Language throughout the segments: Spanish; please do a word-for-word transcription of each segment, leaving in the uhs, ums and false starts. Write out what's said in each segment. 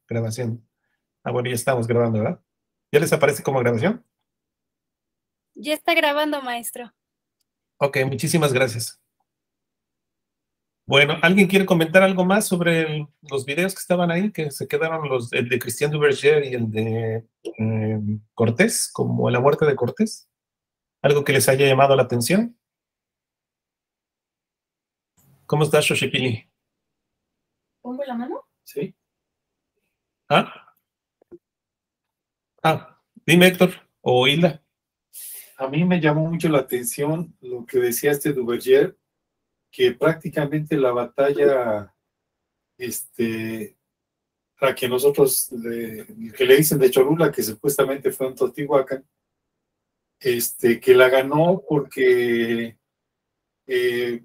Grabación. Ah, bueno, ya estamos grabando, ¿verdad? ¿Ya les aparece como grabación? Ya está grabando, maestro. Ok, muchísimas gracias. Bueno, ¿alguien quiere comentar algo más sobre el- los videos que estaban ahí? Que se quedaron los el de Christian Duverger y el de eh, Cortés, como la muerte de Cortés. ¿Algo que les haya llamado la atención? ¿Cómo estás, Xochipilli? ¿Pongo la mano? Sí. ¿Ah? Ah, dime, Héctor, o Hilda. A mí me llamó mucho la atención lo que decía este Duverger, que prácticamente la batalla, este, la que nosotros, le, que le dicen de Cholula, que supuestamente fue en Totihuacán, este, que la ganó porque, eh,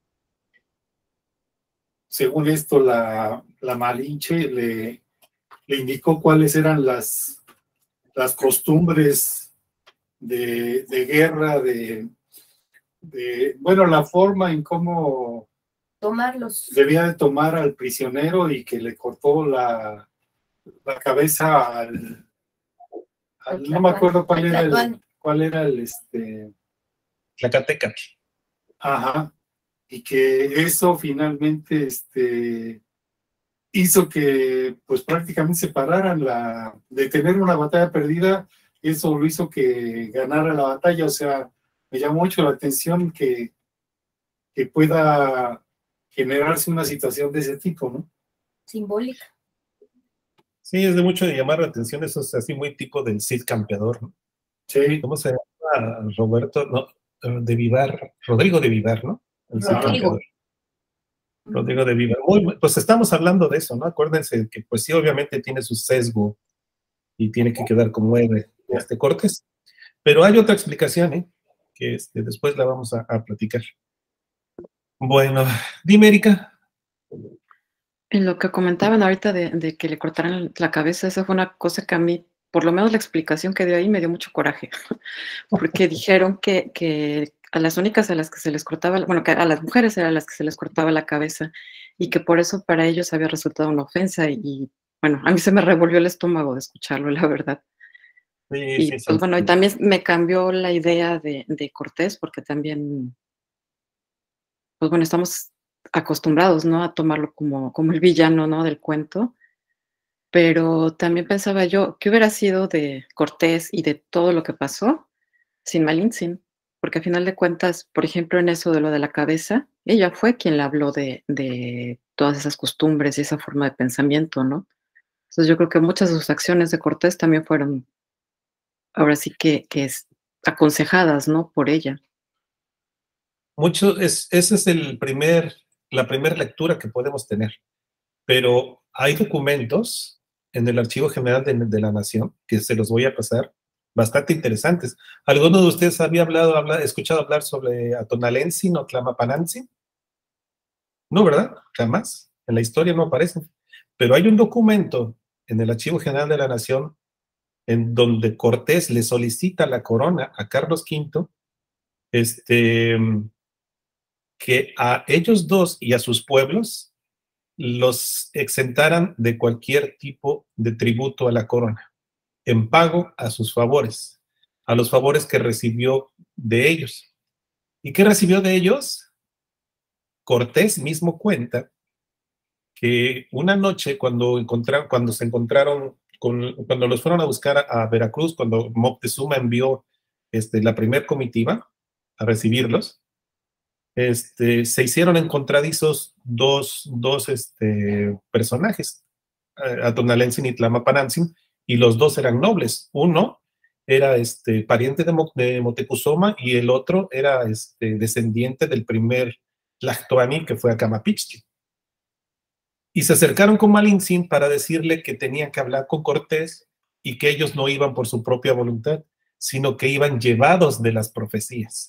según esto, la, la Malinche le, le indicó cuáles eran las, las costumbres de, de guerra, de, de, bueno, la forma en cómo Tomarlos. debía de tomar al prisionero y que le cortó la, la cabeza al, al no me acuerdo cuál era el, cuál era el este Tlacateca. ajá, y que eso finalmente este hizo que pues prácticamente se pararan la de tener una batalla perdida, eso lo hizo que ganara la batalla. O sea, me llamó mucho la atención que, que pueda generarse una situación de ese tipo, ¿no? Simbólica. Sí, es de mucho de llamar la atención, eso es así muy tipo del Cid campeador, ¿no? Sí. ¿Cómo se llama? Roberto, no, de Vivar, Rodrigo de Vivar, ¿no? El Cid campeador. Rodrigo de Vivar. Muy, pues estamos hablando de eso, ¿no? Acuérdense que pues sí, obviamente tiene su sesgo y tiene que quedar como héroe este Cortés. Pero hay otra explicación, ¿eh? Que este, después la vamos a, a platicar. Bueno, dime, Erika. En lo que comentaban ahorita de, de que le cortaran la cabeza, esa fue una cosa que a mí, por lo menos la explicación que dio ahí, me dio mucho coraje, porque dijeron que, que a las únicas a las que se les cortaba, bueno, que a las mujeres eran las que se les cortaba la cabeza y que por eso para ellos había resultado una ofensa y, bueno, a mí se me revolvió el estómago de escucharlo, la verdad. Sí, y sí, sí, pues bueno, y sí. también me cambió la idea de, de Cortés, porque también, pues bueno, estamos acostumbrados, ¿no? A tomarlo como, como el villano, ¿no? Del cuento. Pero también pensaba yo, ¿qué hubiera sido de Cortés y de todo lo que pasó sin Malintzin? Porque a final de cuentas, por ejemplo, en eso de lo de la cabeza, ella fue quien le habló de, de todas esas costumbres y esa forma de pensamiento, ¿no? Entonces yo creo que muchas de sus acciones de Cortés también fueron, ahora sí que, que es aconsejadas, ¿no? Por ella. Mucho, es, esa es el primer, la primera lectura que podemos tener. Pero hay documentos en el Archivo General de, de la Nación, que se los voy a pasar, bastante interesantes. ¿Alguno de ustedes había hablado, habla, escuchado hablar sobre Atonalentzin o Tlamapanantzin? No, ¿verdad? Jamás. En la historia no aparecen. Pero hay un documento en el Archivo General de la Nación en donde Cortés le solicita la corona a Carlos quinto, este, que a ellos dos y a sus pueblos los exentaran de cualquier tipo de tributo a la corona, en pago a sus favores, a los favores que recibió de ellos. ¿Y qué recibió de ellos? Cortés mismo cuenta que una noche cuando, encontraron, cuando se encontraron, con, cuando los fueron a buscar a, a Veracruz, cuando Moctezuma envió este, la primer comitiva a recibirlos, este, se hicieron encontradizos dos, dos este, personajes, Atonalentzin y Tlamapanantzin, y los dos eran nobles. Uno era este, pariente de, Mo, de Motecuzoma y el otro era este, descendiente del primer Tlactoani que fue a Camapichtli. Y se acercaron con Malintzin para decirle que tenían que hablar con Cortés y que ellos no iban por su propia voluntad, sino que iban llevados de las profecías.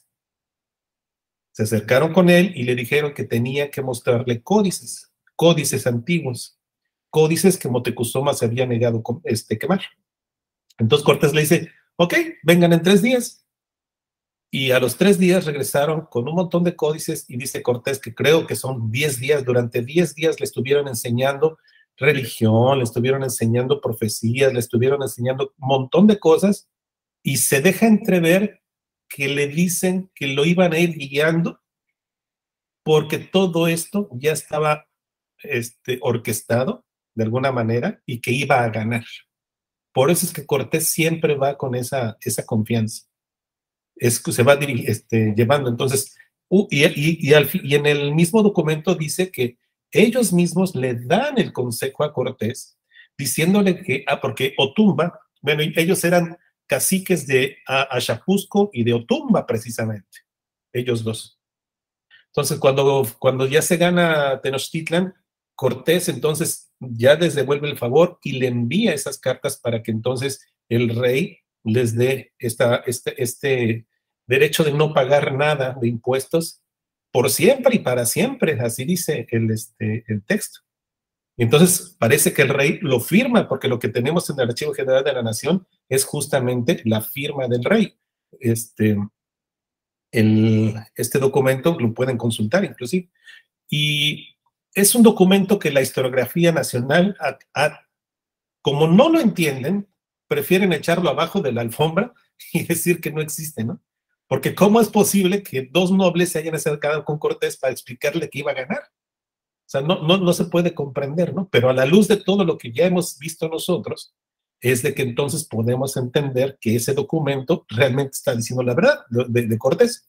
Se acercaron con él y le dijeron que tenía que mostrarle códices, códices antiguos, códices que Motecuzoma se había negado a este, quemar. Entonces Cortés le dice, ok, vengan en tres días. Y a los tres días regresaron con un montón de códices y dice Cortés que creo que son diez días, durante diez días le estuvieron enseñando religión, le estuvieron enseñando profecías, le estuvieron enseñando un montón de cosas, y se deja entrever que le dicen que lo iban a ir guiando porque todo esto ya estaba este, orquestado de alguna manera y que iba a ganar. Por eso es que Cortés siempre va con esa, esa confianza. Es que se va este, llevando. Entonces, uh, y, y, y, al, y en el mismo documento dice que ellos mismos le dan el consejo a Cortés, diciéndole que, ah, porque Otumba, bueno, ellos eran caciques de Axapusco y de Otumba precisamente, ellos dos. Entonces, cuando, cuando ya se gana Tenochtitlan, Cortés entonces ya les devuelve el favor y le envía esas cartas para que entonces el rey les dé esta, este, este derecho de no pagar nada de impuestos por siempre y para siempre, así dice el, este, el texto. Y entonces parece que el rey lo firma, porque lo que tenemos en el Archivo General de la Nación es justamente la firma del rey. Este, el, este documento lo pueden consultar inclusive. Y es un documento que la historiografía nacional, a, a, como no lo entienden, prefieren echarlo abajo de la alfombra y decir que no existe, ¿no? Porque ¿cómo es posible que dos nobles se hayan acercado con Cortés para explicarle que iba a ganar? O sea, no, no, no se puede comprender, ¿no? Pero a la luz de todo lo que ya hemos visto nosotros, es de que entonces podemos entender que ese documento realmente está diciendo la verdad de, de Cortés.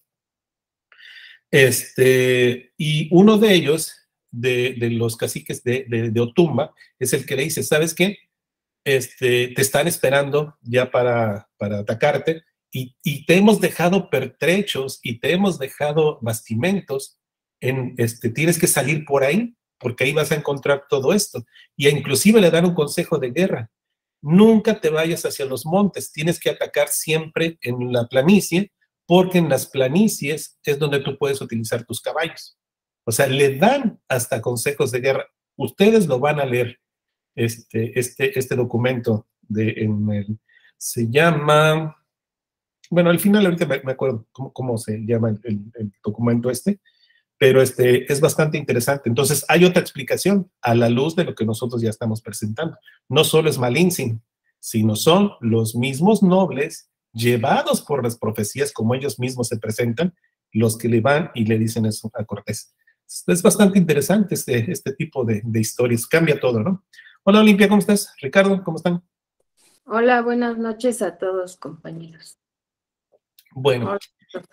Este, y uno de ellos, de, de los caciques de, de, de Otumba, es el que le dice, ¿sabes qué? Este, te están esperando ya para, para atacarte y, y te hemos dejado pertrechos y te hemos dejado bastimentos, en, este, tienes que salir por ahí porque ahí vas a encontrar todo esto. Y inclusive le dan un consejo de guerra. Nunca te vayas hacia los montes, tienes que atacar siempre en la planicie, porque en las planicies es donde tú puedes utilizar tus caballos. O sea, le dan hasta consejos de guerra. Ustedes lo van a leer, este, este, este documento, de, en el, se llama, bueno, al final ahorita me, me acuerdo cómo, cómo se llama el, el, el documento este, pero este, es bastante interesante. Entonces, hay otra explicación a la luz de lo que nosotros ya estamos presentando. No solo es Malintzin, sino son los mismos nobles llevados por las profecías, como ellos mismos se presentan, los que le van y le dicen eso a Cortés. Es bastante interesante este, este tipo de, de historias, cambia todo, ¿no? Hola, Olimpia, ¿cómo estás? Ricardo, ¿cómo están? Hola, buenas noches a todos, compañeros. Bueno, Hola.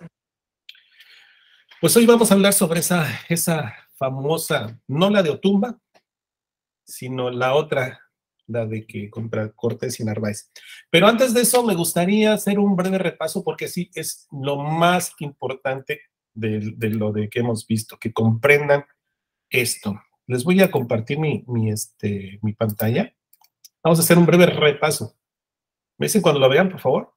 Pues hoy vamos a hablar sobre esa, esa famosa, no la de Otumba, sino la otra, la de que contra Cortés y Narváez. Pero antes de eso me gustaría hacer un breve repaso porque sí es lo más importante de, de lo de que hemos visto, que comprendan esto. Les voy a compartir mi, mi, este, mi pantalla. Vamos a hacer un breve repaso. ¿Me dicen cuando lo vean, por favor?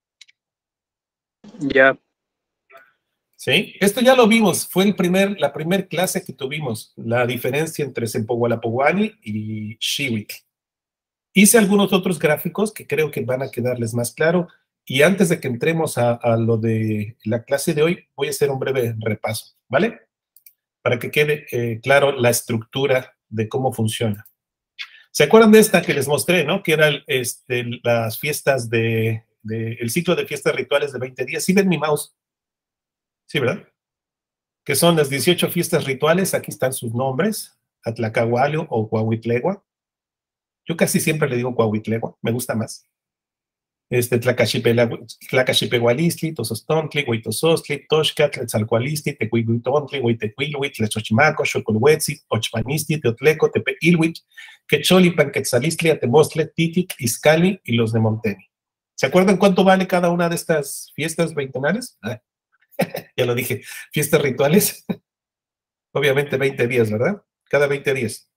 Ya. ¿Sí? Esto ya lo vimos, fue el primer, la primera clase que tuvimos, la diferencia entre Sempohualapowali y Xihuitl. Hice algunos otros gráficos que creo que van a quedarles más claro, y antes de que entremos a, a lo de la clase de hoy, voy a hacer un breve repaso, ¿vale? Para que quede eh, claro la estructura de cómo funciona. ¿Se acuerdan de esta que les mostré, no? Que eran este, las fiestas de, de, el ciclo de fiestas rituales de veinte días. ¿Sí ven mi mouse? Sí, ¿verdad? Que son las dieciocho fiestas rituales, aquí están sus nombres, Atlacahualio o Cuauhitlegua. Yo casi siempre le digo Cuauhitlegua, me gusta más. Este, Tlacaxipehualistli, Tozostontli, Huitozostli, Toxca, Tletzalcualistli, Tecuihuitontli, Huitecuilhuit, Tlechochimaco, Xocolhuetzi, Ochpanistli, Teotleco, Tepeilhuit, Quecholipan, Quetzalistli, Atemostle, Titic, Izcalli y los de Monteni. ¿Se acuerdan cuánto vale cada una de estas fiestas veintenales? Ah. Ya lo dije, fiestas rituales, obviamente veinte días, ¿verdad? Cada veinte días.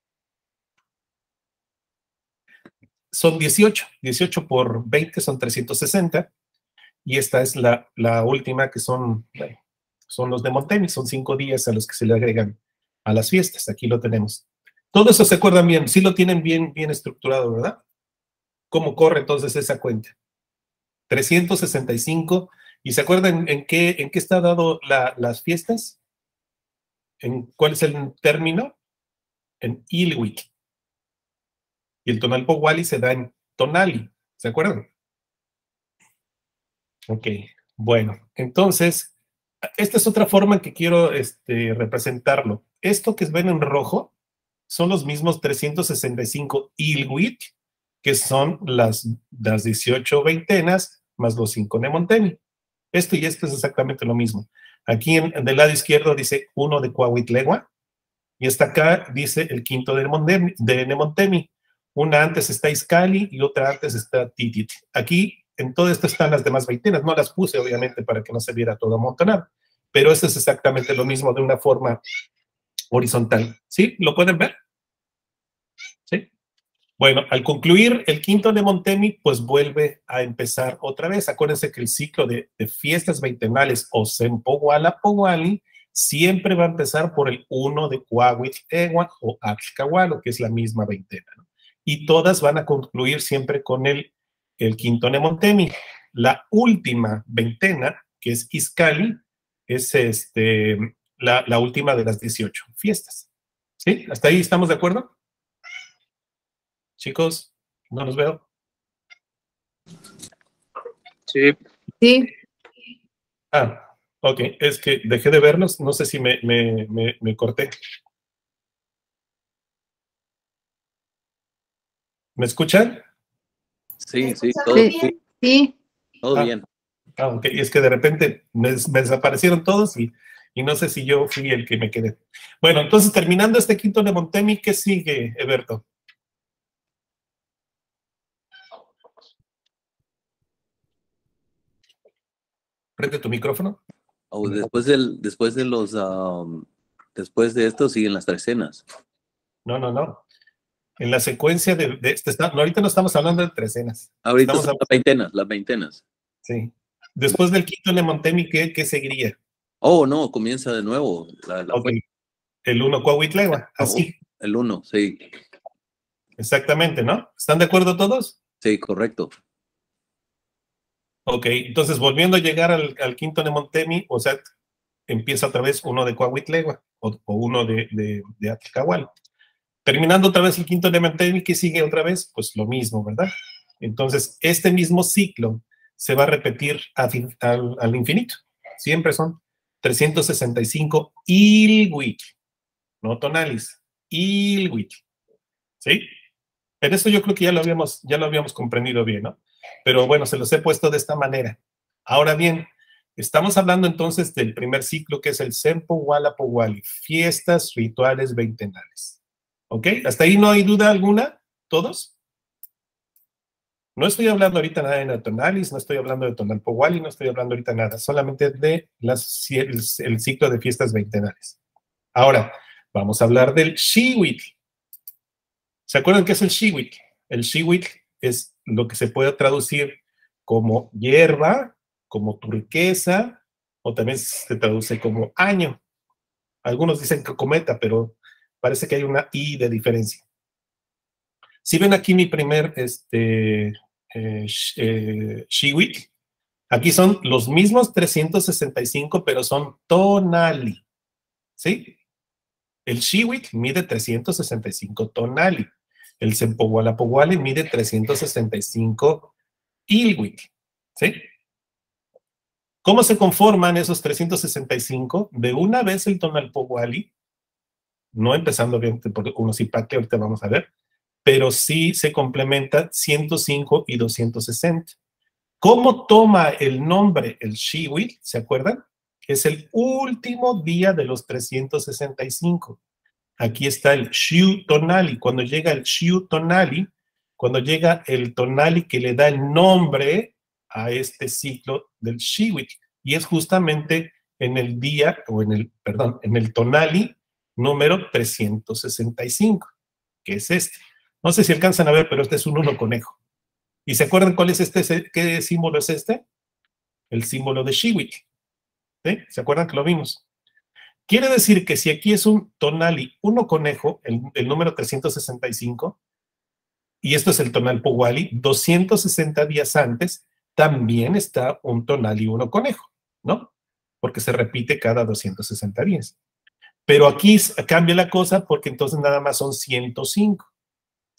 Son dieciocho, dieciocho por veinte son trescientos sesenta, y esta es la, la última que son, bueno, son los de Monteni, son cinco días a los que se le agregan a las fiestas, aquí lo tenemos. Todo eso se acuerdan bien, sí lo tienen bien, bien estructurado, ¿verdad? ¿Cómo corre entonces esa cuenta? trescientos sesenta y cinco. ¿Y se acuerdan en qué, en qué está dado la, las fiestas? ¿En cuál es el término? En Ilhuitl. y el tonal Powali se da en tonali, ¿se acuerdan? Ok, bueno, entonces, esta es otra forma en que quiero este, representarlo. Esto que ven en rojo son los mismos trescientos sesenta y cinco Ilwit, que son las, las dieciocho veintenas más los cinco Nemontemi. Esto y esto es exactamente lo mismo. Aquí en, del lado izquierdo dice uno de Coahuitlegua, y hasta acá dice el quinto de Nemontemi, de Nemontemi. Una antes está Izcalli y otra antes está Titit. Aquí, en todo esto están las demás veintenas. No las puse, obviamente, para que no se viera todo amontonado. Pero esto es exactamente lo mismo de una forma horizontal. ¿Sí? ¿Lo pueden ver? ¿Sí? Bueno, al concluir el quinto Nemontemi, pues vuelve a empezar otra vez. Acuérdense que el ciclo de, de fiestas veintenales o Sempohuala Powali siempre va a empezar por el uno de Coahuitlegua o Axcahualo, que es la misma veintena, ¿no? Y todas van a concluir siempre con el, el quinto Nemontemi. La última veintena, que es Izcalli, es este, la, la última de las dieciocho fiestas. ¿Sí? ¿Hasta ahí estamos de acuerdo? Chicos, no los veo. Sí. Sí, Ah, ok, es que dejé de verlos, no sé si me, me, me, me corté. ¿Me escuchan? Sí, sí, todo sí, bien. sí. Todo Ah. bien. Ah, ok, y es que de repente me, me desaparecieron todos y, y no sé si yo fui el que me quedé. Bueno, entonces terminando este quinto Nemontemi, ¿qué sigue, Eberto? Prende tu micrófono. O después del, después de los, um, después de esto siguen las trecenas. No, no, no. En la secuencia de, de este, está, no, ahorita no estamos hablando de trecenas. Ahorita Estamos son hablando, las veintenas, las veintenas. sí. Después del quinto Nemontemi, ¿qué, qué seguiría? Oh, no, comienza de nuevo. La, la Ok, fuente. el uno Coahuitlegua, así. Oh, el uno, sí. Exactamente, ¿no? ¿Están de acuerdo todos? Sí, correcto. Ok, entonces volviendo a llegar al, al quinto Nemontemi, o sea, empieza otra vez uno de Coahuitlegua o, o uno de, de, de Atcahual. Terminando otra vez el quinto Nemontemi, ¿qué sigue otra vez? Pues lo mismo, ¿verdad? Entonces, este mismo ciclo se va a repetir a fin, al, al infinito. Siempre son trescientos sesenta y cinco Ilwit, no tonalis, Ilwit. ¿Sí? Pero eso yo creo que ya lo habíamos, ya lo habíamos comprendido bien, ¿no? Pero bueno, se los he puesto de esta manera. Ahora bien, estamos hablando entonces del primer ciclo, que es el Sempohuala Powali, fiestas rituales veintenales. ¿Ok? ¿Hasta ahí no hay duda alguna? ¿Todos? No estoy hablando ahorita nada de Natonalis, no estoy hablando de Tonal Powali, no estoy hablando ahorita nada, solamente de las, el, el ciclo de fiestas veintenales. Ahora, vamos a hablar del Xihuitl. ¿Se acuerdan qué es el Xihuitl? El Xihuitl es lo que se puede traducir como hierba, como turquesa, o también se traduce como año. Algunos dicen que cometa, pero parece que hay una I de diferencia. Si ven aquí mi primer este, eh, eh, Xihuitl, aquí son los mismos trescientos sesenta y cinco, pero son tonali. ¿Sí? El Xihuitl mide trescientos sesenta y cinco tonali. El Sempohuala Powali mide trescientos sesenta y cinco Ilwit. ¿Sí? ¿Cómo se conforman esos trescientos sesenta y cinco? De una vez el tonal Powali, no empezando bien por unos Zipaque, ahorita vamos a ver, pero sí se complementa ciento cinco y doscientos sesenta. ¿Cómo toma el nombre el Xihuitl? ¿Se acuerdan? Es el último día de los trescientos sesenta y cinco. Aquí está el Xiu Tonali. Cuando llega el Xiu Tonali, cuando llega el Tonali que le da el nombre a este ciclo del Xihuitl, y es justamente en el día, o en el, perdón, en el Tonali número trescientos sesenta y cinco, que es este. No sé si alcanzan a ver, pero este es un uno conejo. ¿Y se acuerdan cuál es este? ¿Qué símbolo es este? El símbolo de Xihuitl. ¿Sí? ¿Se acuerdan que lo vimos? Quiere decir que si aquí es un tonali uno conejo, el, el número trescientos sesenta y cinco, y esto es el tonal Powali, doscientos sesenta días antes también está un tonali uno conejo, ¿no? Porque se repite cada doscientos sesenta días. Pero aquí cambia la cosa porque entonces nada más son ciento cinco.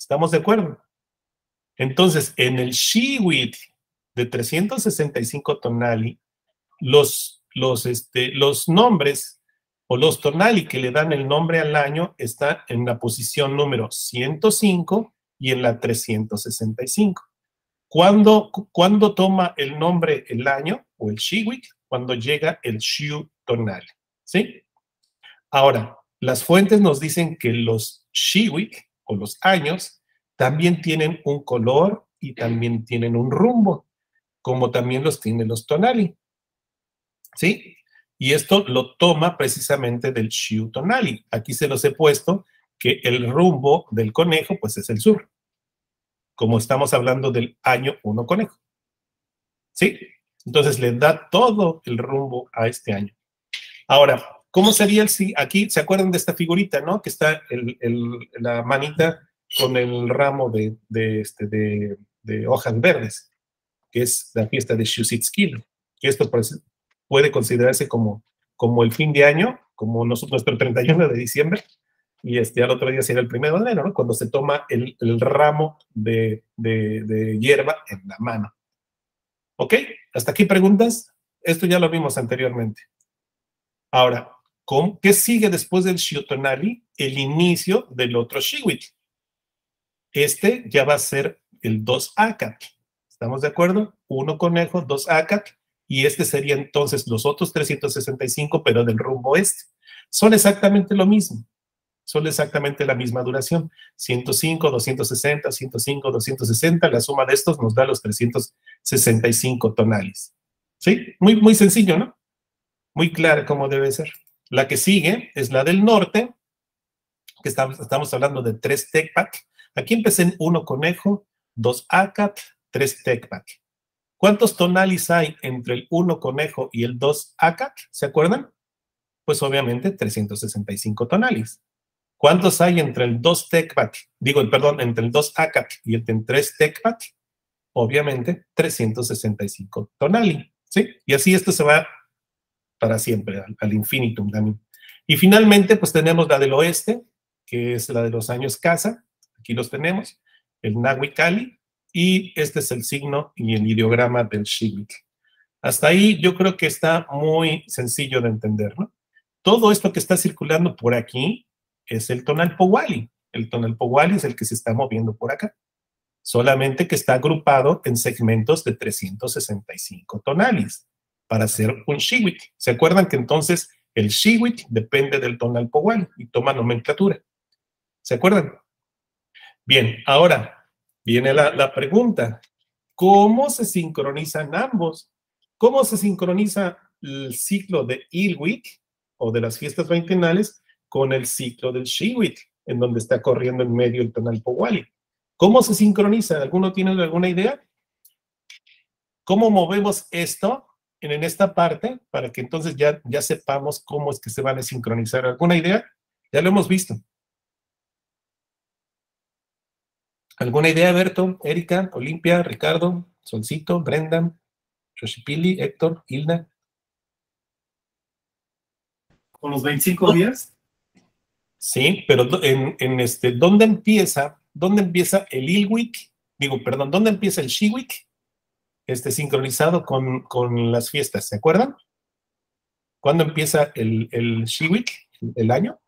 ¿Estamos de acuerdo? Entonces, en el Shiwit de trescientos sesenta y cinco tonali, los, los, este, los nombres o los tonali que le dan el nombre al año están en la posición número ciento cinco y en la trescientos sesenta y cinco. ¿Cuándo, ¿Cuándo toma el nombre el año o el Shiwit? Cuando llega el Shu tonali, ¿sí? Ahora, las fuentes nos dicen que los Shiwit o los años también tienen un color y también tienen un rumbo, como también los tienen los tonali, ¿sí? Y esto lo toma precisamente del Shu tonali. Aquí se los he puesto que el rumbo del conejo, pues es el sur, como estamos hablando del año uno conejo, ¿sí? Entonces le da todo el rumbo a este año. Ahora, ¿cómo sería el sí? Aquí, ¿se acuerdan de esta figurita, no? Que está el, el, la manita con el ramo de, de, este, de, de hojas verdes, que es la fiesta de Shusitzkil, que esto puede considerarse como, como el fin de año, como nosotros, nuestro treinta y uno de diciembre, y este, al otro día será el primero de enero, ¿no? Cuando se toma el, el ramo de, de, de hierba en la mano. ¿Ok? ¿Hasta aquí preguntas? Esto ya lo vimos anteriormente. Ahora, ¿cómo, ¿qué sigue después del Shu tonali? El inicio del otro Shiwit. Este ya va a ser el dos akat. ¿Estamos de acuerdo? Uno conejo, dos akat, y este sería entonces los otros trescientos sesenta y cinco, pero del rumbo este. Son exactamente lo mismo. Son exactamente la misma duración. ciento cinco, doscientos sesenta, ciento cinco, doscientos sesenta. La suma de estos nos da los trescientos sesenta y cinco tonales. ¿Sí? Muy, muy sencillo, ¿no? Muy clara cómo debe ser. La que sigue es la del norte, que estamos, estamos hablando de tres tecpat. Aquí empecé en uno conejo, dos akat, tres tecpat. ¿Cuántos tonalis hay entre el uno conejo y el dos akat? ¿Se acuerdan? Pues obviamente trescientos sesenta y cinco tonalis. ¿Cuántos hay entre el dos tecpat? Digo, perdón, entre el dos akat y el tres tecpat? Obviamente trescientos sesenta y cinco tonali, ¿sí? Y así esto se va para siempre, al, al infinitum también. Y finalmente, pues tenemos la del oeste, que es la de los años Casa. Aquí los tenemos, el Nahui Kali, y este es el signo y el ideograma del Shiwit. Hasta ahí yo creo que está muy sencillo de entender, ¿no? Todo esto que está circulando por aquí es el Tonalpowali. El Tonalpowali es el que se está moviendo por acá. Solamente que está agrupado en segmentos de trescientos sesenta y cinco tonalis para hacer un Shiwit. ¿Se acuerdan que entonces el Shiwit depende del Tonalpowali y toma nomenclatura? ¿Se acuerdan? Bien, ahora viene la, la pregunta. ¿Cómo se sincronizan ambos? ¿Cómo se sincroniza el ciclo de Ilwit o de las fiestas veintenales con el ciclo del Shiwit, en donde está corriendo en medio el Tonalpowali? ¿Cómo se sincroniza? ¿Alguno tiene alguna idea? ¿Cómo movemos esto en, en esta parte para que entonces ya, ya sepamos cómo es que se van a sincronizar? ¿Alguna idea? Ya lo hemos visto. ¿Alguna idea, Berto, Erika, Olimpia, Ricardo, Solcito, Brenda, Yoshipili, Héctor, Hilda? ¿Con los veinticinco días? Sí, pero en, en este, ¿dónde empieza, dónde empieza el Ilwit? Digo, perdón, ¿dónde empieza el Shiwit? Este, sincronizado con, con las fiestas, ¿se acuerdan? ¿Cuándo empieza el, el Shiwit, el año?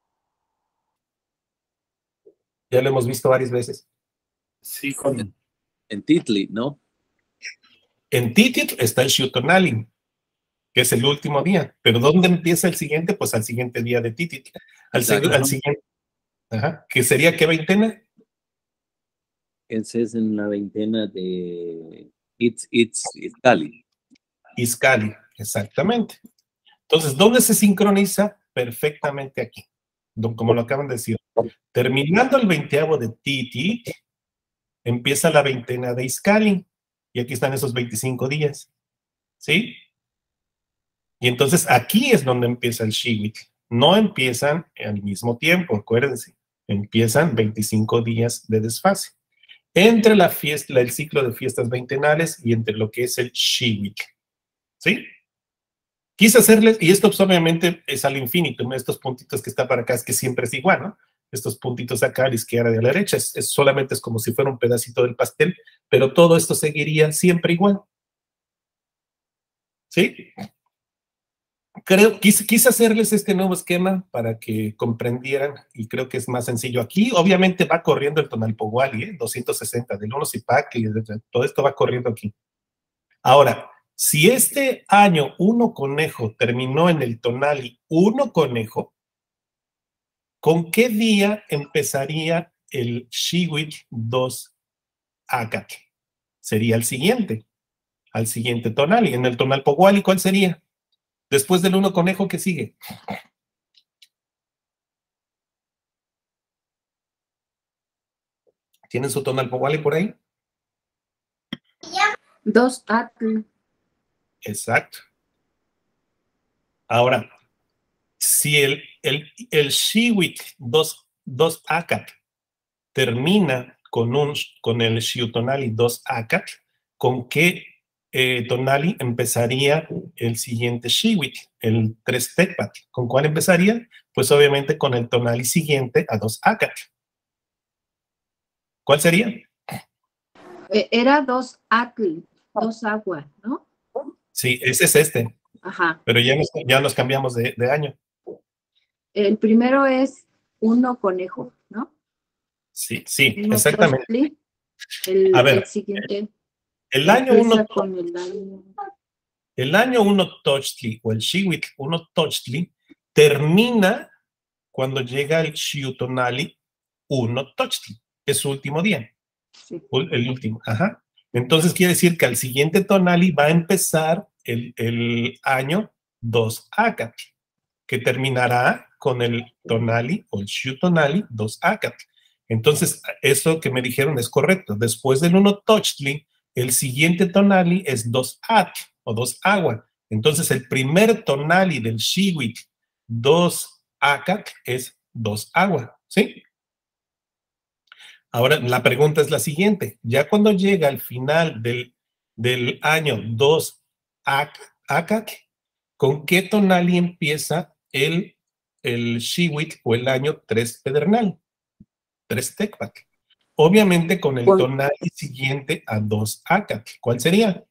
Ya lo hemos visto varias veces. Sí, con... En Titli, ¿no? En Titit está el Shu tonali, que es el último día. Pero ¿dónde empieza el siguiente? Pues al siguiente día de Titit. Al, Exacto. al siguiente. Ajá. ¿Que sería qué veintena? Ese es en la veintena de It's, It's, Iskali. Iskali, exactamente. Entonces, ¿dónde se sincroniza? Perfectamente aquí, como lo acaban de decir. Terminando el veinteavo de Titit, empieza la veintena de Iskali. Y aquí están esos veinticinco días. ¿Sí? Y entonces aquí es donde empieza el Shiwit. No empiezan al mismo tiempo, acuérdense. Empiezan veinticinco días de desfase. Entre la fiesta, el ciclo de fiestas veintenales y entre lo que es el Shiwit. ¿Sí? Quise hacerles, y esto pues, obviamente es al infinito, estos puntitos que está para acá es que siempre es igual, ¿no? estos puntitos acá a la izquierda y a la derecha. Es, es solamente es como si fuera un pedacito del pastel, pero todo esto seguiría siempre igual. ¿Sí? Creo, quise, quise hacerles este nuevo esquema para que comprendieran y creo que es más sencillo. Aquí obviamente va corriendo el Tonalpohualli, ¿eh? doscientos sesenta, del uno Zipac, y todo esto va corriendo aquí. Ahora, si este año uno conejo terminó en el Tonali uno conejo, ¿con qué día empezaría el Xihuitl dos Acatl? Sería el siguiente, al siguiente Tonali. En el Tonalpohualli, ¿cuál sería? Después del uno conejo, ¿qué sigue? ¿Tienen su Tonalpohualli por ahí? Dos Atl. Exacto. Ahora, si el, el, el Xihuitl dos Acatl termina con, un, con el Xiutonali dos Acatl, ¿con qué eh, Tonali empezaría el siguiente Xihuitl, el tres Tecpatl? ¿Con cuál empezaría? Pues obviamente con el Tonali siguiente a dos Acatl. ¿Cuál sería? Eh, Era dos Atl, dos agua, ¿no? Sí, ese es este. Ajá. Pero ya nos, ya nos cambiamos de, de año. El primero es uno conejo, ¿no? Sí, sí, Uno exactamente. Tochtli. El, A ver, el siguiente el año empieza uno, con el año. el año uno Tochtli o el Xihuitl uno Tochtli termina cuando llega el Xiutonali uno Tochtli, es su último día. Sí. El último, ajá. Entonces quiere decir que al siguiente Tonali va a empezar el, el año dos Acatl, que terminará con el Tonali o el Xiutonali dos Acatl. Entonces, eso que me dijeron es correcto. Después del uno Tochtli, el siguiente Tonali es dos Atl o dos Agua. Entonces, el primer Tonali del Xihuitl dos Acatl es dos Agua, ¿sí? Ahora, la pregunta es la siguiente. Ya cuando llega al final del, del año dos Acatl, ¿con qué Tonali empieza el, el Xihuitl o el año tres Pedernal? tres Tecpatl. Obviamente con el Con- Tonali siguiente a dos Acatl. ¿Cuál sería?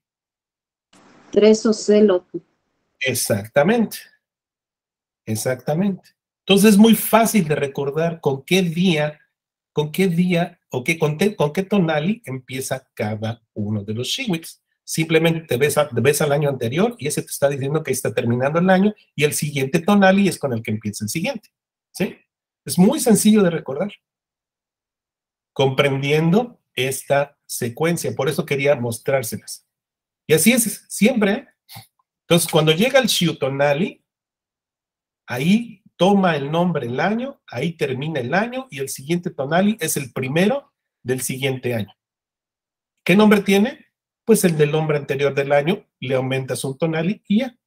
Tres Ocelotl. Exactamente. Exactamente. Entonces es muy fácil de recordar con qué día, con qué día o qué, con, te, con qué Tonali empieza cada uno de los Xihuitls. Simplemente te ves, a, te ves al año anterior y ese te está diciendo que está terminando el año y el siguiente Tonali es con el que empieza el siguiente. ¿Sí? Es muy sencillo de recordar. Comprendiendo esta secuencia. Por eso quería mostrárselas. Y así es siempre. ¿eh? Entonces, cuando llega el Xiutonali, ahí toma el nombre el año, ahí termina el año y el siguiente Tonali es el primero del siguiente año. ¿Qué nombre tiene? Pues el del nombre anterior del año, le aumentas un Tonali y ya.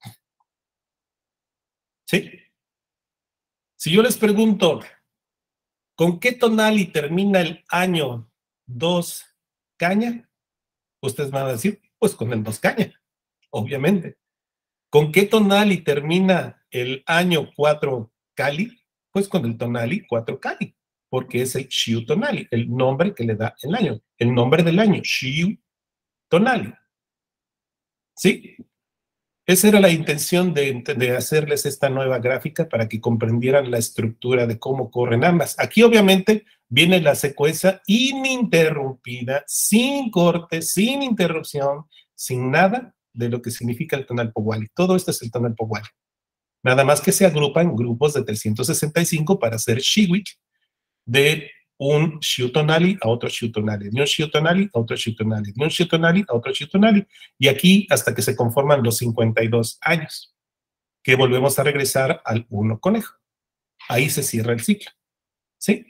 ¿Sí? Si yo les pregunto, ¿con qué Tonali termina el año dos Caña? Ustedes van a decir, pues con el dos Caña, obviamente. ¿Con qué Tonali termina el año cuatro Cali? Pues con el Tonali cuatro Cali, porque es el Xiutonali, el nombre que le da el año, el nombre del año, Xiutonali. ¿Sí? Esa era la intención de, de hacerles esta nueva gráfica para que comprendieran la estructura de cómo corren ambas. Aquí obviamente viene la secuencia ininterrumpida, sin corte, sin interrupción, sin nada de lo que significa el Tonalpohualli. Todo esto es el Tonalpohualli. Nada más que se agrupan grupos de trescientos sesenta y cinco para hacer Xihuitl de un Xiutonali a otro Xiutonali, de un Xiutonali a otro Xiutonali, de un Xiutonali a otro Xiutonali, y aquí hasta que se conforman los cincuenta y dos años, que volvemos a regresar al uno conejo. Ahí se cierra el ciclo. ¿Sí?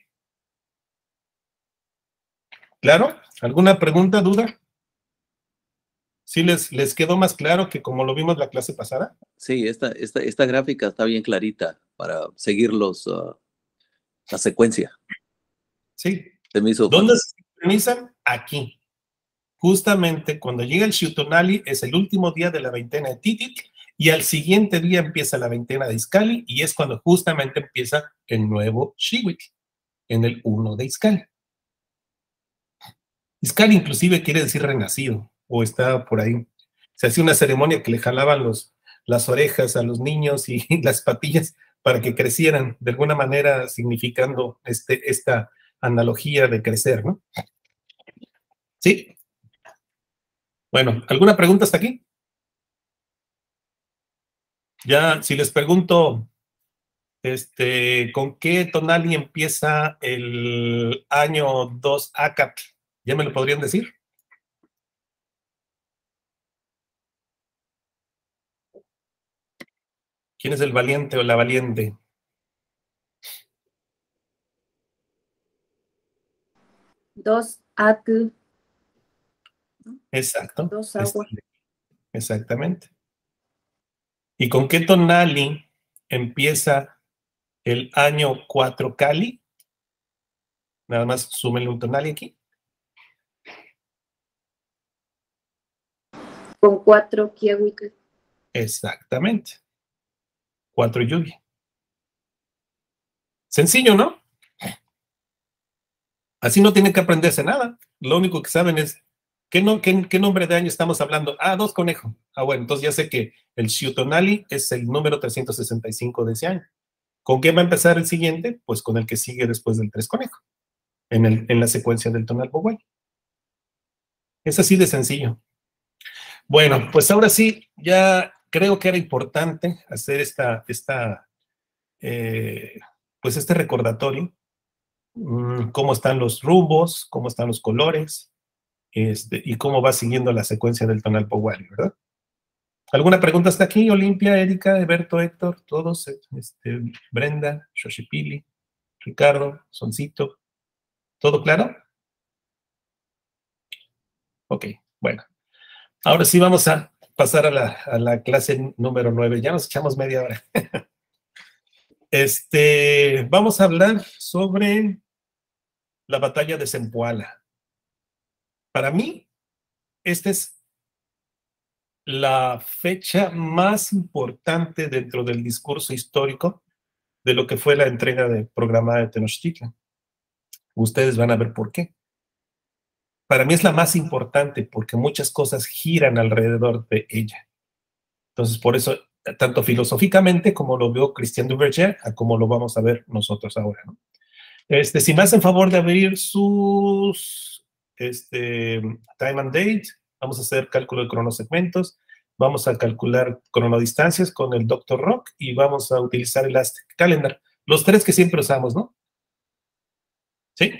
¿Claro? ¿Alguna pregunta, duda? ¿Sí les, les quedó más claro que como lo vimos la clase pasada? Sí, esta, esta, esta gráfica está bien clarita para seguir los, uh, la secuencia. Sí. Se me hizo ¿Dónde fácil. se sincronizan? Aquí. Justamente cuando llega el Xiutonali es el último día de la veintena de Tititl y al siguiente día empieza la veintena de Izcalli, y es cuando justamente empieza el nuevo Xihuitl, en el uno de Izcalli. Izcalli inclusive quiere decir renacido, o está por ahí. Se hacía una ceremonia que le jalaban los, las orejas a los niños y las patillas para que crecieran, de alguna manera significando este, esta analogía de crecer, ¿no? ¿Sí? Bueno, ¿alguna pregunta hasta aquí? Ya, si les pregunto, este, ¿con qué tonali empieza el año dos Acatl? ¿Ya me lo podrían decir? ¿Quién es el valiente o la valiente? Dos Atl, Exacto. dos aguas. Este, exactamente. ¿Y con qué tonali empieza el año cuatro Cali? Nada más súmenle un tonali aquí. Con cuatro Quiahuitl. Exactamente. Cuatro lluvia. Sencillo, ¿no? Así no tienen que aprenderse nada. Lo único que saben es ¿qué, no, qué, qué nombre de año estamos hablando? Ah, dos conejo. Ah, bueno, entonces ya sé que el Xiutonali es el número trescientos sesenta y cinco de ese año. ¿Con qué va a empezar el siguiente? Pues con el que sigue después del tres conejo, en, el, en la secuencia del tonal Boguay. Es así de sencillo. Bueno, pues ahora sí, ya creo que era importante hacer esta, esta eh, pues este recordatorio, mmm, cómo están los rumbos, cómo están los colores, este, y cómo va siguiendo la secuencia del tonal Boguay, ¿verdad? ¿Alguna pregunta hasta aquí? Olimpia, Erika, Eberto, Héctor, todos, este, Brenda, Xochipili, Ricardo, Soncito, ¿todo claro? Ok, bueno. Ahora sí vamos a pasar a la, a la clase número nueve. Ya nos echamos media hora. Este, vamos a hablar sobre la batalla de Zempoala. Para mí, esta es la fecha más importante dentro del discurso histórico de lo que fue la entrega de programada de Tenochtitlan. Ustedes van a ver por qué. Para mí es la más importante porque muchas cosas giran alrededor de ella. Entonces, por eso, tanto filosóficamente como lo vio Christian Duverger, a como lo vamos a ver nosotros ahora, ¿no? Este, si me hacen favor de abrir sus este, time and date, vamos a hacer cálculo de cronosegmentos, vamos a calcular cronodistancias con el doctor Rock y vamos a utilizar el Aztec Calendar. Los tres que siempre usamos, ¿no? ¿Sí?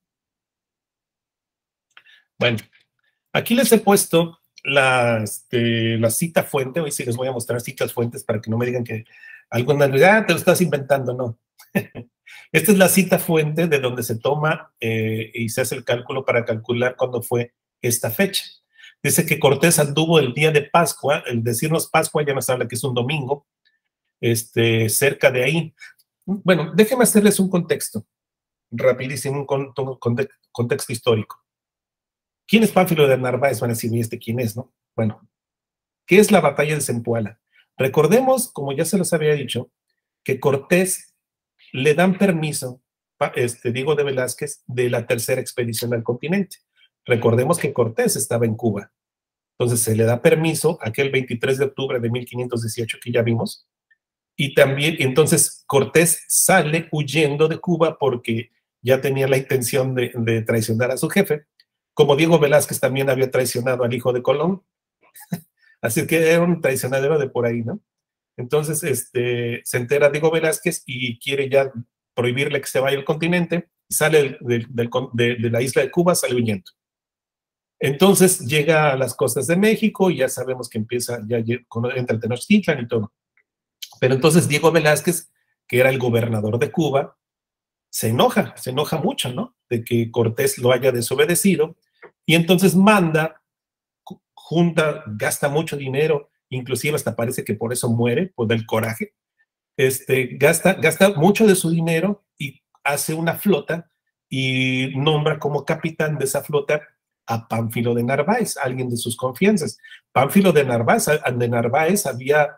Bueno, aquí les he puesto la, este, la cita fuente. Hoy sí les voy a mostrar citas fuentes para que no me digan que alguna ah, te lo estás inventando, no. Esta es la cita fuente de donde se toma eh, y se hace el cálculo para calcular cuándo fue esta fecha. Dice que Cortés anduvo el día de Pascua, el decirnos Pascua ya nos habla que es un domingo, este, cerca de ahí. Bueno, déjenme hacerles un contexto, rapidísimo, un con, con, contexto histórico. ¿Quién es Pánfilo de Narváez? Van a decir, ¿y este quién es, no? Bueno, ¿qué es la batalla de Zempoala? Recordemos, como ya se los había dicho, que Cortés le dan permiso, este, Diego de Velázquez, de la tercera expedición al continente. Recordemos que Cortés estaba en Cuba. Entonces se le da permiso aquel veintitrés de octubre de mil quinientos dieciocho que ya vimos. Y también, entonces Cortés sale huyendo de Cuba porque ya tenía la intención de, de traicionar a su jefe. Como Diego Velázquez también había traicionado al hijo de Colón. Así que era un traicionadero de por ahí, ¿no? Entonces, este, se entera Diego Velázquez y quiere ya prohibirle que se vaya al continente. Sale del, del, de, de la isla de Cuba, sale huyendo. Entonces llega a las costas de México y ya sabemos que empieza, ya entra el Tenochtitlan y todo. Pero entonces Diego Velázquez, que era el gobernador de Cuba, se enoja, se enoja mucho, ¿no? De que Cortés lo haya desobedecido y entonces manda, junta, gasta mucho dinero, inclusive hasta parece que por eso muere, por del coraje. Este, gasta, gasta mucho de su dinero y hace una flota y nombra como capitán de esa flota a Pánfilo de Narváez, alguien de sus confianzas. Pánfilo de Narváez, de Narváez había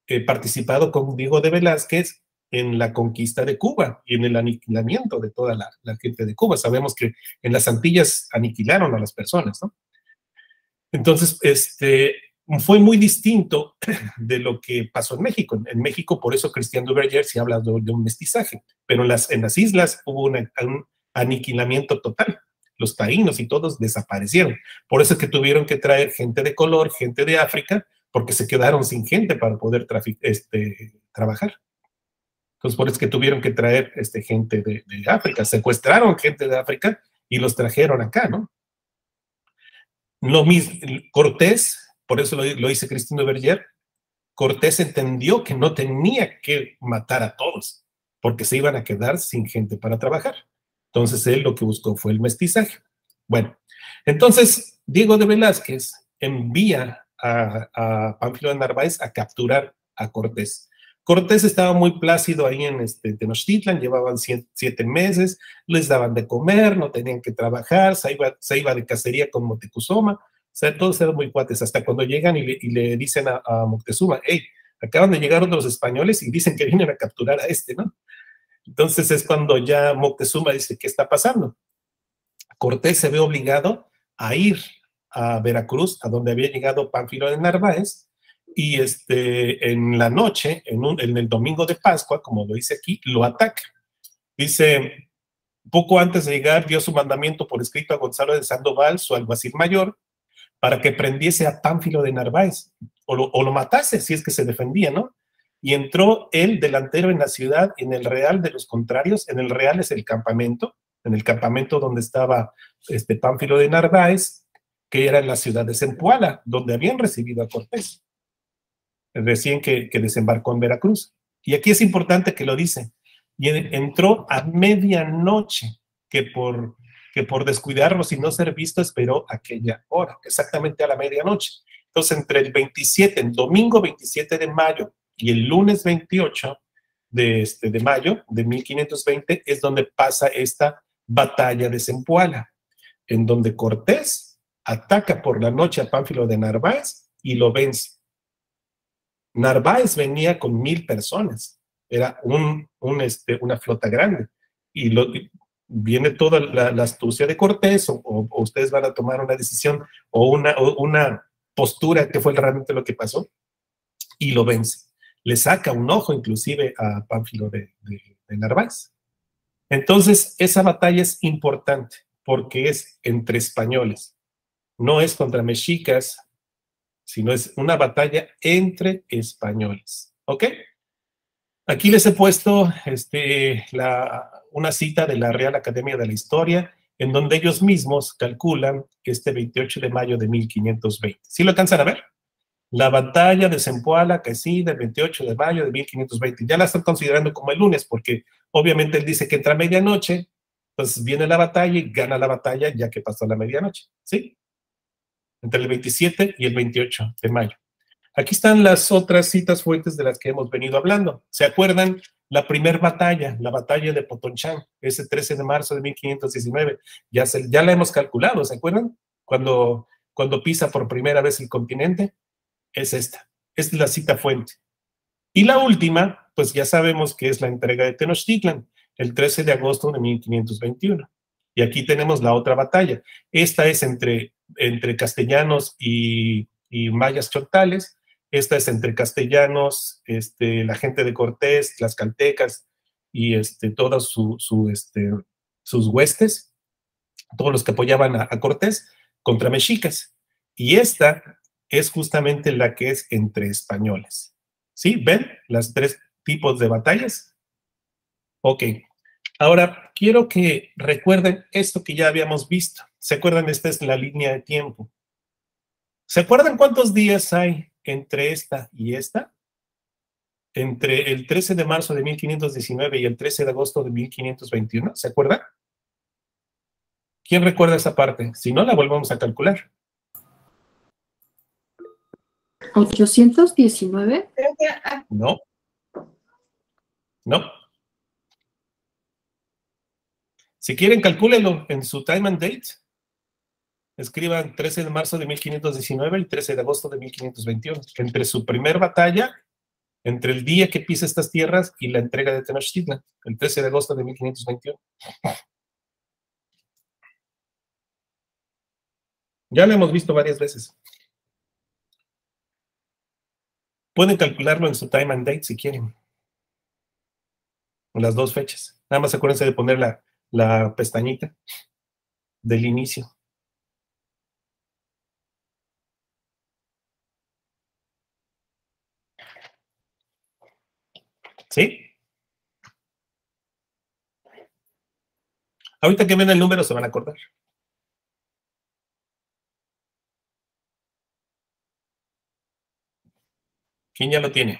eh, participado con Diego de Velázquez en la conquista de Cuba y en el aniquilamiento de toda la, la gente de Cuba. Sabemos que en las Antillas aniquilaron a las personas, ¿no? Entonces, este, fue muy distinto de lo que pasó en México. En México, por eso Christian Duverger se habla de, de un mestizaje, pero en las, en las islas hubo una, un aniquilamiento total. Los taínos y todos desaparecieron. Por eso es que tuvieron que traer gente de color, gente de África, porque se quedaron sin gente para poder este, trabajar. Entonces, por eso es que tuvieron que traer este, gente de, de África. Secuestraron gente de África y los trajeron acá, ¿no? Lo mismo, Cortés, por eso lo, lo dice Christine Duverger, Cortés entendió que no tenía que matar a todos, porque se iban a quedar sin gente para trabajar. Entonces él lo que buscó fue el mestizaje. Bueno, entonces Diego de Velázquez envía a, a Pánfilo de Narváez a capturar a Cortés. Cortés estaba muy plácido ahí en este, Tenochtitlan, llevaban siete, siete meses, les daban de comer, no tenían que trabajar, se iba, se iba de cacería con Moctezuma, o sea, todos eran muy cuates, hasta cuando llegan y le, y le dicen a, a Moctezuma, hey, acaban de llegar otros españoles y dicen que vienen a capturar a este, ¿no? Entonces es cuando ya Moctezuma dice, ¿qué está pasando? Cortés se ve obligado a ir a Veracruz, a donde había llegado Pánfilo de Narváez, y este, en la noche, en, un, en el domingo de Pascua, como lo dice aquí, lo ataca. Dice, poco antes de llegar, dio su mandamiento por escrito a Gonzalo de Sandoval, su alguacil mayor, para que prendiese a Pánfilo de Narváez, o lo, o lo matase, si es que se defendía, ¿no? Y entró él delantero en la ciudad, en el Real de los Contrarios. En el Real es el campamento, en el campamento donde estaba este Pánfilo de Narváez, que era en la ciudad de Zempoala, donde habían recibido a Cortés, recién que, que desembarcó en Veracruz. Y aquí es importante que lo dice, y entró a medianoche, que por, que por descuidarnos y no ser visto esperó aquella hora, exactamente a la medianoche. Entonces, entre el veintisiete, el domingo veintisiete de mayo, y el lunes veintiocho de, este, de mayo de mil quinientos veinte es donde pasa esta batalla de Zempoala, en donde Cortés ataca por la noche a Pánfilo de Narváez y lo vence. Narváez venía con mil personas, era un, un, este, una flota grande, y, lo, y viene toda la, la astucia de Cortés, o, o, o ustedes van a tomar una decisión o una, o una postura que fue realmente lo que pasó, y lo vence. Le saca un ojo inclusive a Pánfilo de, de, de Narváez. Entonces, esa batalla es importante porque es entre españoles. No es contra mexicas, sino es una batalla entre españoles. ¿Ok? Aquí les he puesto este, la, una cita de la Real Academia de la Historia, en donde ellos mismos calculan este veintiocho de mayo de mil quinientos veinte. ¿Sí lo alcanzan a ver? La batalla de Zempoala, que sí, del veintiocho de mayo de mil quinientos veinte. Ya la están considerando como el lunes, porque obviamente él dice que entra a medianoche, entonces viene la batalla y gana la batalla ya que pasó la medianoche, ¿sí? Entre el veintisiete y el veintiocho de mayo. Aquí están las otras citas fuertes de las que hemos venido hablando. ¿Se acuerdan? La primera batalla, la batalla de Potonchán, ese trece de marzo de mil quinientos diecinueve. Ya, se, ya la hemos calculado, ¿se acuerdan? Cuando, cuando pisa por primera vez el continente. Es esta, esta es la cita fuente. Y la última, pues ya sabemos que es la entrega de Tenochtitlan, el trece de agosto de mil quinientos veintiuno. Y aquí tenemos la otra batalla. Esta es entre, entre castellanos y, y mayas choctales. Esta es entre castellanos, este, la gente de Cortés, las caltecas y este, todas su, su, este, sus huestes, todos los que apoyaban a, a Cortés, contra mexicas. Y esta es justamente la que es entre españoles. ¿Sí? ¿Ven las tres tipos de batallas? Ok. Ahora, quiero que recuerden esto que ya habíamos visto. ¿Se acuerdan? Esta es la línea de tiempo. ¿Se acuerdan cuántos días hay entre esta y esta? Entre el trece de marzo de mil quinientos diecinueve y el trece de agosto de mil quinientos veintiuno. ¿Se acuerdan? ¿Quién recuerda esa parte? Si no, la volvemos a calcular. ¿ochocientos diecinueve? No. No. Si quieren, calcúlenlo en su time and date. Escriban trece de marzo de mil quinientos diecinueve y trece de agosto de mil quinientos veintiuno. Entre su primer batalla, entre el día que pisa estas tierras y la entrega de Tenochtitlan, el trece de agosto de mil quinientos veintiuno. Ya lo hemos visto varias veces. Pueden calcularlo en su time and date si quieren. Las dos fechas. Nada más acuérdense de poner la, la pestañita del inicio. ¿Sí? Ahorita que ven el número se van a acordar. ¿Quién ya lo tiene?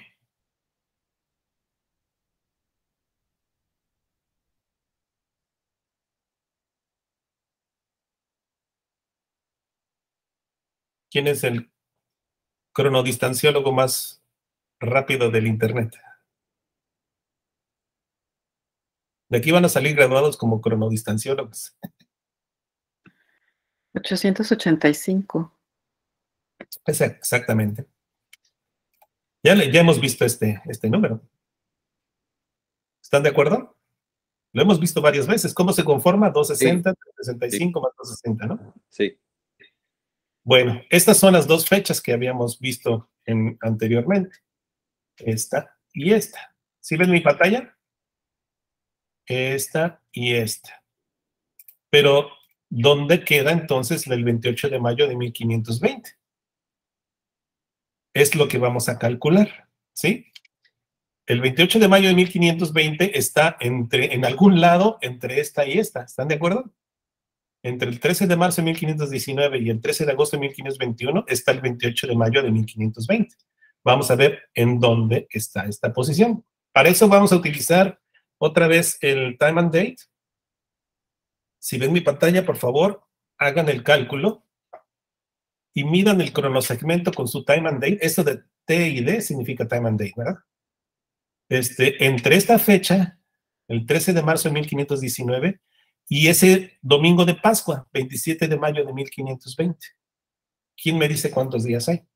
¿Quién es el cronodistanciólogo más rápido del Internet? De aquí van a salir graduados como cronodistanciólogos. ochocientos ochenta y cinco. Exactamente. Ya, le, ya hemos visto este, este número. ¿Están de acuerdo? Lo hemos visto varias veces. ¿Cómo se conforma? doscientos sesenta, Sí. trescientos sesenta y cinco Sí. más doscientos sesenta, ¿no? Sí. Bueno, estas son las dos fechas que habíamos visto en, anteriormente. Esta y esta. ¿Sí ven mi pantalla? Esta y esta. Pero, ¿dónde queda entonces el veintiocho de mayo de mil quinientos veinte? Es lo que vamos a calcular, ¿sí? El veintiocho de mayo de mil quinientos veinte está entre, en algún lado entre esta y esta. ¿Están de acuerdo? Entre el trece de marzo de mil quinientos diecinueve y el trece de agosto de mil quinientos veintiuno está el veintiocho de mayo de mil quinientos veinte. Vamos a ver en dónde está esta posición. Para eso vamos a utilizar otra vez el time and date. Si ven mi pantalla, por favor, hagan el cálculo y midan el cronosegmento con su time and date. Esto de T y D significa time and date, ¿verdad? Este, entre esta fecha, el trece de marzo de mil quinientos diecinueve, y ese domingo de Pascua, veintisiete de mayo de mil quinientos veinte. ¿Quién me dice cuántos días hay?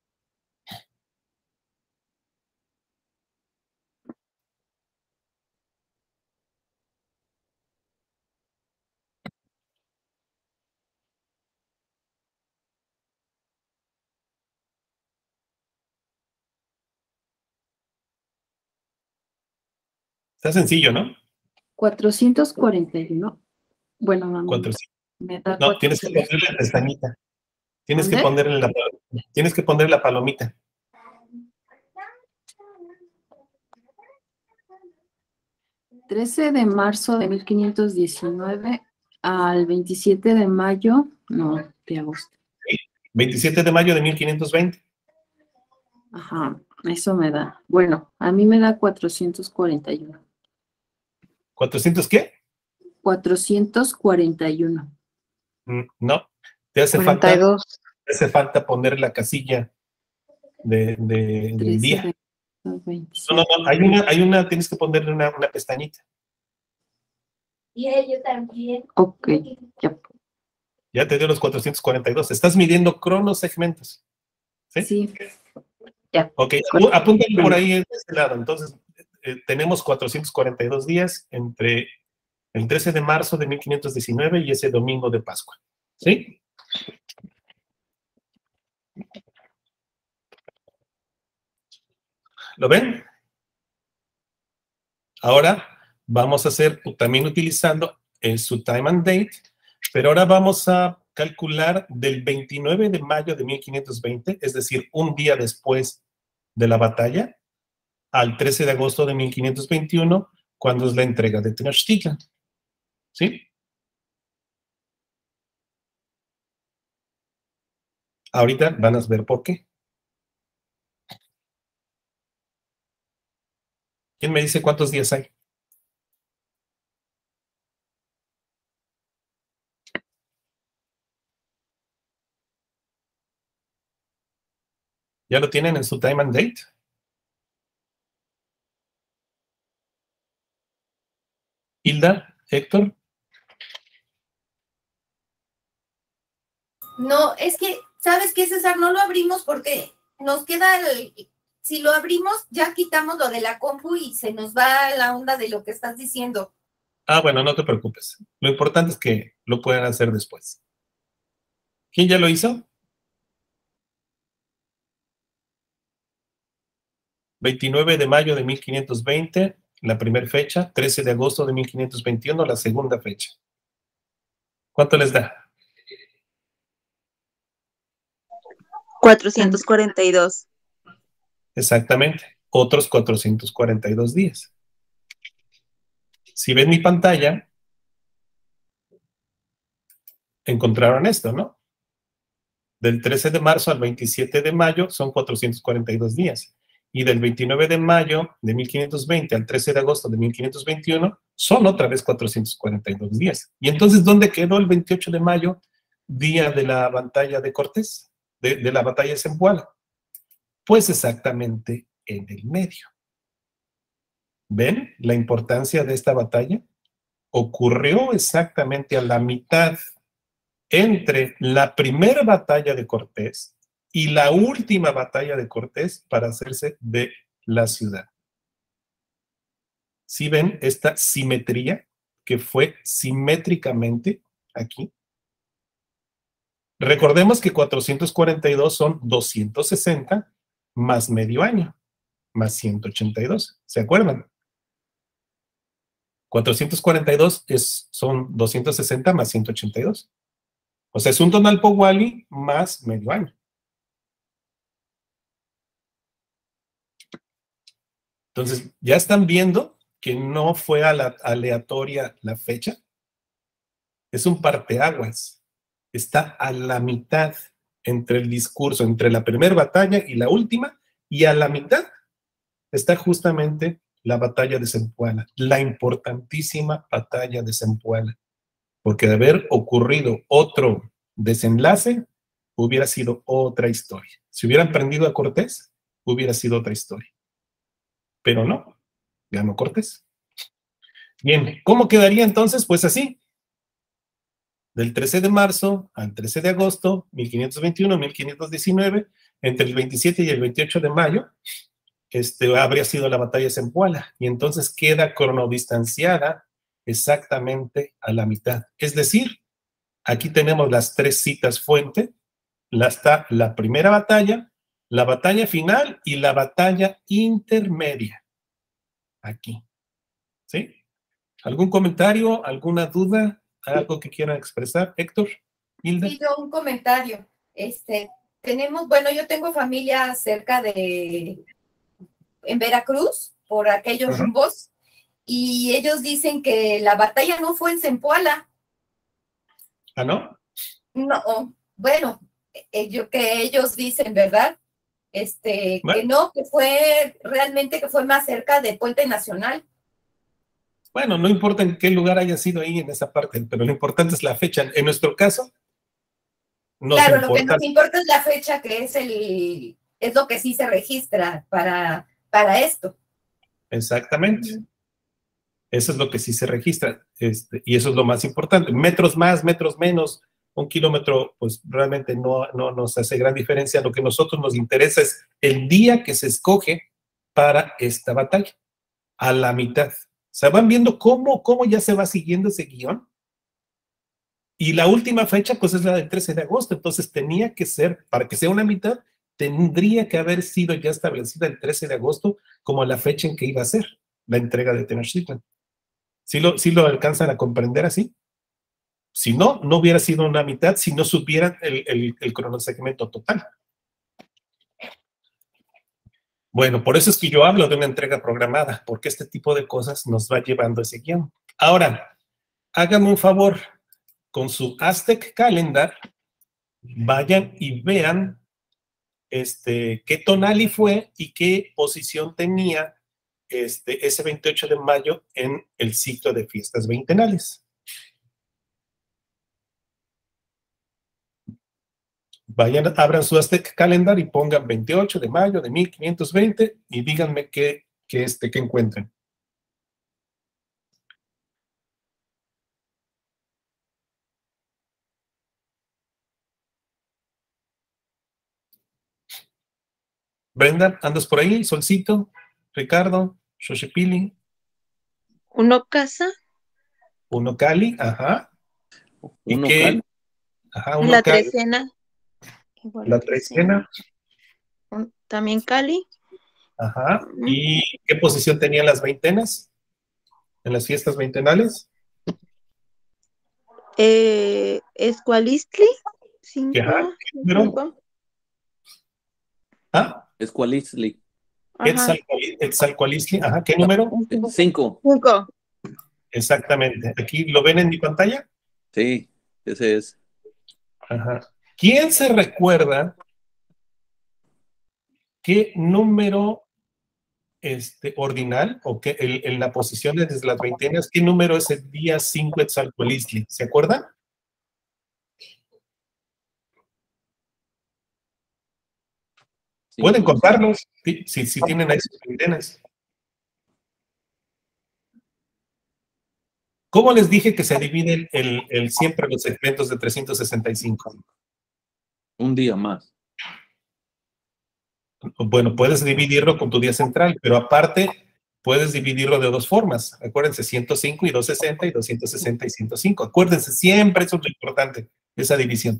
Está sencillo, ¿no? cuatrocientos cuarenta y uno. Bueno, mamá, cuatrocientos. me da No, tienes que cuatrocientos. ponerle la pestañita. Tienes que ¿Dónde? ponerle la, tienes que poner la palomita. trece de marzo de mil quinientos diecinueve al veintisiete de mayo, no, de agosto. veintisiete de mayo de mil quinientos veinte. Ajá, eso me da. Bueno, a mí me da cuatrocientos cuarenta y uno. ¿cuatrocientos qué? cuatrocientos cuarenta y uno. Mm, No, te hace cuarenta y falta, dos. te hace falta poner la casilla de, de- del trece día. de No, no, veintisiete. no, hay una, hay una, tienes que ponerle una, una pestañita. Y ellos también. Ok, ya. Ya te dio los cuatrocientos cuarenta y dos. Estás midiendo cronosegmentos. ¿Sí? Sí, ya. Ok, apú- apúntale por ahí de este lado. Entonces, eh, tenemos cuatrocientos cuarenta y dos días entre el trece de marzo de mil quinientos diecinueve y ese domingo de Pascua. ¿Sí? ¿Lo ven? Ahora vamos a hacer también utilizando eh, su time and date, pero ahora vamos a calcular del veintinueve de mayo de mil quinientos veinte, es decir, un día después de la batalla, al trece de agosto de mil quinientos veintiuno, cuando es la entrega de Tenochtitlan. ¿Sí? Ahorita van a ver por qué. ¿Quién me dice cuántos días hay? ¿Ya lo tienen en su time and date? Hilda, Héctor. No, es que, ¿sabes qué, César? No lo abrimos porque nos queda el, si lo abrimos, ya quitamos lo de la compu y se nos va la onda de lo que estás diciendo. Ah, bueno, no te preocupes. Lo importante es que lo puedan hacer después. ¿Quién ya lo hizo? veintinueve de mayo de mil quinientos veinte, la primera fecha. trece de agosto de mil quinientos veintiuno, la segunda fecha. ¿Cuánto les da? cuatrocientos cuarenta y dos. Exactamente. Otros cuatrocientos cuarenta y dos días. Si ven mi pantalla, encontraron esto, ¿no? Del trece de marzo al veintisiete de mayo son cuatrocientos cuarenta y dos días. Y del veintinueve de mayo de mil quinientos veinte al trece de agosto de mil quinientos veintiuno son otra vez cuatrocientos cuarenta y dos días. ¿Y entonces dónde quedó el veintiocho de mayo, día de la batalla de Cortés, de, de la batalla de Zempoala? Pues exactamente en el medio. ¿Ven la importancia de esta batalla? Ocurrió exactamente a la mitad entre la primera batalla de Cortés y la última batalla de Cortés para hacerse de la ciudad. ¿Sí ven esta simetría que fue simétricamente aquí? Recordemos que cuatrocientos cuarenta y dos son doscientos sesenta más medio año, más ciento ochenta y dos. ¿Se acuerdan? cuatrocientos cuarenta y dos es, son doscientos sesenta más ciento ochenta y dos. O sea, es un Tonalpohualli más medio año. Entonces, ¿ya están viendo que no fue aleatoria la fecha? Es un parteaguas. Está a la mitad entre el discurso, entre la primera batalla y la última, y a la mitad está justamente la batalla de Zempoala, la importantísima batalla de Zempoala, porque de haber ocurrido otro desenlace, hubiera sido otra historia. Si hubieran prendido a Cortés, hubiera sido otra historia. Pero no, ganó Cortés. Bien, ¿cómo quedaría entonces? Pues así. Del trece de marzo al trece de agosto, mil quinientos veintiuno, mil quinientos diecinueve, entre el veintisiete y el veintiocho de mayo, este, habría sido la batalla de Zempoala, y entonces queda cronodistanciada exactamente a la mitad. Es decir, aquí tenemos las tres citas fuente, la, está la primera batalla, la batalla final y la batalla intermedia. Aquí. ¿Sí? ¿Algún comentario, alguna duda, algo que quieran expresar? Héctor, Hilda. Sí, yo un comentario. Este, tenemos, bueno, yo tengo familia cerca de, en Veracruz, por aquellos Ajá. rumbos, y ellos dicen que la batalla no fue en Zempoala. ¿Ah, no? No, bueno, ello que ellos dicen, ¿verdad? Este, Bueno. que no, que fue realmente que fue más cerca de Puente Nacional. Bueno, no importa en qué lugar haya sido ahí en esa parte, pero lo importante es la fecha. En nuestro caso, no Claro, importa. lo que nos importa es la fecha, que es el, es lo que sí se registra para, para esto. Exactamente. Eso es lo que sí se registra, este, y eso es lo más importante. Metros más, metros menos, un kilómetro, pues realmente no, no nos hace gran diferencia. Lo que a nosotros nos interesa es el día que se escoge para esta batalla, a la mitad. O sea, van viendo cómo, cómo ya se va siguiendo ese guión. Y la última fecha, pues es la del trece de agosto. Entonces tenía que ser, para que sea una mitad, tendría que haber sido ya establecida el trece de agosto como la fecha en que iba a ser la entrega de Tenochtitlan. ¿Sí lo, sí lo alcanzan a comprender así? Si no, no hubiera sido una mitad si no supieran el, el, el cronosegmento total. Bueno, por eso es que yo hablo de una entrega programada, porque este tipo de cosas nos va llevando ese guión. Ahora, háganme un favor, con su Aztec Calendar, vayan y vean este, qué tonali fue y qué posición tenía este, ese veintiocho de mayo en el ciclo de fiestas veintenales. Vayan, abran su Aztec Calendar y pongan veintiocho de mayo de mil quinientos veinte y díganme qué, qué, este, qué encuentran. Brenda, ¿andas por ahí? Solcito, Ricardo, Xochipilli, Uno casa, uno Cali, ajá. ¿Y Uno qué? Cali. Ajá, uno la Cali, trecena. Igual la trecena, Un- También Cali. ajá. Mm, ¿Y qué posición tenían las veintenas en las fiestas veintenales? Eh, Escualistli, ¿Qué, ajá, cinco. qué número? cinco. ¿Ah? Escualistli. Ajá. Etzalcoali- Etzalcoalistli, ajá, ¿qué número? Eh, Cinco. Cinco. Exactamente. ¿Aquí lo ven en mi pantalla? Sí, ese es. Ajá. ¿Quién se recuerda qué número este, ordinal o qué, el- en la posición desde las veintenas, qué número es el día cinco Etzalcoalistli? ¿Se acuerdan? Pueden Cinco. contarlos si, si, si tienen ahí sus veintenas. ¿Cómo les dije que se dividen el, el siempre los segmentos de trescientos sesenta y cinco? Un día más. Bueno, puedes dividirlo con tu día central, pero aparte puedes dividirlo de dos formas. Acuérdense, ciento cinco y doscientos sesenta y doscientos sesenta y ciento cinco. Acuérdense, siempre eso es lo importante, esa división.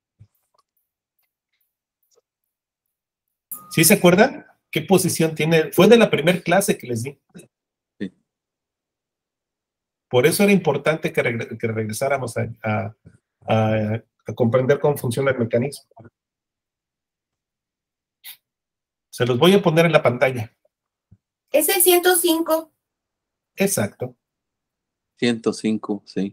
¿Sí se acuerdan? ¿Qué posición tiene? Fue de la primera clase que les di. Sí. Por eso era importante que, regre que regresáramos a, a, a, a comprender cómo funciona el mecanismo. Se los voy a poner en la pantalla. Es el ciento cinco. Exacto. Ciento cinco, sí.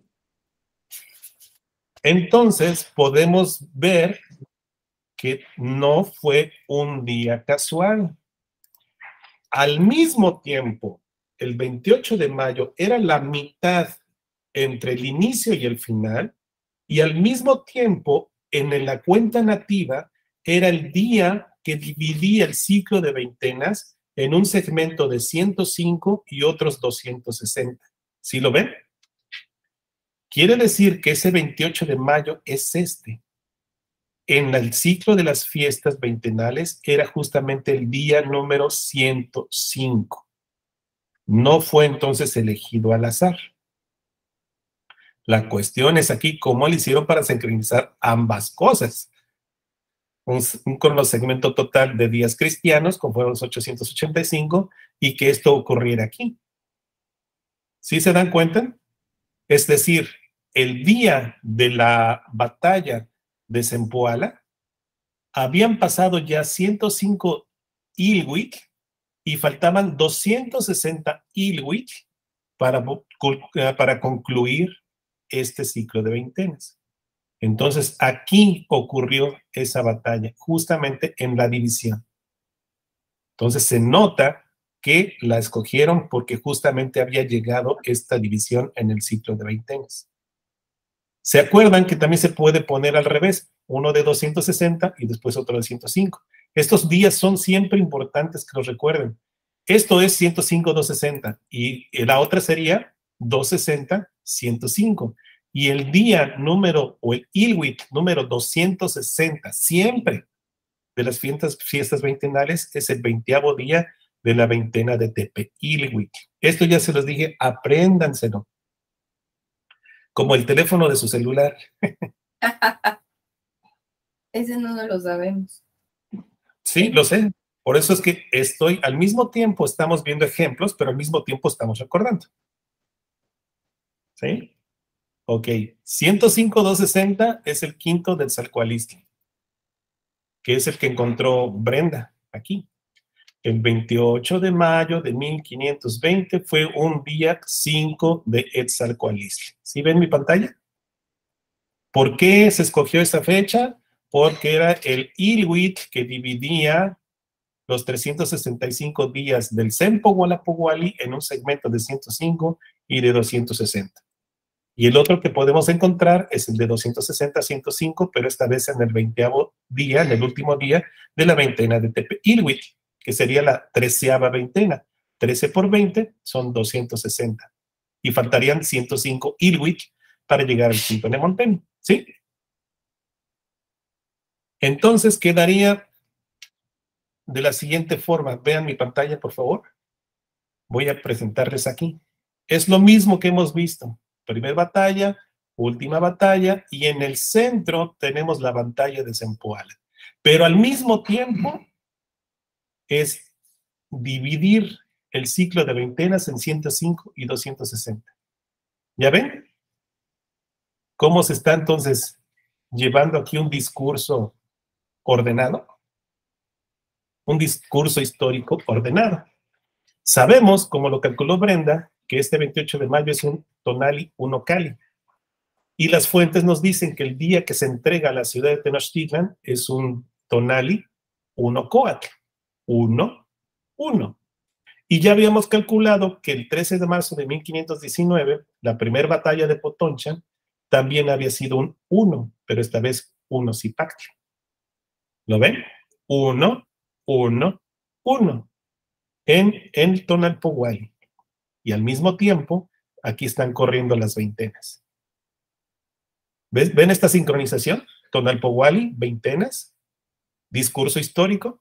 Entonces podemos ver que no fue un día casual. Al mismo tiempo, el veintiocho de mayo era la mitad entre el inicio y el final, y al mismo tiempo, en la cuenta nativa, era el día que dividía el ciclo de veintenas en un segmento de ciento cinco y otros doscientos sesenta. ¿Sí lo ven? Quiere decir que ese veintiocho de mayo es este. En el ciclo de las fiestas veintenales era justamente el día número ciento cinco. No fue entonces elegido al azar. La cuestión es aquí cómo le hicieron para sincronizar ambas cosas. Un, un cronosegmento total de días cristianos, como fueron los ochocientos ochenta y cinco, y que esto ocurriera aquí. ¿Sí se dan cuenta? Es decir, el día de la batalla de Zempoala, habían pasado ya ciento cinco Ilwik y faltaban doscientos sesenta Ilwik para, para concluir este ciclo de veintenas. Entonces, aquí ocurrió esa batalla, justamente en la división. Entonces, se nota que la escogieron porque justamente había llegado esta división en el ciclo de veintenas. ¿Se acuerdan que también se puede poner al revés? Uno de doscientos sesenta y después otro de ciento cinco. Estos días son siempre importantes que los recuerden. Esto es ciento cinco, doscientos sesenta y la otra sería doscientos sesenta, ciento cinco. Y el día número, o el Ilwik número doscientos sesenta, siempre de las fiestas, fiestas veintenales, es el veinteavo día de la veintena de Tepe Ilwik. Esto ya se los dije, apréndanselo. Como el teléfono de su celular. Ese no lo sabemos. Sí, lo sé. Por eso es que estoy, al mismo tiempo estamos viendo ejemplos, pero al mismo tiempo estamos recordando. ¿Sí? Ok. ciento cinco, doscientos sesenta es el quinto del Etzalcoalistli, que es el que encontró Brenda aquí. El veintiocho de mayo de mil quinientos veinte fue un día cinco de Etzalcoalistli. ¿Sí ven mi pantalla? ¿Por qué se escogió esa fecha? Porque era el Ilwik que dividía los trescientos sesenta y cinco días del Sempo Walapuwali en un segmento de ciento cinco y de doscientos sesenta. Y el otro que podemos encontrar es el de doscientos sesenta a ciento cinco, pero esta vez en el veinteavo día, en el último día de la veintena de Tepe Ilwik, que sería la treceava veintena. trece por veinte son doscientos sesenta. Y faltarían ciento cinco Ilwik para llegar al quinto Nemonteni. ¿Sí? Entonces quedaría de la siguiente forma. Vean mi pantalla, por favor. Voy a presentarles aquí. Es lo mismo que hemos visto. Primera batalla, última batalla, y en el centro tenemos la batalla de Zempoala. Pero al mismo tiempo es dividir el ciclo de veintenas en ciento cinco y doscientos sesenta. ¿Ya ven? ¿Cómo se está entonces llevando aquí un discurso ordenado? Un discurso histórico ordenado. Sabemos, como lo calculó Brenda, que este veintiocho de mayo es un tonali uno cali. Y las fuentes nos dicen que el día que se entrega a la ciudad de Tenochtitlan es un tonali uno coatl. uno, uno. Y ya habíamos calculado que el trece de marzo de mil quinientos diecinueve, la primera batalla de Potoncha, también había sido un uno, pero esta vez uno Zipactli. ¿Lo ven? uno, uno, uno. En, en Tonalpohualli. Y al mismo tiempo, aquí están corriendo las veintenas. ¿Ves? ¿Ven esta sincronización? Tonalpohualli, veintenas, discurso histórico.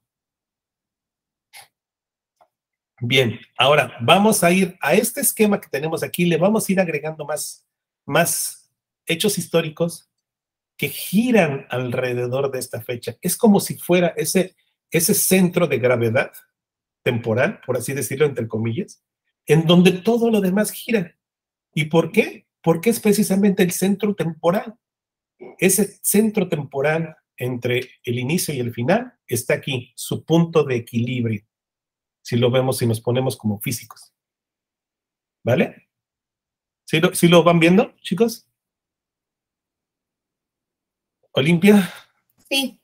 Bien, ahora vamos a ir a este esquema que tenemos aquí, le vamos a ir agregando más, más hechos históricos que giran alrededor de esta fecha. Es como si fuera ese, ese centro de gravedad temporal, por así decirlo, entre comillas, en donde todo lo demás gira. ¿Y por qué? Porque es precisamente el centro temporal. Ese centro temporal entre el inicio y el final está aquí, su punto de equilibrio, si lo vemos, si nos ponemos como físicos. ¿Vale? ¿Sí lo, sí lo van viendo, chicos? ¿Olimpia? Sí.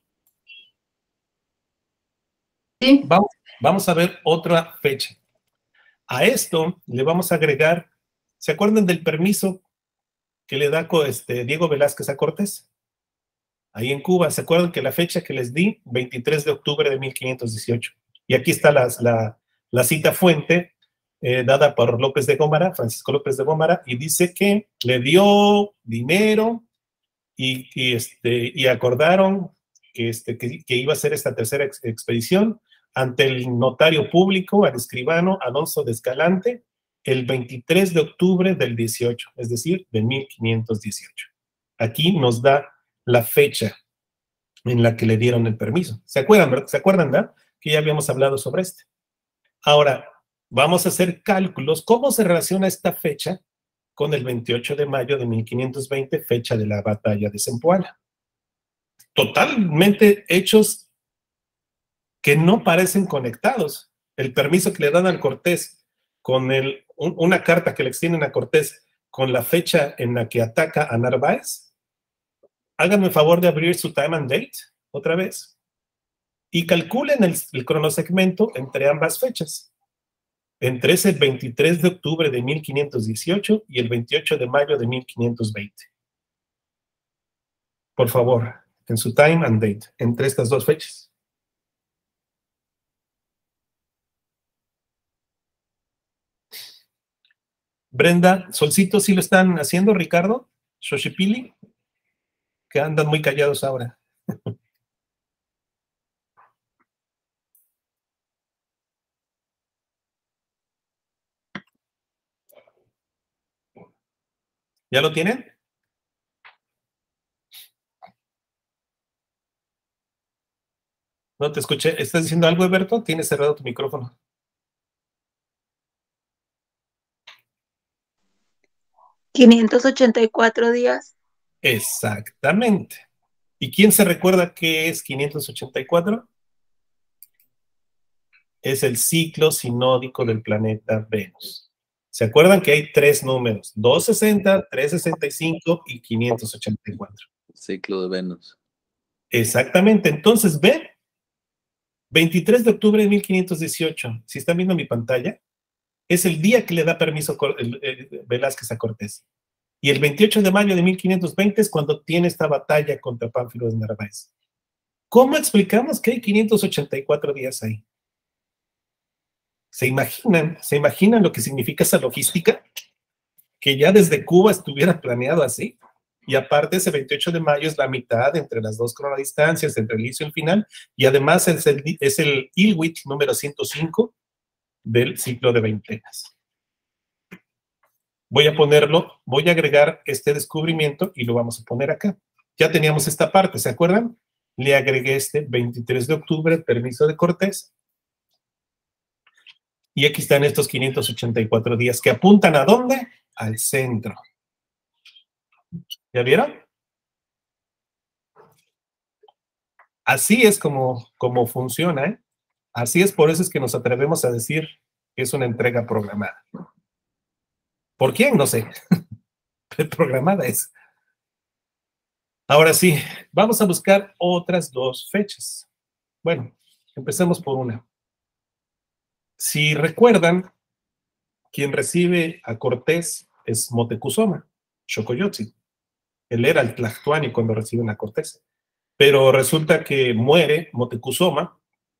Sí. Vamos, vamos a ver otra fecha. A esto le vamos a agregar, ¿se acuerdan del permiso que le da este, Diego Velázquez a Cortés? Ahí en Cuba, ¿se acuerdan que la fecha que les di? veintitrés de octubre de mil quinientos dieciocho. Y aquí está la, la, la cita fuente eh, dada por López de Gómara, Francisco López de Gómara, y dice que le dio dinero y, y, este, y acordaron que, este, que, que iba a hacer esta tercera ex, expedición ante el notario público, al escribano Alonso de Escalante, el veintitrés de octubre del dieciocho, es decir, de mil quinientos dieciocho. Aquí nos da la fecha en la que le dieron el permiso. ¿Se acuerdan, verdad? ¿Se acuerdan, verdad? Que ya habíamos hablado sobre este. Ahora, vamos a hacer cálculos. ¿Cómo se relaciona esta fecha con el veintiocho de mayo de mil quinientos veinte, fecha de la batalla de Zempoala? Totalmente hechos que no parecen conectados. El permiso que le dan al Cortés con el, un, una carta que le extienden a Cortés con la fecha en la que ataca a Narváez. Háganme el favor de abrir su time and date otra vez y calculen el, el cronosegmento entre ambas fechas. Entre ese veintitrés de octubre de mil quinientos dieciocho y el veintiocho de mayo de mil quinientos veinte. Por favor, en su time and date, entre estas dos fechas. Brenda, Solcito, ¿sí lo están haciendo, Ricardo? Xochipilli, que andan muy callados ahora. ¿Ya lo tienen? No te escuché. ¿Estás diciendo algo, Alberto? Tienes cerrado tu micrófono. quinientos ochenta y cuatro días. Exactamente. ¿Y quién se recuerda qué es quinientos ochenta y cuatro? Es el ciclo sinódico del planeta Venus. ¿Se acuerdan que hay tres números? doscientos sesenta, trescientos sesenta y cinco y quinientos ochenta y cuatro. Ciclo de Venus. Exactamente. Entonces, ven, veintitrés de octubre de mil quinientos dieciocho, si están viendo mi pantalla, es el día que le da permiso Velázquez a Cortés. Y el veintiocho de mayo de mil quinientos veinte es cuando tiene esta batalla contra Pánfilo de Narváez. ¿Cómo explicamos que hay quinientos ochenta y cuatro días ahí? ¿Se imaginan? ¿Se imaginan lo que significa esa logística? Que ya desde Cuba estuviera planeado así. Y aparte ese veintiocho de mayo es la mitad entre las dos cronodistancias, entre el inicio y el final, y además es el, es el Ilwit número ciento cinco del ciclo de veintenas. Voy a ponerlo, voy a agregar este descubrimiento y lo vamos a poner acá. Ya teníamos esta parte, ¿se acuerdan? Le agregué este veintitrés de octubre, permiso de Cortés. Y aquí están estos quinientos ochenta y cuatro días que apuntan ¿a dónde? Al centro. ¿Ya vieron? Así es como, como funciona, ¿eh? Así es, por eso es que nos atrevemos a decir que es una entrega programada. ¿Por quién? No sé. Pero programada es. Ahora sí, vamos a buscar otras dos fechas. Bueno, empecemos por una. Si recuerdan, quien recibe a Cortés es Moctezuma, Xocoyotzin. Él era el Tlactuani cuando reciben a Cortés. Pero resulta que muere Moctezuma.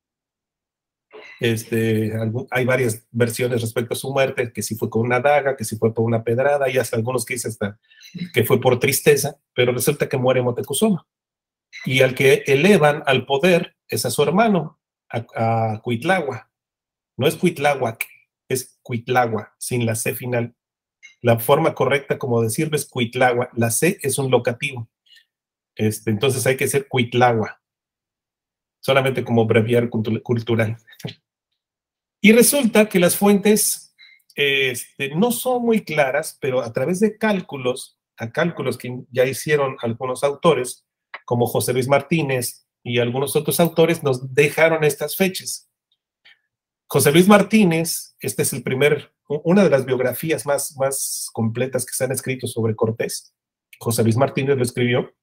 Este, hay varias versiones respecto a su muerte, que si fue con una daga, que si fue por una pedrada, y hasta algunos que dicen hasta que fue por tristeza, pero resulta que muere Moctezuma. Y al que elevan al poder es a su hermano, a, a Cuitlagua. No es Cuitláhuac, es Cuitlagua, sin la C final. La forma correcta como decirlo es Cuitlagua. La C es un locativo. Este, entonces hay que ser Cuitlagua. Solamente como breviario cultural. Y resulta que las fuentes este, no son muy claras, pero a través de cálculos, a cálculos que ya hicieron algunos autores, como José Luis Martínez y algunos otros autores, nos dejaron estas fechas. José Luis Martínez, este es el primer, una de las biografías más, más completas que se han escrito sobre Cortés. José Luis Martínez lo escribió.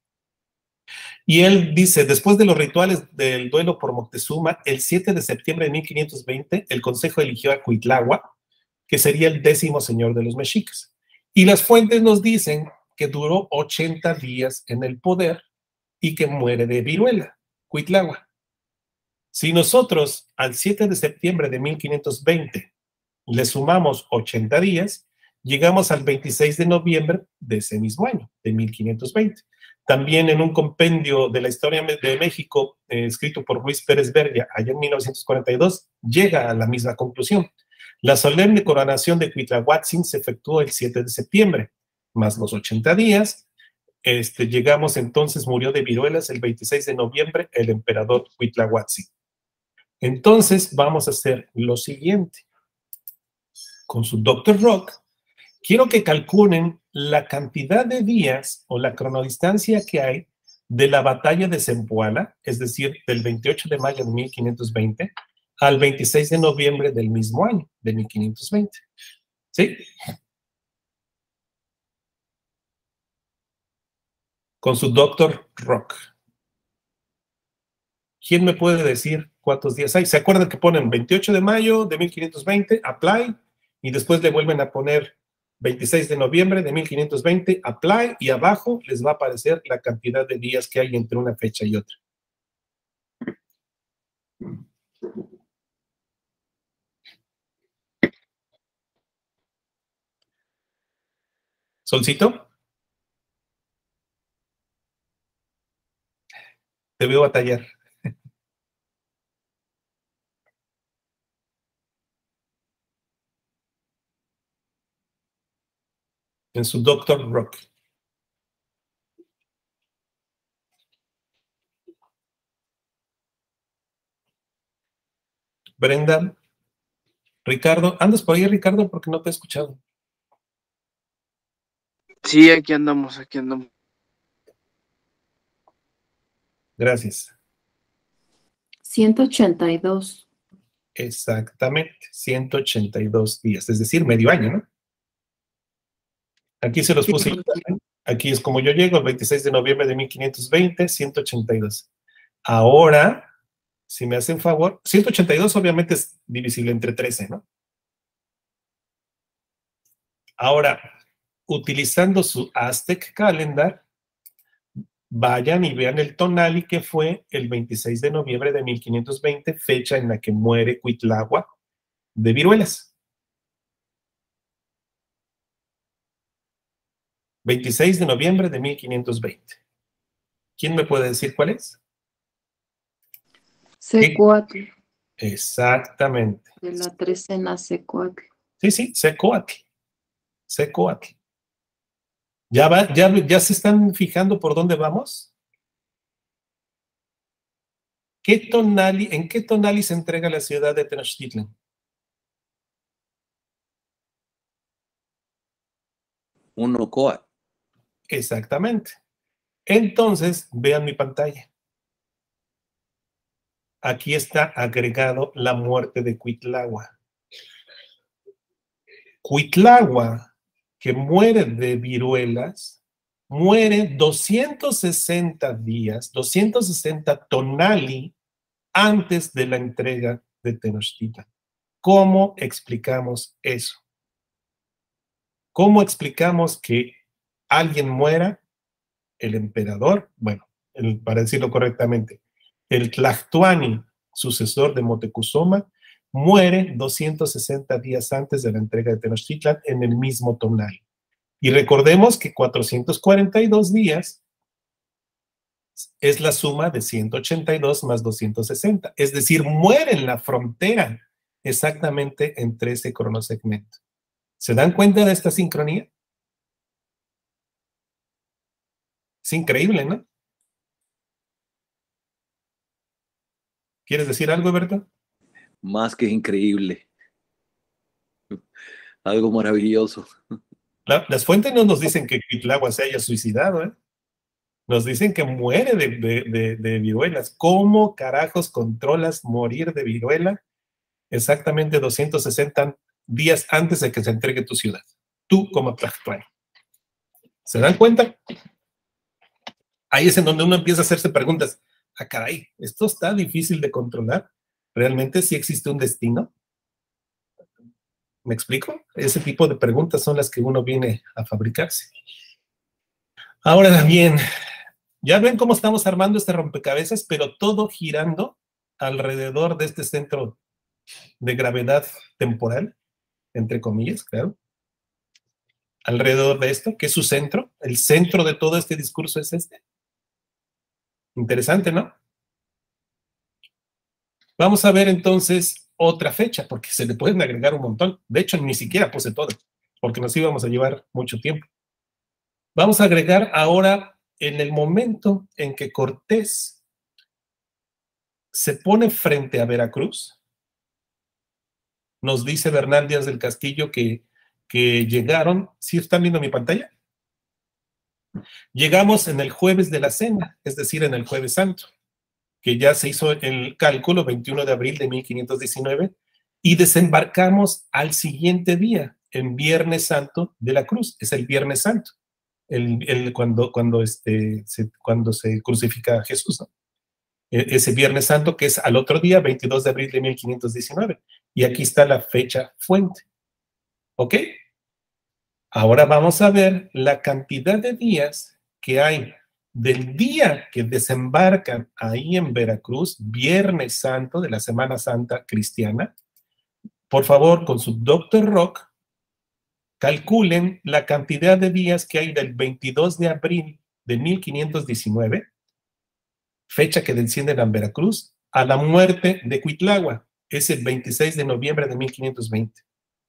Y él dice, después de los rituales del duelo por Moctezuma, el siete de septiembre de mil quinientos veinte, el Consejo eligió a Cuitlagua, que sería el décimo señor de los mexicas. Y las fuentes nos dicen que duró ochenta días en el poder y que muere de viruela, Cuitlagua. Si nosotros al siete de septiembre de mil quinientos veinte le sumamos ochenta días, llegamos al veintiséis de noviembre de ese mismo año, de mil quinientos veinte. También en un compendio de la historia de México, eh, escrito por Luis Pérez Berria, allá en mil novecientos cuarenta y dos, llega a la misma conclusión. La solemne coronación de Cuitlahuatzin se efectuó el siete de septiembre, más los ochenta días. Este, llegamos entonces, murió de viruelas el veintiséis de noviembre el emperador Cuitlahuatzin. Entonces vamos a hacer lo siguiente. Con su doctor Rock, quiero que calculen la cantidad de días o la cronodistancia que hay de la batalla de Zempoala, es decir, del veintiocho de mayo de mil quinientos veinte al veintiséis de noviembre del mismo año, de mil quinientos veinte. ¿Sí? Con su doctor Rock. ¿Quién me puede decir cuántos días hay? ¿Se acuerdan que ponen veintiocho de mayo de mil quinientos veinte, apply, y después le vuelven a poner veintiséis de noviembre de mil quinientos veinte, apply, y abajo les va a aparecer la cantidad de días que hay entre una fecha y otra? ¿Solcito? Te veo batallar. En su doctor Rock. Brenda, Ricardo, ¿andas por ahí, Ricardo? Porque no te he escuchado. Sí, aquí andamos, aquí andamos. Gracias. ciento ochenta y dos. Exactamente, ciento ochenta y dos días, es decir, medio año, ¿no? Aquí se los puse. Aquí es como yo llego, el veintiséis de noviembre de mil quinientos veinte, ciento ochenta y dos. Ahora, si me hacen favor, ciento ochenta y dos obviamente es divisible entre trece, ¿no? Ahora, utilizando su Aztec Calendar, vayan y vean el tonali que fue el veintiséis de noviembre de mil quinientos veinte, fecha en la que muere Cuitlagua de viruelas. veintiséis de noviembre de mil quinientos veinte. ¿Quién me puede decir cuál es? Secuatl. Exactamente. De la trecena Secuatl. Sí, sí, Secoatl. Secoatl. ¿Ya, va, ya, ¿Ya se están fijando por dónde vamos? ¿Qué tonali, ¿En qué tonali se entrega la ciudad de Tenochtitlan? Un Ocoa. Exactamente. Entonces, vean mi pantalla. Aquí está agregado la muerte de Cuitlagua. Cuitlagua, que muere de viruelas, muere doscientos sesenta días, doscientos sesenta tonali antes de la entrega de Tenochtitlan. ¿Cómo explicamos eso? ¿Cómo explicamos que alguien muera, el emperador, bueno, el, para decirlo correctamente, el Tlactuani, sucesor de Moctezuma, muere doscientos sesenta días antes de la entrega de Tenochtitlan en el mismo tonal? Y recordemos que cuatrocientos cuarenta y dos días es la suma de ciento ochenta y dos más doscientos sesenta, es decir, muere en la frontera exactamente entre ese cronosegmento. ¿Se dan cuenta de esta sincronía? Es increíble, ¿no? ¿Quieres decir algo, Berto? Más que increíble. Algo maravilloso. La, las fuentes no nos dicen que Cuitlagua se haya suicidado, ¿eh? Nos dicen que muere de, de, de, de viruelas. ¿Cómo carajos controlas morir de viruela exactamente doscientos sesenta días antes de que se entregue tu ciudad? Tú como Tlactuani. ¿Se dan cuenta? Ahí es en donde uno empieza a hacerse preguntas. Ah, caray, esto está difícil de controlar. ¿Realmente sí existe un destino? ¿Me explico? Ese tipo de preguntas son las que uno viene a fabricarse. Ahora bien, ya ven cómo estamos armando este rompecabezas, pero todo girando alrededor de este centro de gravedad temporal, entre comillas, claro. Alrededor de esto, que es su centro, el centro de todo este discurso es este. Interesante, ¿no? Vamos a ver entonces otra fecha, porque se le pueden agregar un montón. De hecho, ni siquiera puse todo, porque nos íbamos a llevar mucho tiempo. Vamos a agregar ahora en el momento en que Cortés se pone frente a Veracruz. Nos dice Bernal Díaz del Castillo que, que llegaron, ¿sí están viendo mi pantalla? Llegamos en el jueves de la cena, es decir, en el jueves santo, que ya se hizo el cálculo, veintiuno de abril de mil quinientos diecinueve, y desembarcamos al siguiente día, en Viernes Santo de la Cruz, es el Viernes Santo, el, el, cuando, cuando, este, se, cuando se crucifica a Jesús, ¿no? Ese Viernes Santo, que es al otro día, veintidós de abril de mil quinientos diecinueve, y aquí está la fecha fuente, ¿ok? Ahora vamos a ver la cantidad de días que hay del día que desembarcan ahí en Veracruz, Viernes Santo de la Semana Santa cristiana. Por favor, con su doctor Rock, calculen la cantidad de días que hay del veintidós de abril de mil quinientos diecinueve, fecha que descienden a Veracruz, a la muerte de Cuitlagua, es el veintiséis de noviembre de mil quinientos veinte.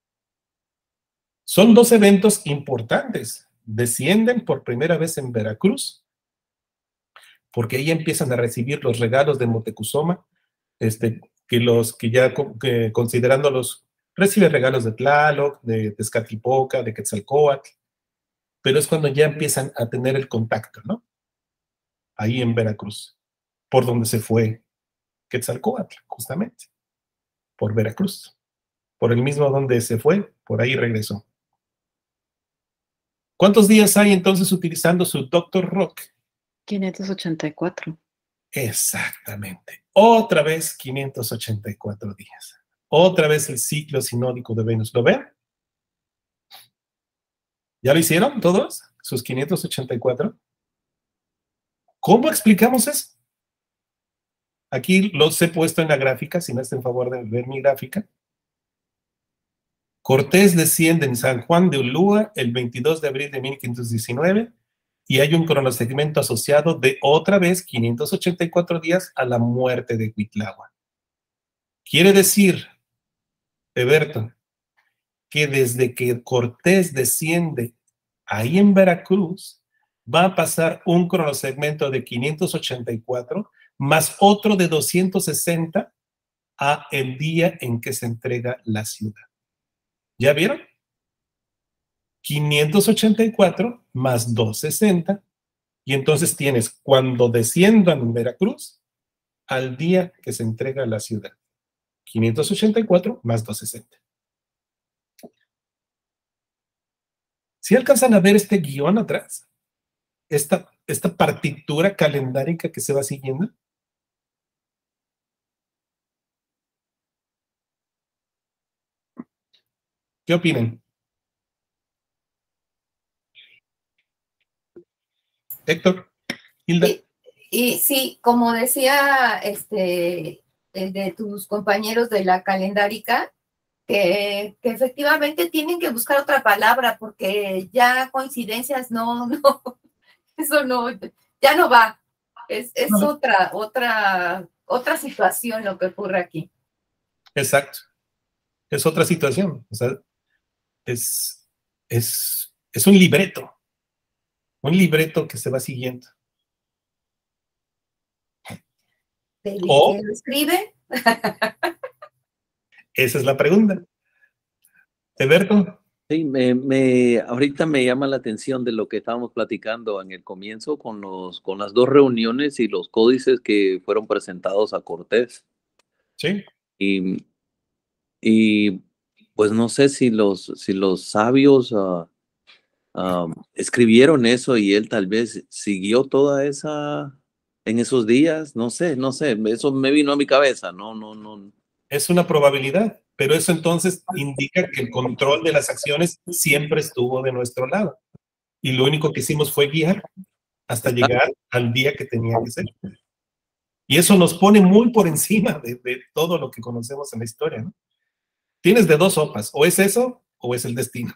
Son dos eventos importantes. Descienden por primera vez en Veracruz, porque ahí empiezan a recibir los regalos de Moctezuma, este, que los que ya que, considerándolos, recibe regalos de Tlaloc, de Tezcatlipoca, de Quetzalcóatl, pero es cuando ya empiezan a tener el contacto, ¿no? Ahí en Veracruz, por donde se fue Quetzalcóatl, justamente, por Veracruz, por el mismo donde se fue, por ahí regresó. ¿Cuántos días hay entonces utilizando su doctor Rock? quinientos ochenta y cuatro. Exactamente. Otra vez quinientos ochenta y cuatro días. Otra vez el ciclo sinódico de Venus. ¿Lo ven? ¿Ya lo hicieron todos? ¿Sus quinientos ochenta y cuatro? ¿Cómo explicamos eso? Aquí los he puesto en la gráfica, si me hacen favor de ver mi gráfica. Cortés desciende en San Juan de Ulúa el veintidós de abril de mil quinientos diecinueve y hay un cronosegmento asociado de otra vez quinientos ochenta y cuatro días a la muerte de Cuitlahua. Quiere decir, Eberto, que desde que Cortés desciende ahí en Veracruz, va a pasar un cronosegmento de quinientos ochenta y cuatro más otro de doscientos sesenta a el día en que se entrega la ciudad. ¿Ya vieron? quinientos ochenta y cuatro más doscientos sesenta, y entonces tienes cuando desciendan en Veracruz al día que se entrega la ciudad. quinientos ochenta y cuatro más doscientos sesenta. ¿Sí alcanzan a ver este guión atrás? Esta, esta partitura calendárica que se va siguiendo. ¿Qué opinan? Héctor, Hilda. Y, y sí, como decía este, el de tus compañeros de la calendárica, que, que efectivamente tienen que buscar otra palabra porque ya coincidencias no, no, eso no, ya no va. Es, es No. otra, otra, otra situación lo que ocurre aquí. Exacto. Es otra situación. O sea, es, es, es un libreto. Un libreto que se va siguiendo. ¿De O- quién lo escribe? Esa es la pregunta. Eberto. Sí, me, me, ahorita me llama la atención de lo que estábamos platicando en el comienzo con, los, con las dos reuniones y los códices que fueron presentados a Cortés. Sí. Y, y pues no sé si los, si los sabios uh, um, escribieron eso y él tal vez siguió toda esa, en esos días, no sé, no sé, eso me vino a mi cabeza, no, no, no. Es una probabilidad, pero eso entonces indica que el control de las acciones siempre estuvo de nuestro lado. Y lo único que hicimos fue guiar hasta llegar al día que tenía que ser. Y eso nos pone muy por encima de, de todo lo que conocemos en la historia, ¿no? Tienes de dos sopas, o es eso o es el destino.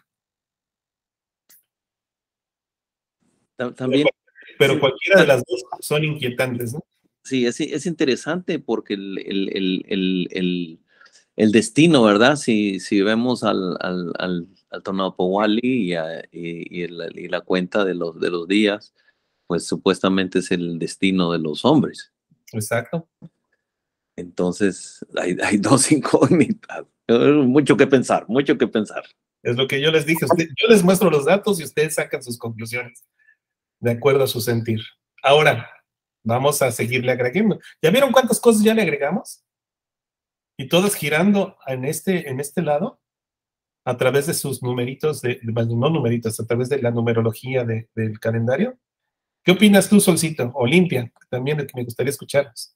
También. Pero cualquiera de las dos son inquietantes, ¿no? Sí, es, es interesante porque el, el, el, el, el, el destino, ¿verdad? Si, si vemos al, al, al, al Tonapohualli y, a, y, y, la, y la cuenta de los, de los días, pues supuestamente es el destino de los hombres. Exacto. Entonces, hay, hay dos incógnitas. Mucho que pensar, mucho que pensar. Es lo que yo les dije. Usted, yo les muestro los datos y ustedes sacan sus conclusiones de acuerdo a su sentir. Ahora, vamos a seguirle agregando. ¿Ya vieron cuántas cosas ya le agregamos? Y todas girando en este, en este lado, a través de sus numeritos, de, no numeritos, a través de la numerología de, del calendario. ¿Qué opinas tú, Solcito? Olimpia, también de que me gustaría escucharlos.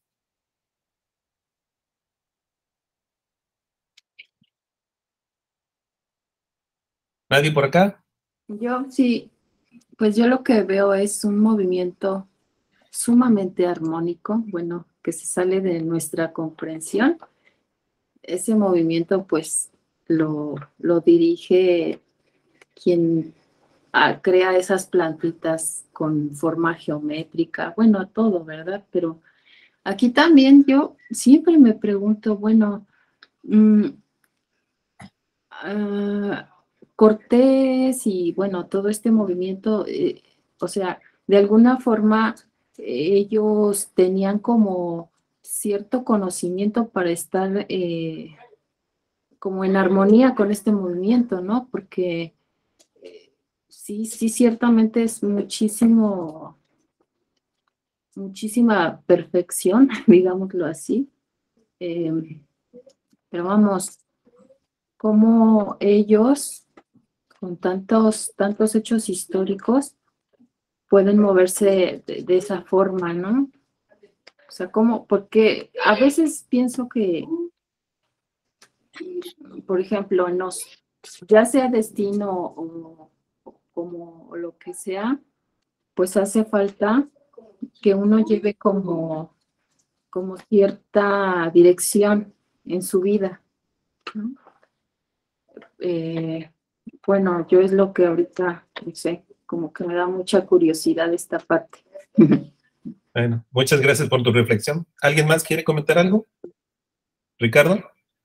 ¿Nadie por acá? Yo sí, pues yo lo que veo es un movimiento sumamente armónico, bueno, que se sale de nuestra comprensión. Ese movimiento pues lo, lo dirige quien ah, crea esas plantitas con forma geométrica, bueno, todo, ¿verdad? Pero aquí también yo siempre me pregunto, bueno, mmm, uh, Cortés y bueno, todo este movimiento, eh, o sea, de alguna forma ellos tenían como cierto conocimiento para estar eh, como en armonía con este movimiento, ¿no? Porque eh, sí, sí, ciertamente es muchísimo, muchísima perfección, digámoslo así. Eh, pero vamos, como ellos, con tantos, tantos hechos históricos, pueden moverse de, de esa forma, ¿no? O sea, como, porque a veces pienso que, por ejemplo, nos, ya sea destino o, o como lo que sea, pues hace falta que uno lleve como, como cierta dirección en su vida, ¿no? eh, bueno, yo es lo que ahorita, no sé, como que me da mucha curiosidad esta parte. Bueno, muchas gracias por tu reflexión. ¿Alguien más quiere comentar algo? ¿Ricardo?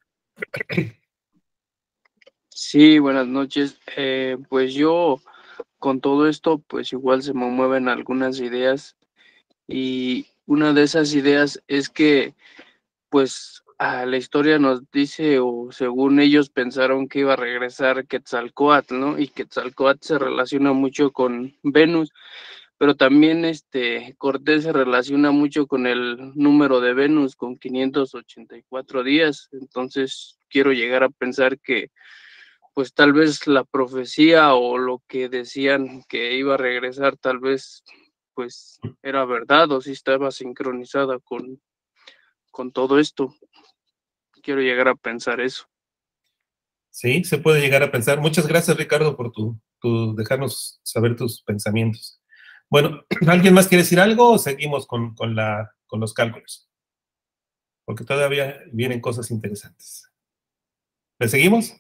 Sí, buenas noches. Eh, pues yo con todo esto, pues igual se me mueven algunas ideas y una de esas ideas es que pues a la historia nos dice, o según ellos pensaron que iba a regresar Quetzalcóatl, ¿no? Y Quetzalcóatl se relaciona mucho con Venus, pero también este Cortés se relaciona mucho con el número de Venus, con quinientos ochenta y cuatro días. Entonces quiero llegar a pensar que pues tal vez la profecía o lo que decían que iba a regresar, tal vez pues era verdad o si estaba sincronizada con, con todo esto. Quiero llegar a pensar eso. Sí, se puede llegar a pensar. Muchas gracias, Ricardo, por tu, tu dejarnos saber tus pensamientos. Bueno, ¿alguien más quiere decir algo o seguimos con, con, la, con los cálculos? Porque todavía vienen cosas interesantes. ¿Le seguimos?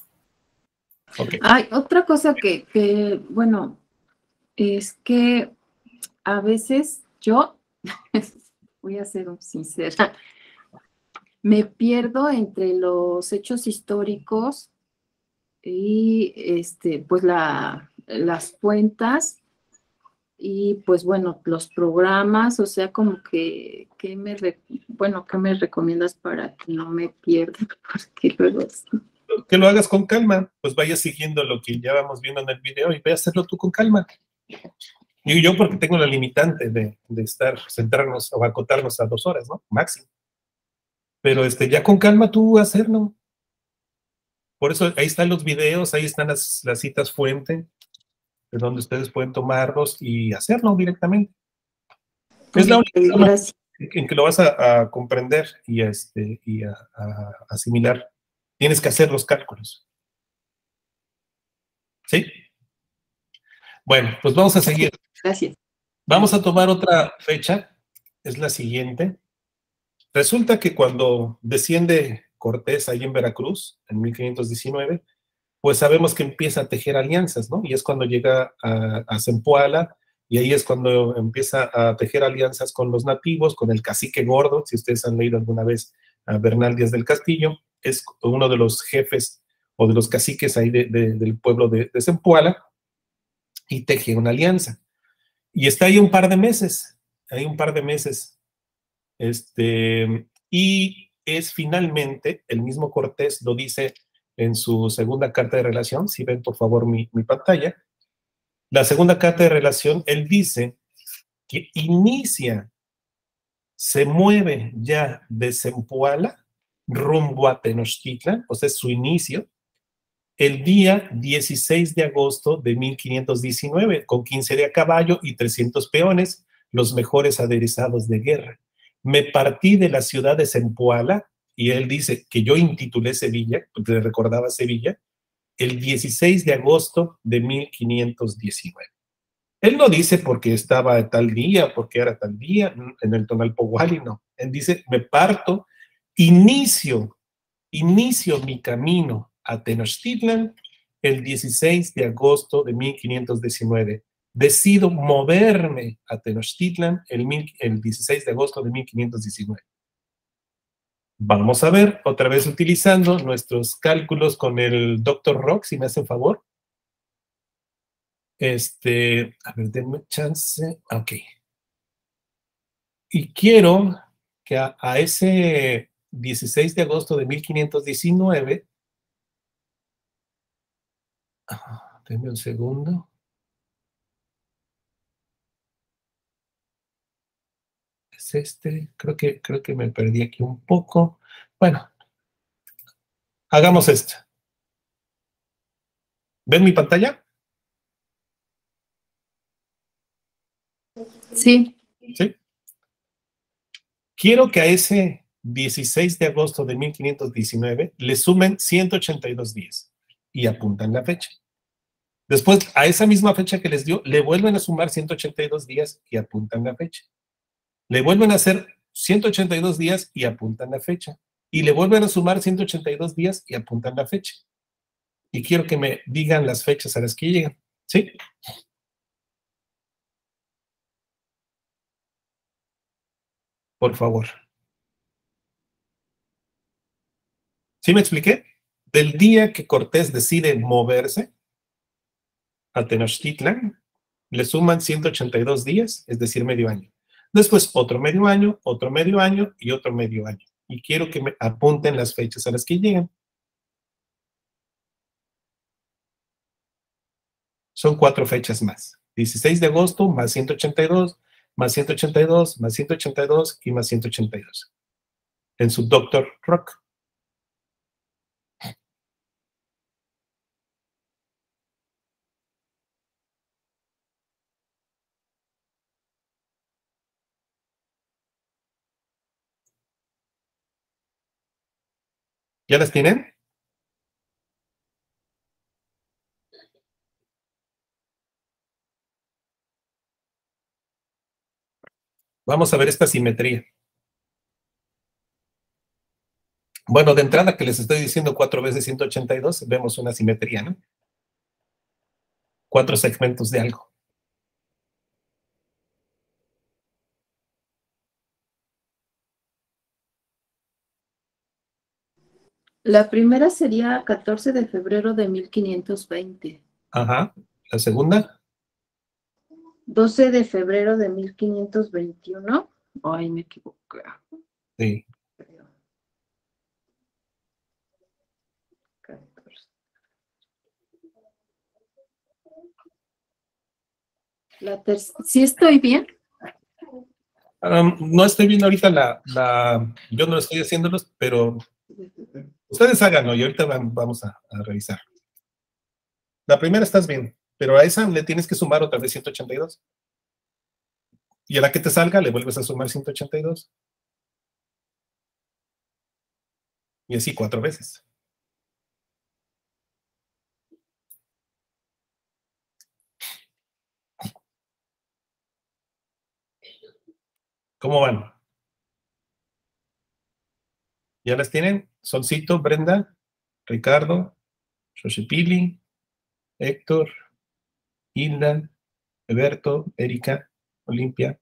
Okay. Hay otra cosa que, que, bueno, es que a veces yo, voy a ser sincera, me pierdo entre los hechos históricos y este, pues la, las cuentas y pues bueno, los programas, o sea, como que, que me, re, bueno, ¿qué me recomiendas para que no me pierda? Porque luego... Que lo hagas con calma, pues vayas siguiendo lo que ya vamos viendo en el video y ve a hacerlo tú con calma. Y yo porque tengo la limitante de, de estar, centrarnos o acotarnos a dos horas, ¿no? Máximo. Pero este, ya con calma tú hacerlo. Por eso ahí están los videos, ahí están las, las citas fuente, de donde ustedes pueden tomarlos y hacerlo directamente. Es la única forma en que lo vas a, a comprender y, a, este, y a, a asimilar. Tienes que hacer los cálculos. ¿Sí? Bueno, pues vamos a seguir. Gracias. Vamos a tomar otra fecha, es la siguiente. Resulta que cuando desciende Cortés ahí en Veracruz, en mil quinientos diecinueve, pues sabemos que empieza a tejer alianzas, ¿no? Y es cuando llega a, a Zempoala, y ahí es cuando empieza a tejer alianzas con los nativos, con el cacique gordo, si ustedes han leído alguna vez a Bernal Díaz del Castillo, es uno de los jefes o de los caciques ahí de, de, del pueblo de, de Zempoala, y teje una alianza. Y está ahí un par de meses, hay un par de meses, este, y es finalmente, el mismo Cortés lo dice en su segunda carta de relación, si ven por favor mi, mi pantalla, la segunda carta de relación, él dice que inicia, se mueve ya de Zempoala rumbo a Tenochtitlan, o sea, es su inicio, el día dieciséis de agosto de mil quinientos diecinueve, con quince de a caballo y trescientos peones, los mejores aderezados de guerra. Me partí de la ciudad de Zempoala, y él dice que yo intitulé Sevilla, porque le recordaba Sevilla, el dieciséis de agosto de mil quinientos diecinueve. Él no dice porque estaba tal día, porque era tal día, en el Tonalpohualli, no. Él dice, me parto, inicio, inicio mi camino a Tenochtitlan el dieciséis de agosto de mil quinientos diecinueve. Decido moverme a Tenochtitlan el, mil, el dieciséis de agosto de mil quinientos diecinueve. Vamos a ver, otra vez utilizando nuestros cálculos con el doctor Rock, si me hacen favor. Este, a ver, denme chance. Ok. Y quiero que a, a ese dieciséis de agosto de mil quinientos diecinueve, ah, denme un segundo. Es este, creo que, creo que me perdí aquí un poco. Bueno, hagamos esto. ¿Ven mi pantalla? Sí. Sí. Quiero que a ese dieciséis de agosto de mil quinientos diecinueve le sumen ciento ochenta y dos días y apuntan la fecha. Después, a esa misma fecha que les dio, le vuelven a sumar ciento ochenta y dos días y apuntan la fecha. Le vuelven a hacer ciento ochenta y dos días y apuntan la fecha. Y le vuelven a sumar ciento ochenta y dos días y apuntan la fecha. y quiero que me digan las fechas a las que llegan. ¿Sí? Por favor. ¿Sí me expliqué? Del día que Cortés decide moverse a Tenochtitlan, le suman ciento ochenta y dos días, es decir, medio año. Después otro medio año, otro medio año y otro medio año. Y quiero que me apunten las fechas a las que llegan. Son cuatro fechas más. dieciséis de agosto más ciento ochenta y dos, más ciento ochenta y dos, más ciento ochenta y dos y más ciento ochenta y dos. En su Doctor Rock. ¿Ya las tienen? Vamos a ver esta simetría. Bueno, de entrada que les estoy diciendo cuatro veces ciento ochenta y dos, vemos una simetría, ¿no? Cuatro segmentos de algo. La primera sería catorce de febrero de mil quinientos veinte. Ajá. La segunda. doce de febrero de mil quinientos veintiuno. Ay, me equivoqué. Sí. La tercera. ¿Sí estoy bien? Um, no estoy viendo ahorita la, la... Yo no estoy haciéndolos, pero ustedes háganlo y ahorita van, vamos a, a revisar. La primera estás bien, pero a esa le tienes que sumar otra vez ciento ochenta y dos. Y a la que te salga le vuelves a sumar ciento ochenta y dos. Y así cuatro veces. ¿Cómo van? ¿Ya las tienen? Solcito, Brenda, Ricardo, Xochipili, Héctor, Hilda, Alberto, Erika, Olimpia.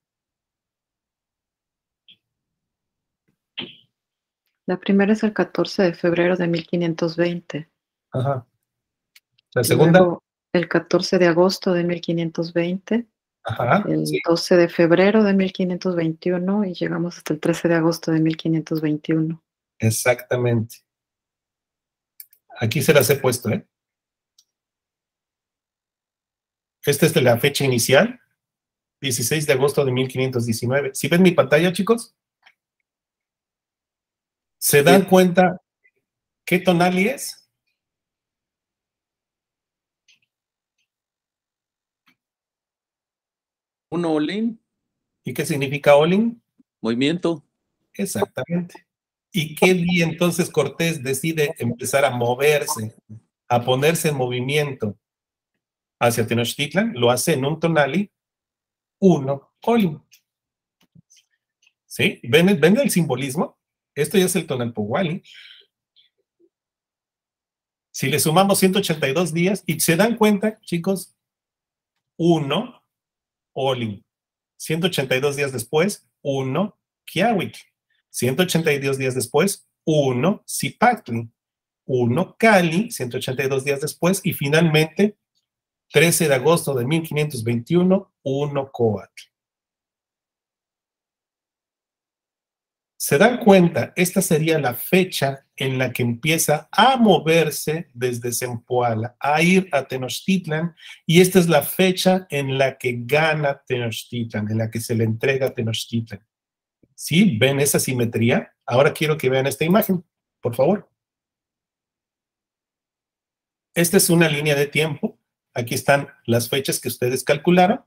La primera es el catorce de febrero de mil quinientos veinte. Ajá. La segunda. Luego, el catorce de agosto de mil quinientos veinte. Ajá. El Sí. doce de febrero de mil quinientos veintiuno y llegamos hasta el trece de agosto de mil quinientos veintiuno. Exactamente. Aquí se las he puesto, ¿eh? Esta es de la fecha inicial, dieciséis de agosto de mil quinientos diecinueve. ¿Sí ven mi pantalla, chicos? ¿Se dan Sí. cuenta qué tonali es? Un all-in, ¿Y qué significa Olin? movimiento. Exactamente. ¿Y qué día entonces Cortés decide empezar a moverse, a ponerse en movimiento hacia Tenochtitlan? Lo hace en un tonali uno Olin. ¿Sí? ¿Ven, ¿Ven el simbolismo? Esto ya es el Tonalpohualli. Si le sumamos ciento ochenta y dos días, y se dan cuenta, chicos, uno Olin. ciento ochenta y dos días después, uno Kiawik. ciento ochenta y dos días después, uno Zipactli. uno Cali, ciento ochenta y dos días después, y finalmente, trece de agosto de mil quinientos veintiuno, uno Coatl. ¿Se dan cuenta? Esta sería la fecha en la que empieza a moverse desde Zempoala, a ir a Tenochtitlan, y esta es la fecha en la que gana Tenochtitlan, en la que se le entrega a Tenochtitlan. ¿Sí? ¿Ven esa simetría? Ahora quiero que vean esta imagen, por favor. Esta es una línea de tiempo. Aquí están las fechas que ustedes calcularon.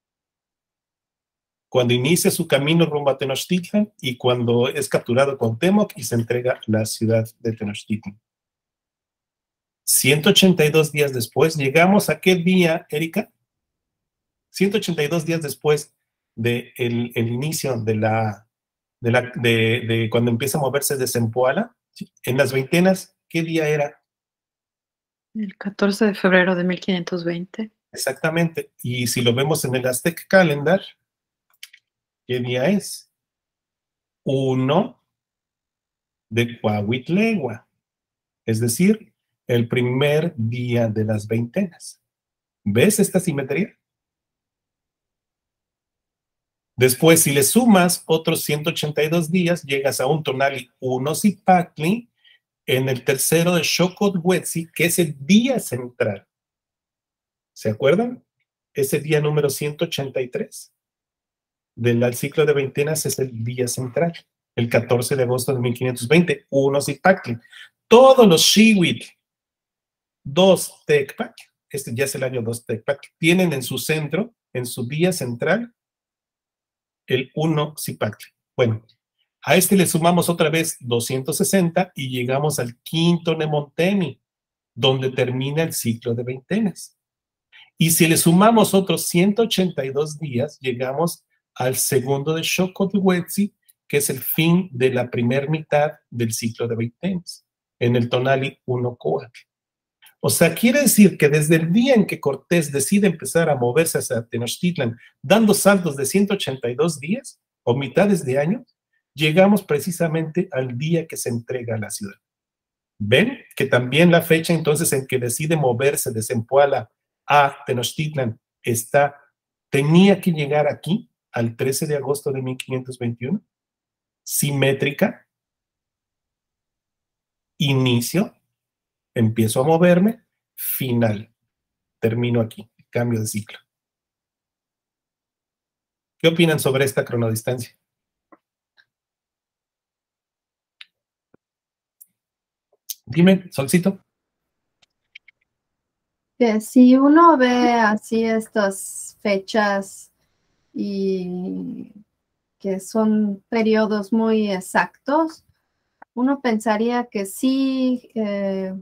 Cuando inicia su camino rumbo a Tenochtitlan y cuando es capturado con Cuauhtémoc y se entrega la ciudad de Tenochtitlan. ciento ochenta y dos días después, ¿llegamos a qué día, Erika? ciento ochenta y dos días después del de el, el inicio de la, de, la de, de cuando empieza a moverse de Zempoala, en las veintenas, ¿qué día era? El catorce de febrero de mil quinientos veinte. Exactamente. Y si lo vemos en el Aztec Calendar, ¿qué día es? uno de Cuahuitlegua, es decir, el primer día de las veintenas. ¿Ves esta simetría? Después, si le sumas otros ciento ochenta y dos días, llegas a un Tonali uno Zipactli en el tercero de Xocotl, que es el día central. ¿Se acuerdan? Ese día número ciento ochenta y tres del ciclo de veintenas es el día central, el catorce de agosto de mil quinientos veinte, uno Zipactli. Todos los Xihuitl, dos Tecpac, este ya es el año dos Tecpac, tienen en su centro, en su día central, el uno Zipactli. Bueno, a este le sumamos otra vez doscientos sesenta y llegamos al quinto Nemontemi, donde termina el ciclo de veintenas. Y si le sumamos otros ciento ochenta y dos días, llegamos al segundo de Xocotl, que es el fin de la primera mitad del ciclo de veintenas, en el Tonali uno Coatl. O sea, quiere decir que desde el día en que Cortés decide empezar a moverse hacia Tenochtitlan, dando saltos de ciento ochenta y dos días o mitades de año, llegamos precisamente al día que se entrega a la ciudad. ¿Ven? Que también la fecha entonces en que decide moverse de Zempoala a Tenochtitlan está, tenía que llegar aquí al trece de agosto de mil quinientos veintiuno, simétrica, inicio, empiezo a moverme, final, termino aquí, cambio de ciclo. ¿Qué opinan sobre esta cronodistancia? Dime, Solcito. Que si uno ve así estas fechas y que son periodos muy exactos, uno pensaría que sí, eh,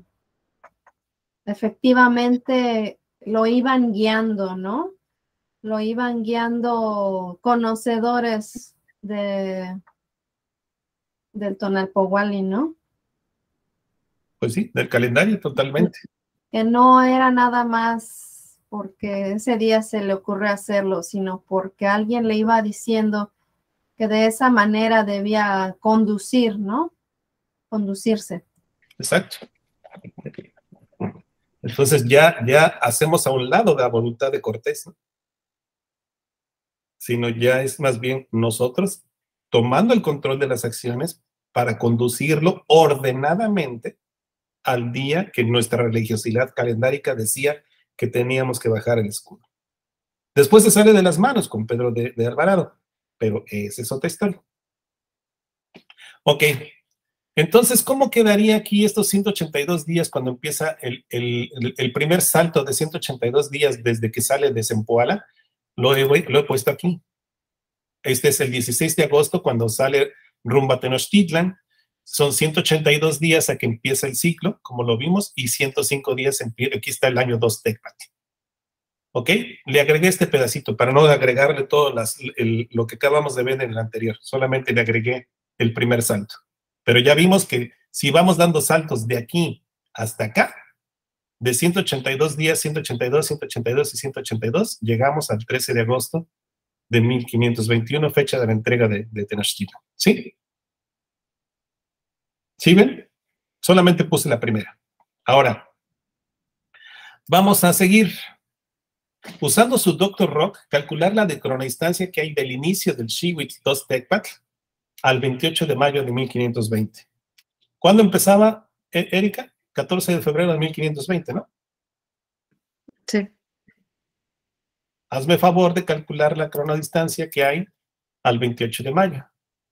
efectivamente lo iban guiando, ¿no? Lo iban guiando conocedores de, del Tonalpohualli, ¿no? Pues sí, del calendario totalmente. Que no era nada más porque ese día se le ocurrió hacerlo, sino porque alguien le iba diciendo que de esa manera debía conducir, ¿no? Conducirse. Exacto. Entonces ya, ya hacemos a un lado la voluntad de Cortés, ¿no? Sino ya es más bien nosotros tomando el control de las acciones para conducirlo ordenadamente al día que nuestra religiosidad calendárica decía que teníamos que bajar el escudo. Después se sale de las manos con Pedro de, de Alvarado, pero esa es otra historia. Ok, entonces, ¿cómo quedaría aquí estos ciento ochenta y dos días cuando empieza el, el, el primer salto de ciento ochenta y dos días desde que sale de Zempoala? Lo he, lo he puesto aquí. Este es el dieciséis de agosto cuando sale rumbo a Tenochtitlan. Son ciento ochenta y dos días a que empieza el ciclo, como lo vimos, y ciento cinco días, aquí está el año dos Tecpat. ¿Ok? Le agregué este pedacito para no agregarle todo las, el, lo que acabamos de ver en el anterior. Solamente le agregué el primer salto. Pero ya vimos que si vamos dando saltos de aquí hasta acá, de ciento ochenta y dos días, ciento ochenta y dos, ciento ochenta y dos y ciento ochenta y dos, llegamos al trece de agosto de mil quinientos veintiuno, fecha de la entrega de, de Tenochtitlan. ¿Sí? ¿Sí ven? Solamente puse la primera. Ahora, vamos a seguir. Usando su doctor Rock, calcular la decronodistancia que hay del inicio del Xihuitl dos Tecpat al veintiocho de mayo de mil quinientos veinte. ¿Cuándo empezaba, Erika? catorce de febrero de mil quinientos veinte, ¿no? Sí. Hazme favor de calcular la cronodistancia que hay al veintiocho de mayo.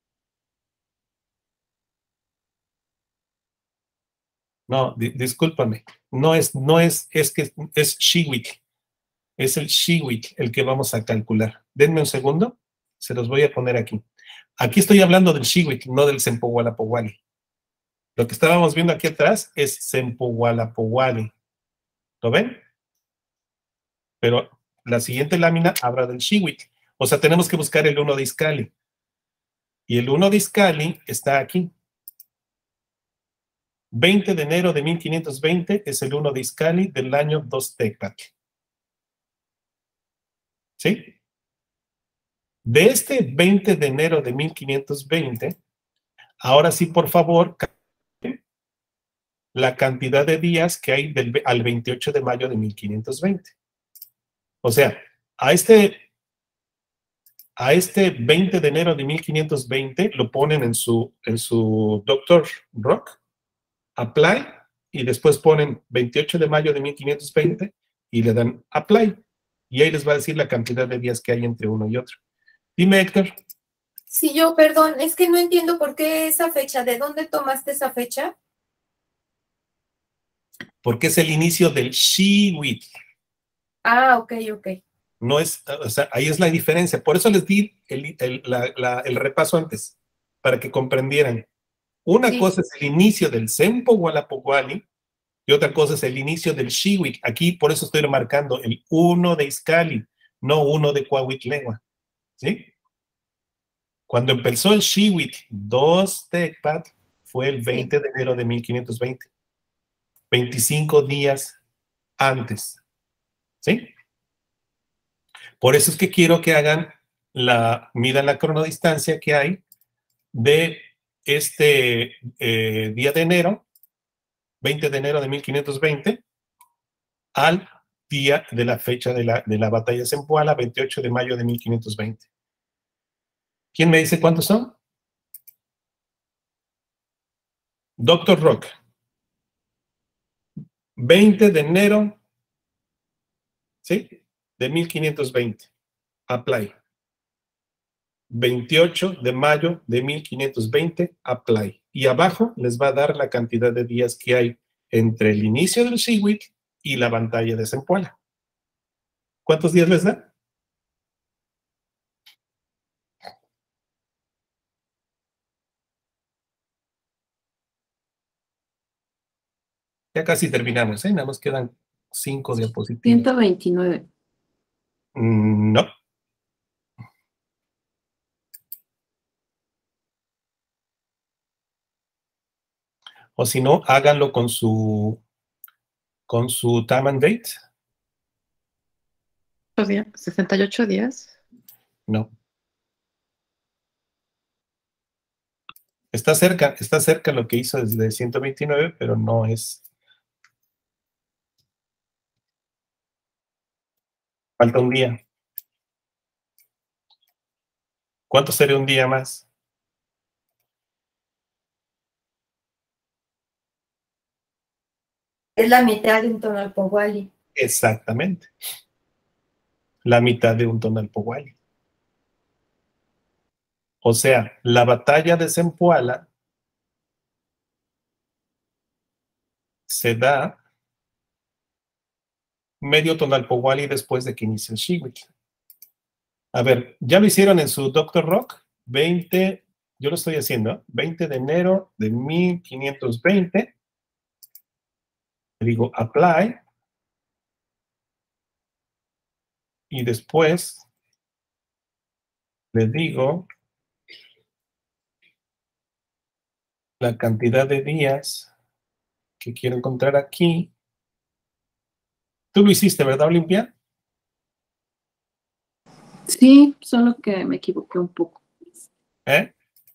No, di discúlpame. No es, no es, es que es Xihuitl. Es el Xihuitl el que vamos a calcular. Denme un segundo. Se los voy a poner aquí. Aquí estoy hablando del Xihuitl, no del Zempohualapowali. Lo que estábamos viendo aquí atrás es Zempohualapowali. ¿Lo ven? Pero la siguiente lámina habla del Xihuitl. O sea, tenemos que buscar el uno de Izcalli. Y el uno de Izcalli está aquí. veinte de enero de mil quinientos veinte es el uno de Iscali del año dos Tecpatl. ¿Sí? De este veinte de enero de mil quinientos veinte, ahora sí, por favor, la cantidad de días que hay del, al veintiocho de mayo de mil quinientos veinte. O sea, a este, a este veinte de enero de mil quinientos veinte lo ponen en su, en su doctor Rock, apply, y después ponen veintiocho de mayo de mil quinientos veinte y le dan apply. Y ahí les va a decir la cantidad de días que hay entre uno y otro. Dime, Héctor. Sí, yo, perdón, es que no entiendo por qué esa fecha. ¿De dónde tomaste esa fecha? Porque es el inicio del Shiwit. Ah, ok, ok. No es, o sea, ahí es la diferencia. Por eso les di el, el, la, la, el repaso antes, para que comprendieran. Una Sí. cosa es el inicio del Sempo Gualapoguali y otra cosa es el inicio del Shiwit. Aquí, por eso estoy marcando el uno de Iscali, no uno de Coahuitlegua. ¿Sí? Cuando empezó el Shiwit dos Tecpatl fue el veinte de enero de mil quinientos veinte. veinticinco días antes. ¿Sí? Por eso es que quiero que hagan la, midan la cronodistancia que hay de este eh, día de enero, veinte de enero de mil quinientos veinte, al día de la fecha de la, de la batalla de Zempoala, veintiocho de mayo de mil quinientos veinte. ¿Quién me dice cuántos son? Doctor Rock. veinte de enero, ¿sí? De mil quinientos veinte. Apply. veintiocho de mayo de mil quinientos veinte, apply. Y abajo les va a dar la cantidad de días que hay entre el inicio del Shiwit y la batalla de Zempoala. ¿Cuántos días les da? Ya casi terminamos, ¿eh? Nada más quedan cinco diapositivas. ciento veintinueve. Mm, no. O si no, háganlo con su con su time and date. ¿sesenta y ocho días? No. Está cerca, está cerca lo que hizo desde ciento veintinueve, pero no es. Falta un día. ¿Cuánto sería un día más? Es la mitad de un Tonalpohualli. Exactamente. La mitad de un Tonalpohualli. O sea, la batalla de Zempoala se da medio Tonalpohualli después de que inicie el Shiwit. A ver, ya lo hicieron en su Doctor Rock, veinte, yo lo estoy haciendo, veinte de enero de mil quinientos veinte. Le digo apply. Y después le digo la cantidad de días que quiero encontrar aquí. Tú lo hiciste, ¿verdad, Olimpia? Sí, solo que me equivoqué un poco. ¿Eh?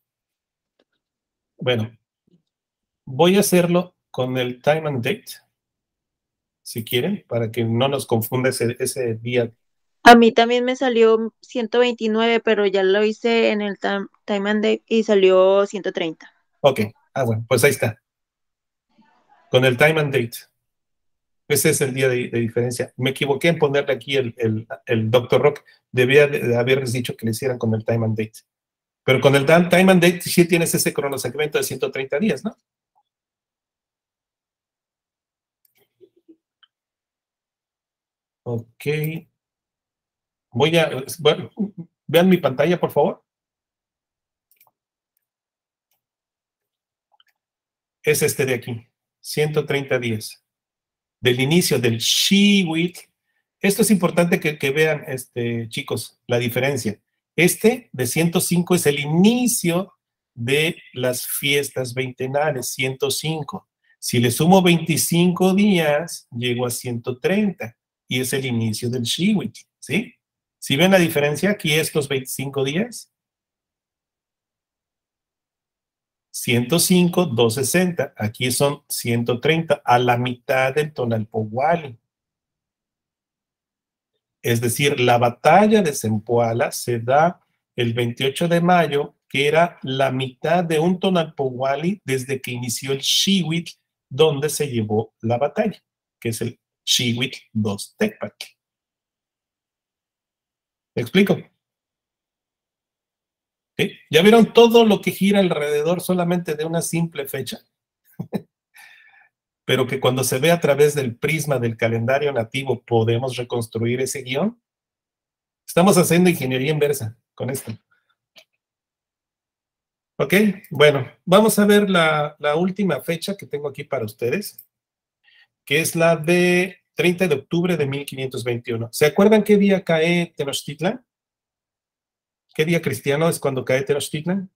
Bueno, voy a hacerlo con el time and date, si quieren, para que no nos confunda ese, ese día. A mí también me salió ciento veintinueve, pero ya lo hice en el time, time and date y salió ciento treinta. Ok, ah, bueno, pues ahí está. Con el time and date. Ese es el día de, de diferencia. Me equivoqué en ponerle aquí el, el, el Doctor Rock. Debía de, de haberles dicho que le hicieran con el time and date. Pero con el time and date sí tienes ese cronosegmento de ciento treinta días, ¿no? Ok. Voy a... Bueno, vean mi pantalla, por favor. Es este de aquí. ciento treinta días. Del inicio del Shiwit. Esto es importante que, que vean, este, chicos, la diferencia. Este de ciento cinco es el inicio de las fiestas veintenales, ciento cinco. Si le sumo veinticinco días, llego a ciento treinta y es el inicio del Xiwitl, ¿sí? ¿Sí ven la diferencia aquí estos veinticinco días? ciento cinco, doscientos sesenta. Aquí son ciento treinta, a la mitad del Tonalpohualli. Es decir, la batalla de Zempoala se da el veintiocho de mayo, que era la mitad de un Tonalpohualli desde que inició el Xiwitl, donde se llevó la batalla, que es el Xiwitl dos Tecpatl. ¿Me explico? ¿Sí? ¿Ya vieron todo lo que gira alrededor solamente de una simple fecha? Pero que cuando se ve a través del prisma del calendario nativo podemos reconstruir ese guión. Estamos haciendo ingeniería inversa con esto. Ok, bueno, vamos a ver la, la última fecha que tengo aquí para ustedes, que es la de treinta de octubre de mil quinientos veintiuno. ¿Se acuerdan qué día cae Tenochtitlan? ¿Qué día cristiano es cuando cae Tenochtitlan?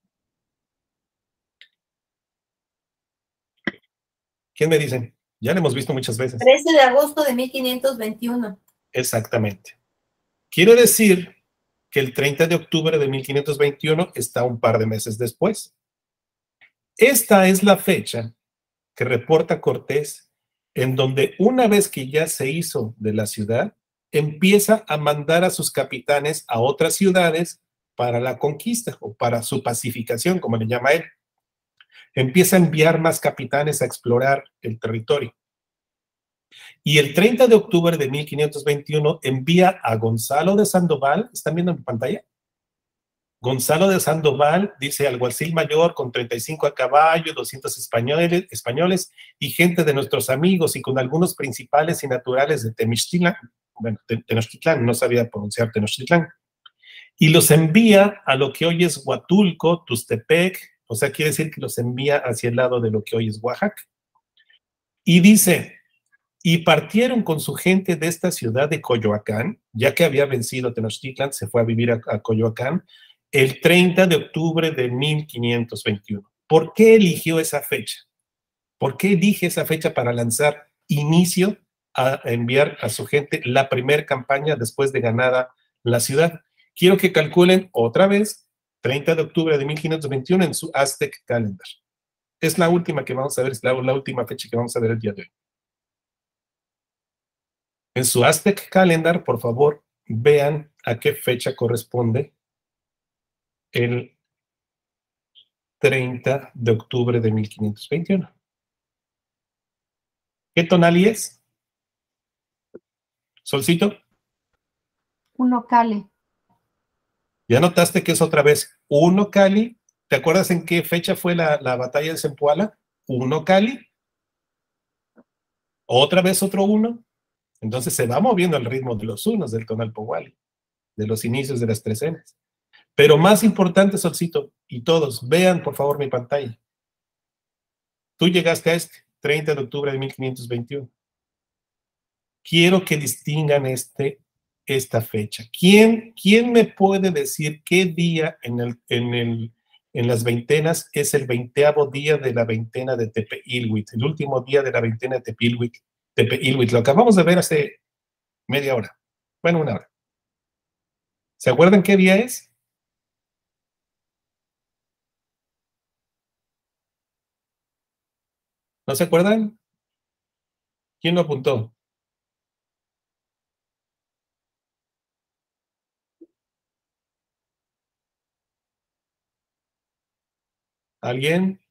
¿Quién me dicen? Ya lo hemos visto muchas veces. trece de agosto de mil quinientos veintiuno. Exactamente. Quiero decir que el treinta de octubre de mil quinientos veintiuno está un par de meses después. Esta es la fecha que reporta Cortés, en donde una vez que ya se hizo de la ciudad, empieza a mandar a sus capitanes a otras ciudades para la conquista o para su pacificación, como le llama él. Empieza a enviar más capitanes a explorar el territorio. Y el treinta de octubre de mil quinientos veintiuno envía a Gonzalo de Sandoval, ¿están viendo en pantalla? Gonzalo de Sandoval, dice, alguacil mayor con treinta y cinco a caballo, doscientos españoles, españoles y gente de nuestros amigos y con algunos principales y naturales de Tenochtitlán, bueno, Tenochtitlán, no sabía pronunciar Tenochtitlán, y los envía a lo que hoy es Huatulco, Tustepec, o sea, quiere decir que los envía hacia el lado de lo que hoy es Oaxaca. Y dice, y partieron con su gente de esta ciudad de Coyoacán, ya que había vencido Tenochtitlan, se fue a vivir a, a Coyoacán, el treinta de octubre de mil quinientos veintiuno. ¿Por qué eligió esa fecha? ¿Por qué elige esa fecha para lanzar inicio a enviar a su gente la primera campaña después de ganada la ciudad? Quiero que calculen otra vez treinta de octubre de mil quinientos veintiuno en su Aztec Calendar. Es la última que vamos a ver, es la, la última fecha que vamos a ver el día de hoy. En su Aztec Calendar, por favor, vean a qué fecha corresponde el treinta de octubre de mil quinientos veintiuno. ¿Qué tonali es? ¿Solcito? Uno Cali. ¿Ya notaste que es otra vez uno Cali? ¿Te acuerdas en qué fecha fue la, la batalla de Zempoala? Uno Cali. Otra vez otro uno. Entonces se va moviendo al ritmo de los unos del Tonalpohualli, de los inicios de las trecenas. Pero más importante, Solcito, y todos, vean por favor mi pantalla. Tú llegaste a este, treinta de octubre de mil quinientos veintiuno. Quiero que distingan este, esta fecha. ¿Quién, quién me puede decir qué día en, el, en, el, en las veintenas es el veinteavo día de la veintena de Tepeilhuitl, el último día de la veintena de Tepeilhuitl? Tepeilhuitl, lo acabamos de ver hace media hora, bueno, una hora. ¿Se acuerdan qué día es? ¿No se acuerdan? ¿Quién lo apuntó? ¿Alguien?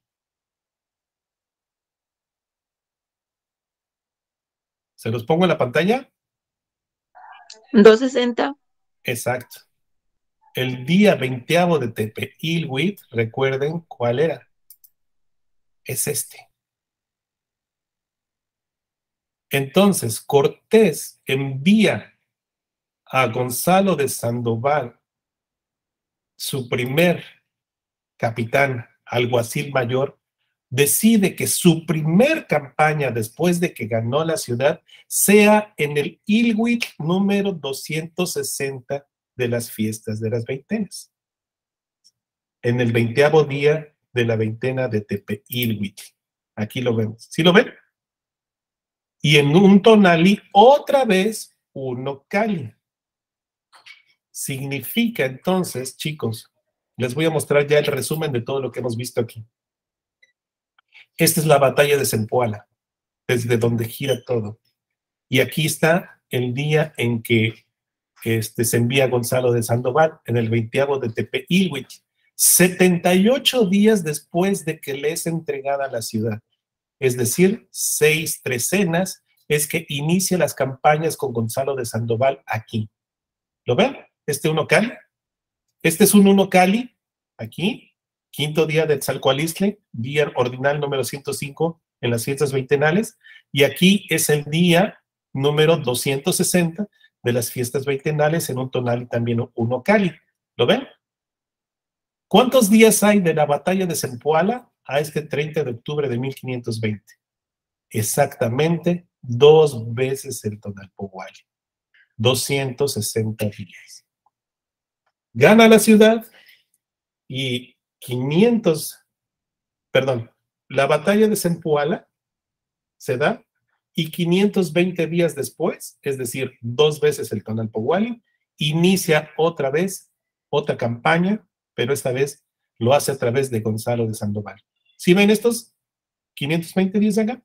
¿Se los pongo en la pantalla? doscientos sesenta. Exacto. El día veinteavo de Tepeilhuitl, recuerden cuál era. Es este. Entonces, Cortés envía a Gonzalo de Sandoval, su primer capitán, alguacil mayor, decide que su primer campaña después de que ganó la ciudad sea en el Ilhuitl número doscientos sesenta de las fiestas de las veintenas, en el veinteavo día de la veintena de Tepeilhuitl. Aquí lo vemos. ¿Sí lo ven? Y en un tonali, otra vez, uno cali. Significa entonces, chicos, les voy a mostrar ya el resumen de todo lo que hemos visto aquí. Esta es la batalla de Zempoala, desde donde gira todo. Y aquí está el día en que este, se envía Gonzalo de Sandoval, en el veintiavo de Tepeilhuitl, setenta y ocho días después de que le es entregada la ciudad. Es decir, seis trecenas es que inicia las campañas con Gonzalo de Sandoval aquí. ¿Lo ven? Este uno cali. Este es un uno cali, aquí, quinto día de Tzalcoalistle, día ordinal número ciento cinco en las fiestas veintenales, y aquí es el día número doscientos sesenta de las fiestas veintenales en un tonal y también uno cali. ¿Lo ven? ¿Cuántos días hay de la batalla de Zempoala a este treinta de octubre de mil quinientos veinte? Exactamente dos veces el Tonalpohualli. doscientos sesenta días. Gana la ciudad y quinientos, perdón, la batalla de Zempoala se da y quinientos veinte días después, es decir, dos veces el Tonalpohualli, inicia otra vez otra campaña, pero esta vez lo hace a través de Gonzalo de Sandoval. ¿Sí ven estos quinientos veinte días acá?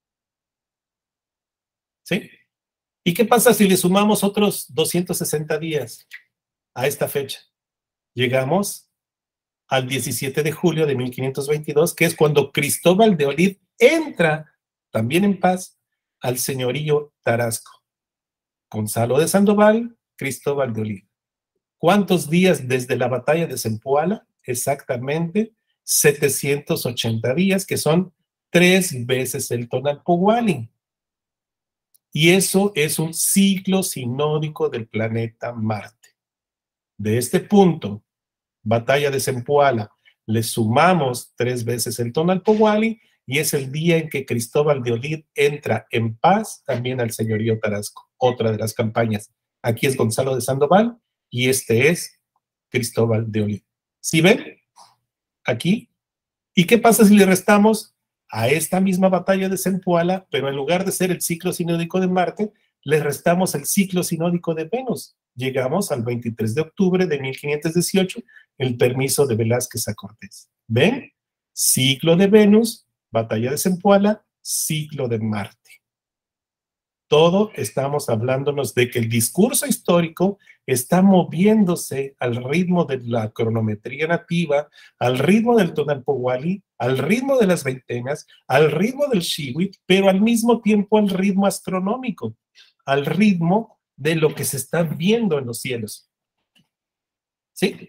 ¿Sí? ¿Y qué pasa si le sumamos otros doscientos sesenta días a esta fecha? Llegamos al diecisiete de julio de mil quinientos veintidós, que es cuando Cristóbal de Olid entra, también en paz, al señorío Tarasco. Gonzalo de Sandoval, Cristóbal de Olid. ¿Cuántos días desde la batalla de Zempoala? Exactamente setecientos ochenta días, que son tres veces el Tonalpohualli. Y eso es un ciclo sinódico del planeta Marte. De este punto, batalla de Zempoala, le sumamos tres veces el Tonalpohualli y es el día en que Cristóbal de Olid entra en paz también al señorío Tarasco, otra de las campañas. Aquí es Gonzalo de Sandoval y este es Cristóbal de Olid. ¿Sí ven? Aquí. ¿Y qué pasa si le restamos a esta misma batalla de Zempoala, pero en lugar de ser el ciclo sinódico de Marte, le restamos el ciclo sinódico de Venus? Llegamos al veintitrés de octubre de mil quinientos dieciocho, el permiso de Velázquez a Cortés. ¿Ven? Ciclo de Venus, batalla de Zempoala, ciclo de Marte. Todo estamos hablándonos de que el discurso histórico está moviéndose al ritmo de la cronometría nativa, al ritmo del Tonalpohualli, al ritmo de las veintenas, al ritmo del Xiwitl, pero al mismo tiempo al ritmo astronómico, al ritmo de lo que se está viendo en los cielos. ¿Sí?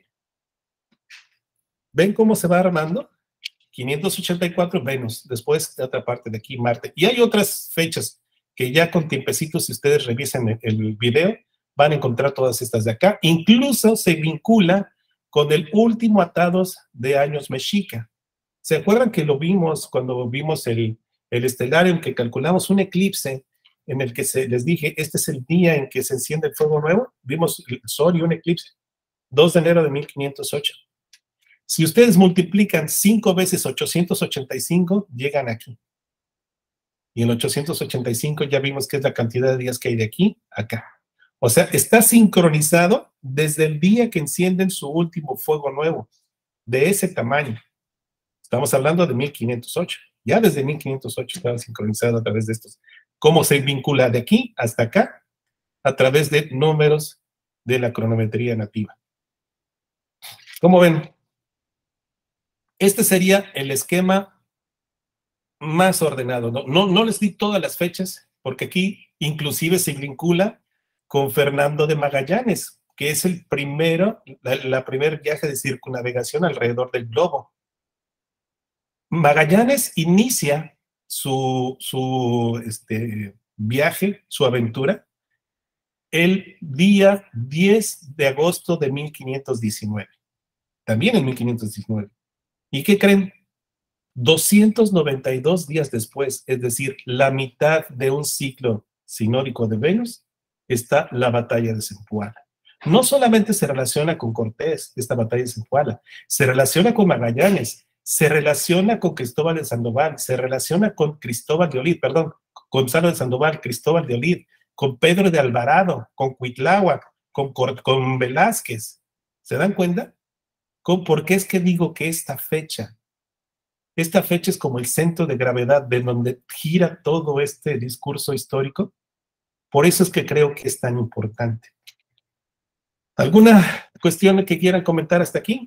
¿Ven cómo se va armando? quinientos ochenta y cuatro, Venus, después de otra parte de aquí, Marte. Y hay otras fechas que ya con tiempecitos, si ustedes revisen el, el video, van a encontrar todas estas de acá. Incluso se vincula con el último atados de años mexica. ¿Se acuerdan que lo vimos cuando vimos el, el estelar en que calculamos un eclipse en el que se, les dije, este es el día en que se enciende el fuego nuevo? Vimos el sol y un eclipse, dos de enero de mil quinientos ocho. Si ustedes multiplican cinco veces ochocientos ochenta y cinco, llegan aquí. Y en ochocientos ochenta y cinco ya vimos que es la cantidad de días que hay de aquí a acá. O sea, está sincronizado desde el día que encienden su último fuego nuevo, de ese tamaño. Estamos hablando de mil quinientos ocho. Ya desde mil quinientos ocho estaba sincronizado a través de estos. ¿Cómo se vincula de aquí hasta acá? A través de números de la cronometría nativa. ¿Cómo ven? Este sería el esquema más ordenado. No, no, no les di todas las fechas, porque aquí inclusive se vincula con Fernando de Magallanes, que es el primero, la, la primer viaje de circunnavegación alrededor del globo. Magallanes inicia su, su este, viaje, su aventura, el día diez de agosto de mil quinientos diecinueve. También en mil quinientos diecinueve. ¿Y qué creen? doscientos noventa y dos días después, es decir, la mitad de un ciclo sinódico de Venus, está la batalla de Zempoala. No solamente se relaciona con Cortés, esta batalla de Zempoala, se relaciona con Magallanes, se relaciona con Cristóbal de Sandoval, se relaciona con Cristóbal de Olid, perdón, Gonzalo de Sandoval, Cristóbal de Olid, con Pedro de Alvarado, con Cuitláhuac, con, con Velázquez. ¿Se dan cuenta? ¿Con, ¿Por qué es que digo que esta fecha, esta fecha es como el centro de gravedad de donde gira todo este discurso histórico? Por eso es que creo que es tan importante. ¿Alguna cuestión que quieran comentar hasta aquí?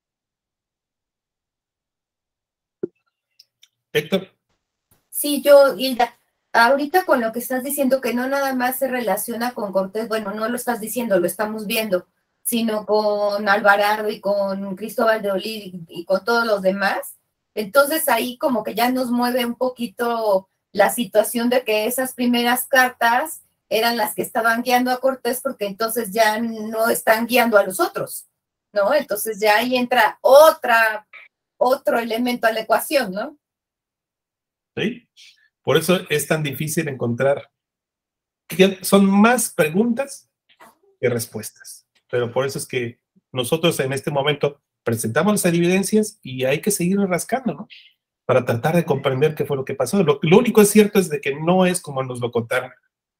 Héctor. Sí, yo, Hilda, ahorita con lo que estás diciendo, que no nada más se relaciona con Cortés, bueno, no lo estás diciendo, lo estamos viendo, sino con Alvarado y con Cristóbal de Olid y, y con todos los demás. Entonces ahí como que ya nos mueve un poquito la situación de que esas primeras cartas eran las que estaban guiando a Cortés, porque entonces ya no están guiando a los otros, ¿no? Entonces ya ahí entra otra, otro elemento a la ecuación, ¿no? ¿Sí? Por eso es tan difícil encontrar, son más preguntas que respuestas, pero por eso es que nosotros en este momento presentamos las evidencias y hay que seguir rascando, ¿no? Para tratar de comprender qué fue lo que pasó. Lo, lo único es cierto es de que no es como nos lo contaron.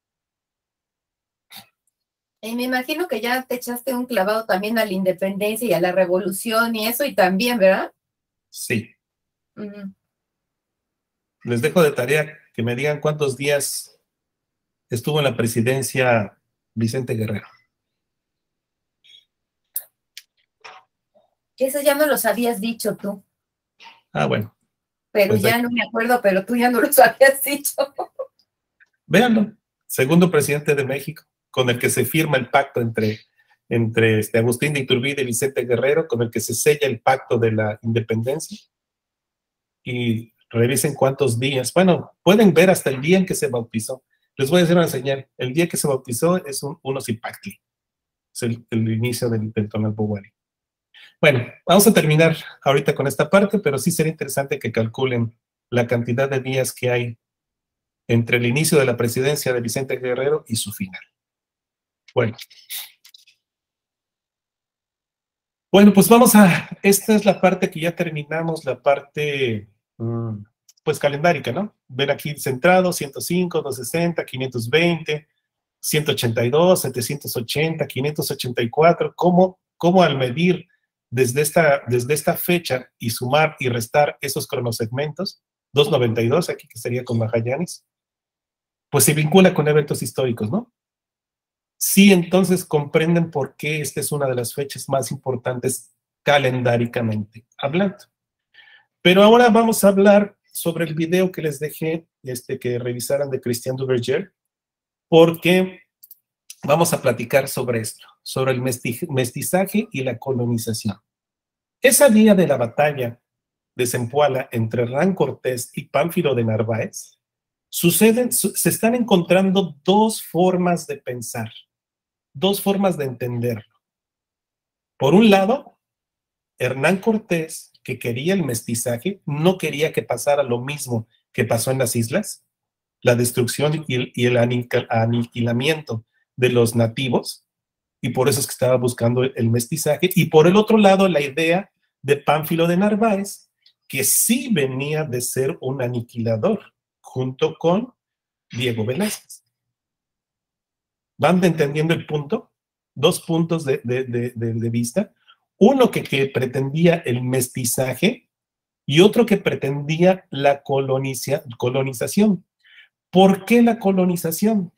Y me imagino que ya te echaste un clavado también a la independencia y a la revolución y eso, y también, ¿verdad? Sí. Uh-huh. Les dejo de tarea que me digan cuántos días estuvo en la presidencia Vicente Guerrero. Eso ya no los habías dicho tú. Ah, bueno. Pero pues ya de... no me acuerdo, pero tú ya no los habías dicho. Véanlo. Segundo presidente de México, con el que se firma el pacto entre, entre este Agustín de Iturbide y Vicente Guerrero, con el que se sella el pacto de la independencia. Y revisen cuántos días. Bueno, pueden ver hasta el día en que se bautizó. Les voy a hacer una señal. El día que se bautizó es un Unosipactli. Es el, el inicio del, del Tonalpohualli. Bueno, vamos a terminar ahorita con esta parte, pero sí sería interesante que calculen la cantidad de días que hay entre el inicio de la presidencia de Vicente Guerrero y su final. Bueno. Bueno, pues vamos a... Esta es la parte que ya terminamos, la parte... Mmm, pues calendárica, ¿no? Ven aquí centrado, ciento cinco, doscientos sesenta, quinientos veinte, ciento ochenta y dos, setecientos ochenta, quinientos ochenta y cuatro, cómo, cómo al medir desde esta, desde esta fecha y sumar y restar esos cronosegmentos, doscientos noventa y dos, aquí que sería con Magallanes, pues se vincula con eventos históricos, ¿no? Sí, entonces comprenden por qué esta es una de las fechas más importantes calendáricamente hablando. Pero ahora vamos a hablar sobre el video que les dejé, este, que revisaran de Christian Duverger, porque vamos a platicar sobre esto, sobre el mestizaje y la colonización. Ese día de la batalla de Zempoala entre Hernán Cortés y Pánfilo de Narváez, suceden, se están encontrando dos formas de pensar, dos formas de entenderlo. Por un lado, Hernán Cortés, que quería el mestizaje, no quería que pasara lo mismo que pasó en las islas, la destrucción y el, y el aniquilamiento de los nativos, y por eso es que estaba buscando el mestizaje. Y por el otro lado, la idea de Pánfilo de Narváez, que sí venía de ser un aniquilador, junto con Diego Velázquez. ¿Van entendiendo el punto? Dos puntos de, de, de, de, de vista. Uno que, que pretendía el mestizaje y otro que pretendía la coloniza, colonización. ¿Por qué la colonización?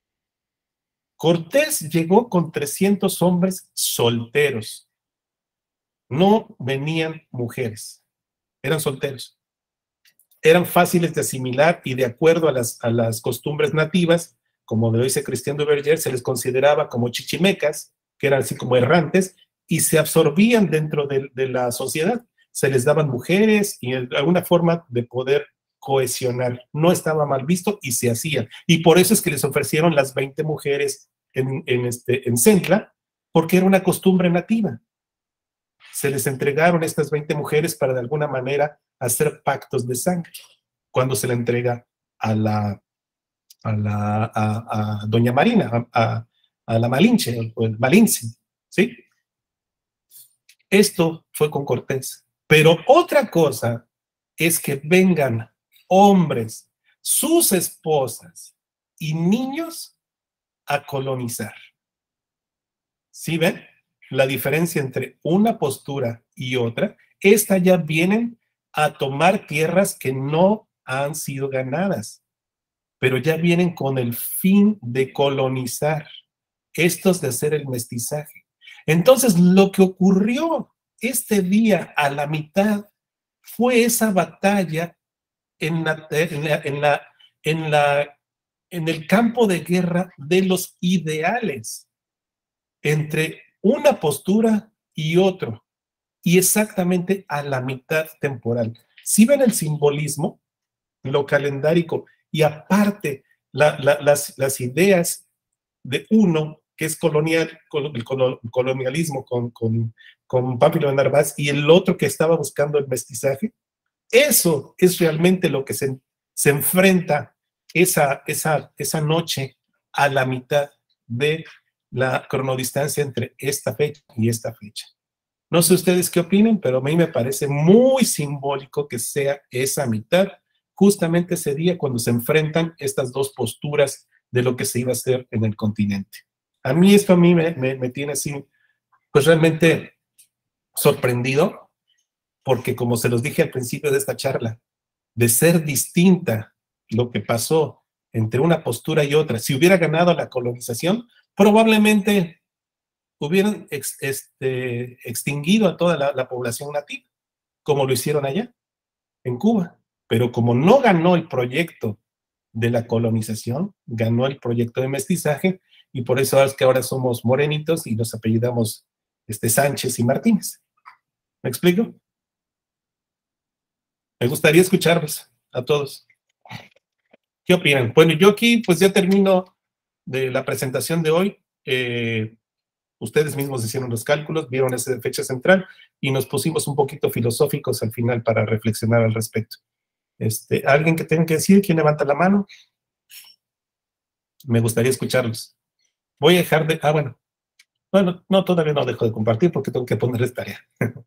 Cortés llegó con trescientos hombres solteros. No venían mujeres, eran solteros. Eran fáciles de asimilar y de acuerdo a las, a las costumbres nativas, como lo dice Christian Duverger, se les consideraba como chichimecas, que eran así como errantes, y se absorbían dentro de, de la sociedad. Se les daban mujeres y alguna forma de poder cohesionar. No estaba mal visto y se hacía. Y por eso es que les ofrecieron las veinte mujeres en, en, este, en Centla, porque era una costumbre nativa. Se les entregaron estas veinte mujeres para de alguna manera hacer pactos de sangre. Cuando se le entrega a la, a, la, a, a doña Marina, a, a la Malinche, o el Malinche, ¿sí? Esto fue con Cortés. Pero otra cosa es que vengan hombres, sus esposas y niños a colonizar. ¿Sí ven la diferencia entre una postura y otra? Estas ya vienen a tomar tierras que no han sido ganadas, pero ya vienen con el fin de colonizar, estos de hacer el mestizaje. Entonces, lo que ocurrió este día a la mitad fue esa batalla en la, en la, en la, en la, en el campo de guerra de los ideales entre una postura y otro, y exactamente a la mitad temporal. Si ven el simbolismo, lo calendárico, y aparte la, la, las, las ideas de uno, que es colonial, el colonialismo con, con, con Pánfilo de Narváez, y el otro que estaba buscando el mestizaje, eso es realmente lo que se, se enfrenta esa, esa, esa noche a la mitad de la cronodistancia entre esta fecha y esta fecha. No sé ustedes qué opinen, pero a mí me parece muy simbólico que sea esa mitad, justamente ese día cuando se enfrentan estas dos posturas de lo que se iba a hacer en el continente. A mí esto a mí me, me, me tiene así, pues realmente sorprendido, porque como se los dije al principio de esta charla, de ser distinta lo que pasó entre una postura y otra, si hubiera ganado la colonización, probablemente hubieran ex, este, extinguido a toda la, la población nativa, como lo hicieron allá, en Cuba. Pero como no ganó el proyecto de la colonización, ganó el proyecto de mestizaje, y por eso es que ahora somos morenitos y nos apellidamos este, Sánchez y Martínez. ¿Me explico? Me gustaría escucharlos a todos. ¿Qué opinan? Bueno, yo aquí pues ya termino de la presentación de hoy. Eh, ustedes mismos hicieron los cálculos, vieron esa fecha central y nos pusimos un poquito filosóficos al final para reflexionar al respecto. Este, ¿alguien que tenga que decir? ¿Quién levanta la mano? Me gustaría escucharlos. Voy a dejar de... Ah, bueno. Bueno, no, todavía no dejo de compartir porque tengo que ponerles tarea.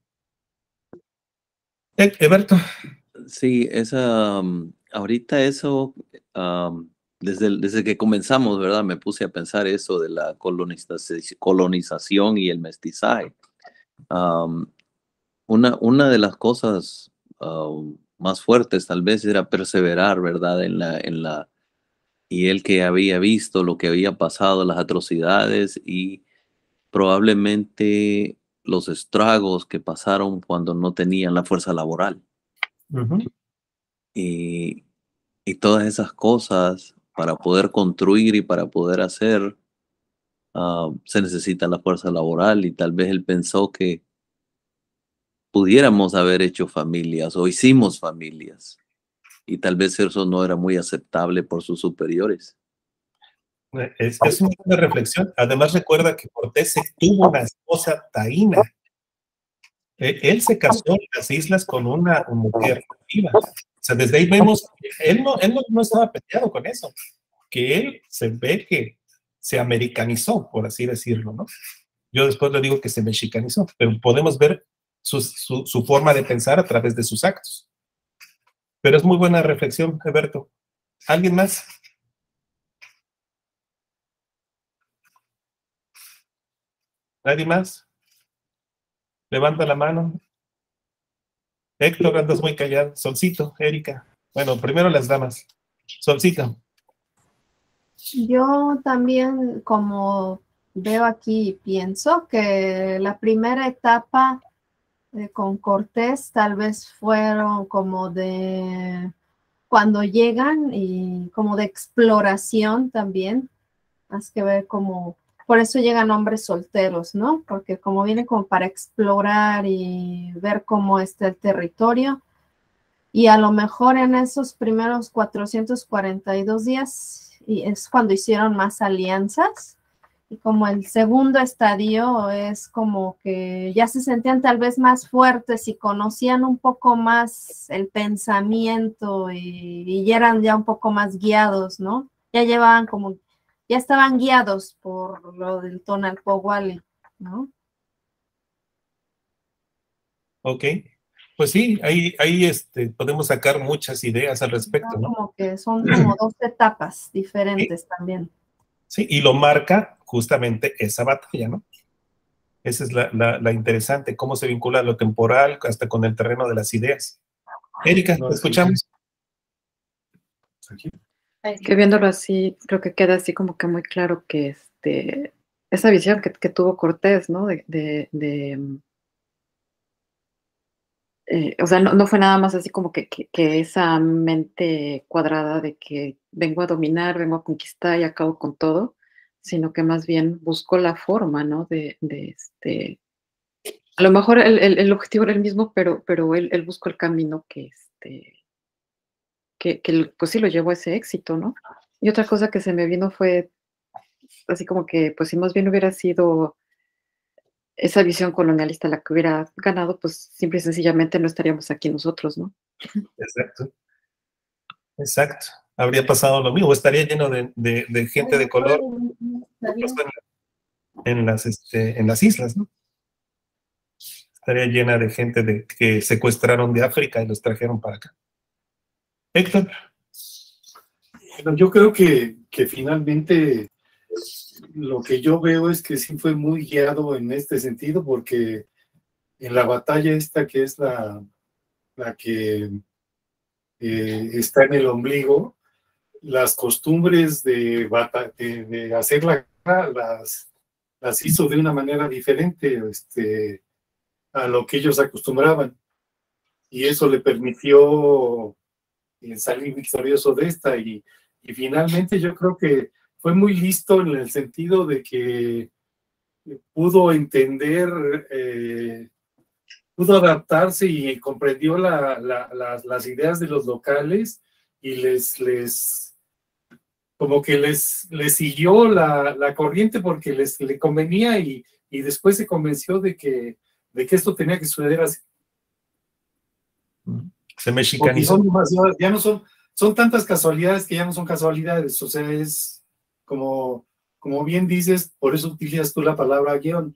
Eh, Eberto. Sí, esa, um, ahorita eso, um, desde, el- desde que comenzamos, ¿verdad? Me puse a pensar eso de la colonizaci- colonización y el mestizaje. Um, una, una de las cosas um, más fuertes tal vez era perseverar, ¿verdad? En la, en la, y él que había visto lo que había pasado, las atrocidades y probablemente los estragos que pasaron cuando no tenían la fuerza laboral. Uh-huh. Y, y todas esas cosas para poder construir y para poder hacer, uh, se necesita la fuerza laboral y tal vez él pensó que pudiéramos haber hecho familias o hicimos familias y tal vez eso no era muy aceptable por sus superiores. Es, es una buena reflexión. Además recuerda que Cortés tuvo una esposa taína. Eh, él se casó en las islas con una mujer nativa. O sea, desde ahí vemos, él no, él no, no estaba peleado con eso, que él se ve que se americanizó, por así decirlo, ¿no? Yo después le digo que se mexicanizó, pero podemos ver su, su, su forma de pensar a través de sus actos. Pero es muy buena reflexión, Alberto. ¿Alguien más? ¿Nadie más? Levanta la mano. Héctor, andas muy callado. Solcito, Erika. Bueno, primero las damas. Solcito. Yo también, como veo aquí, pienso que la primera etapa eh, con Cortés tal vez fueron como de cuando llegan y como de exploración también. Más que ver como, por eso llegan hombres solteros, ¿no? Porque como vienen como para explorar y ver cómo está el territorio. Y a lo mejor en esos primeros cuatrocientos cuarenta y dos días y es cuando hicieron más alianzas. Y como el segundo estadio es como que ya se sentían tal vez más fuertes y conocían un poco más el pensamiento y, y ya eran ya un poco más guiados, ¿no? Ya llevaban como, ya estaban guiados por lo del Tonalpohualli, ¿no? Ok. Pues sí, ahí, ahí este, podemos sacar muchas ideas al respecto, ¿no? Como que son como dos etapas Sí, diferentes también. sí, y lo marca justamente esa batalla, ¿no? Esa es la, la, la interesante, cómo se vincula lo temporal hasta con el terreno de las ideas. Erika, No, ¿te sí. escuchamos? Que viéndolo así, creo que queda así como que muy claro que este, esa visión que, que tuvo Cortés, ¿no? De, de, de, mm, eh, o sea, no, no fue nada más así como que, que, que esa mente cuadrada de que vengo a dominar, vengo a conquistar y acabo con todo, sino que más bien buscó la forma, ¿no? De, de este, a lo mejor el, el, el objetivo era el mismo, pero, pero él, él buscó el camino que, este, que, que, pues sí lo llevó a ese éxito, ¿no? Y otra cosa que se me vino fue así como que, pues si más bien hubiera sido esa visión colonialista la que hubiera ganado, pues simple y sencillamente no estaríamos aquí nosotros, ¿no? Exacto, exacto. Habría pasado lo mismo, estaría lleno de, de, de gente de color en, en, las, este, en las islas, ¿no? Estaría llena de gente de, que secuestraron de África y los trajeron para acá. Héctor. Bueno, yo creo que, que finalmente lo que yo veo es que sí fue muy guiado en este sentido, porque en la batalla esta que es la, la que eh, está en el ombligo, las costumbres de, de, de hacer la guerra las, las hizo de una manera diferente este, a lo que ellos acostumbraban. Y eso le permitió salir victorioso de esta. Y, y finalmente yo creo que fue muy listo en el sentido de que pudo entender, eh, pudo adaptarse y comprendió la, la, la, las ideas de los locales y les, les como que les, les siguió la, la corriente porque les le convenía y, y después se convenció de que, de que esto tenía que suceder así. Se mexicanizó. Son demasiadas, ya no son, son tantas casualidades que ya no son casualidades, o sea, es como, como bien dices, por eso utilizas tú la palabra guión.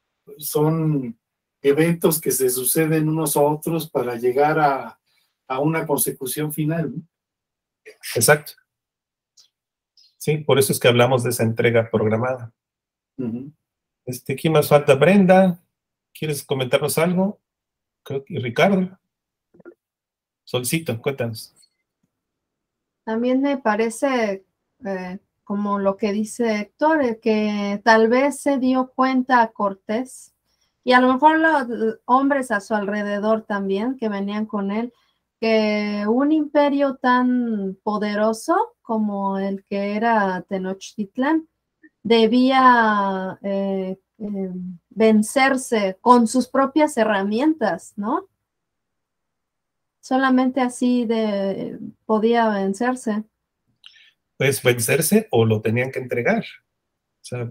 Son eventos que se suceden unos a otros para llegar a, a una consecución final, ¿no? Exacto. Sí, por eso es que hablamos de esa entrega programada. Uh-huh. Este, ¿quién más falta? Brenda, ¿quieres comentarnos algo? Creo que Ricardo. Solcito, cuéntanos. También me parece, eh, como lo que dice Héctor, eh, que tal vez se dio cuenta a Cortés y a lo mejor los hombres a su alrededor también que venían con él, que un imperio tan poderoso como el que era Tenochtitlán debía eh, eh, vencerse con sus propias herramientas, ¿no? Solamente así de, podía vencerse. Pues vencerse o lo tenían que entregar. O sea,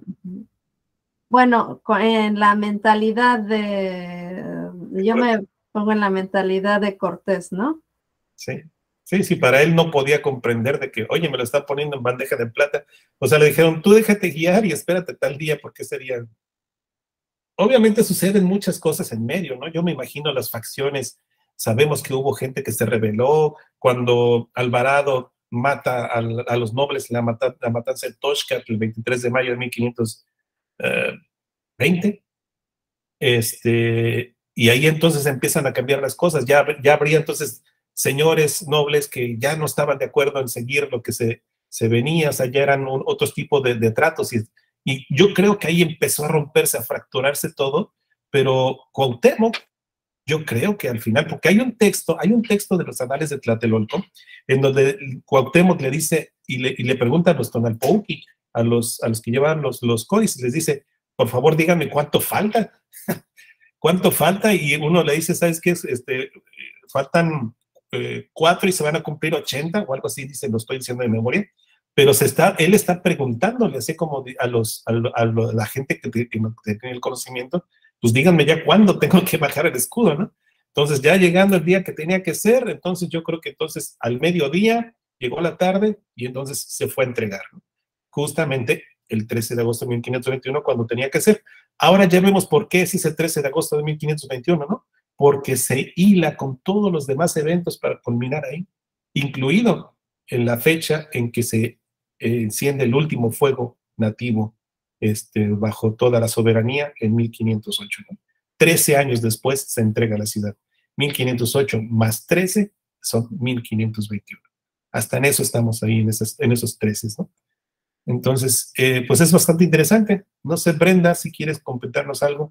bueno, en la mentalidad de, yo me pongo en la mentalidad de Cortés, ¿no? Sí, sí, sí, para él no podía comprender de que, oye, me lo está poniendo en bandeja de plata. O sea, le dijeron, tú déjate guiar y espérate tal día porque sería... Obviamente suceden muchas cosas en medio, ¿no? Yo me imagino las facciones, sabemos que hubo gente que se rebeló cuando Alvarado mata a, a los nobles, la, mata, la matanza de Toshkat el veintitrés de mayo de mil quinientos veinte, este, y ahí entonces empiezan a cambiar las cosas, ya, ya habría entonces señores nobles que ya no estaban de acuerdo en seguir lo que se, se venía, o sea, ya eran un, otros tipos de, de tratos, y, y yo creo que ahí empezó a romperse, a fracturarse todo, pero Cuauhtémoc, yo creo que al final, porque hay un texto, hay un texto de los anales de Tlatelolco, en donde Cuauhtémoc le dice, y le, y le pregunta a los Tonalpouki, a los, a los que llevan los, los códices, les dice, por favor, díganme cuánto falta, cuánto falta, y uno le dice, ¿sabes qué? Este, faltan eh, cuatro y se van a cumplir ochenta, o algo así, dice, lo estoy diciendo de memoria, pero se está, él está preguntándole, así como a, los, a, lo, a lo, la gente que, que, que tiene el conocimiento, pues díganme ya cuándo tengo que bajar el escudo, ¿no? Entonces, ya llegando el día que tenía que ser, entonces yo creo que entonces al mediodía llegó la tarde y entonces se fue a entregar, ¿no? Justamente el trece de agosto de mil quinientos veintiuno, cuando tenía que ser. Ahora ya vemos por qué es ese trece de agosto de mil quinientos veintiuno, ¿no? porque se hila con todos los demás eventos para culminar ahí, incluido en la fecha en que se eh, enciende el último fuego nativo este, bajo toda la soberanía en mil quinientos ocho, ¿no? Trece años después se entrega la ciudad. mil quinientos ocho más trece son mil quinientos veintiuno. Hasta en eso estamos ahí, en, esas, en esos trece, ¿no? Entonces, eh, pues es bastante interesante. No sé, Brenda, si quieres completarnos algo.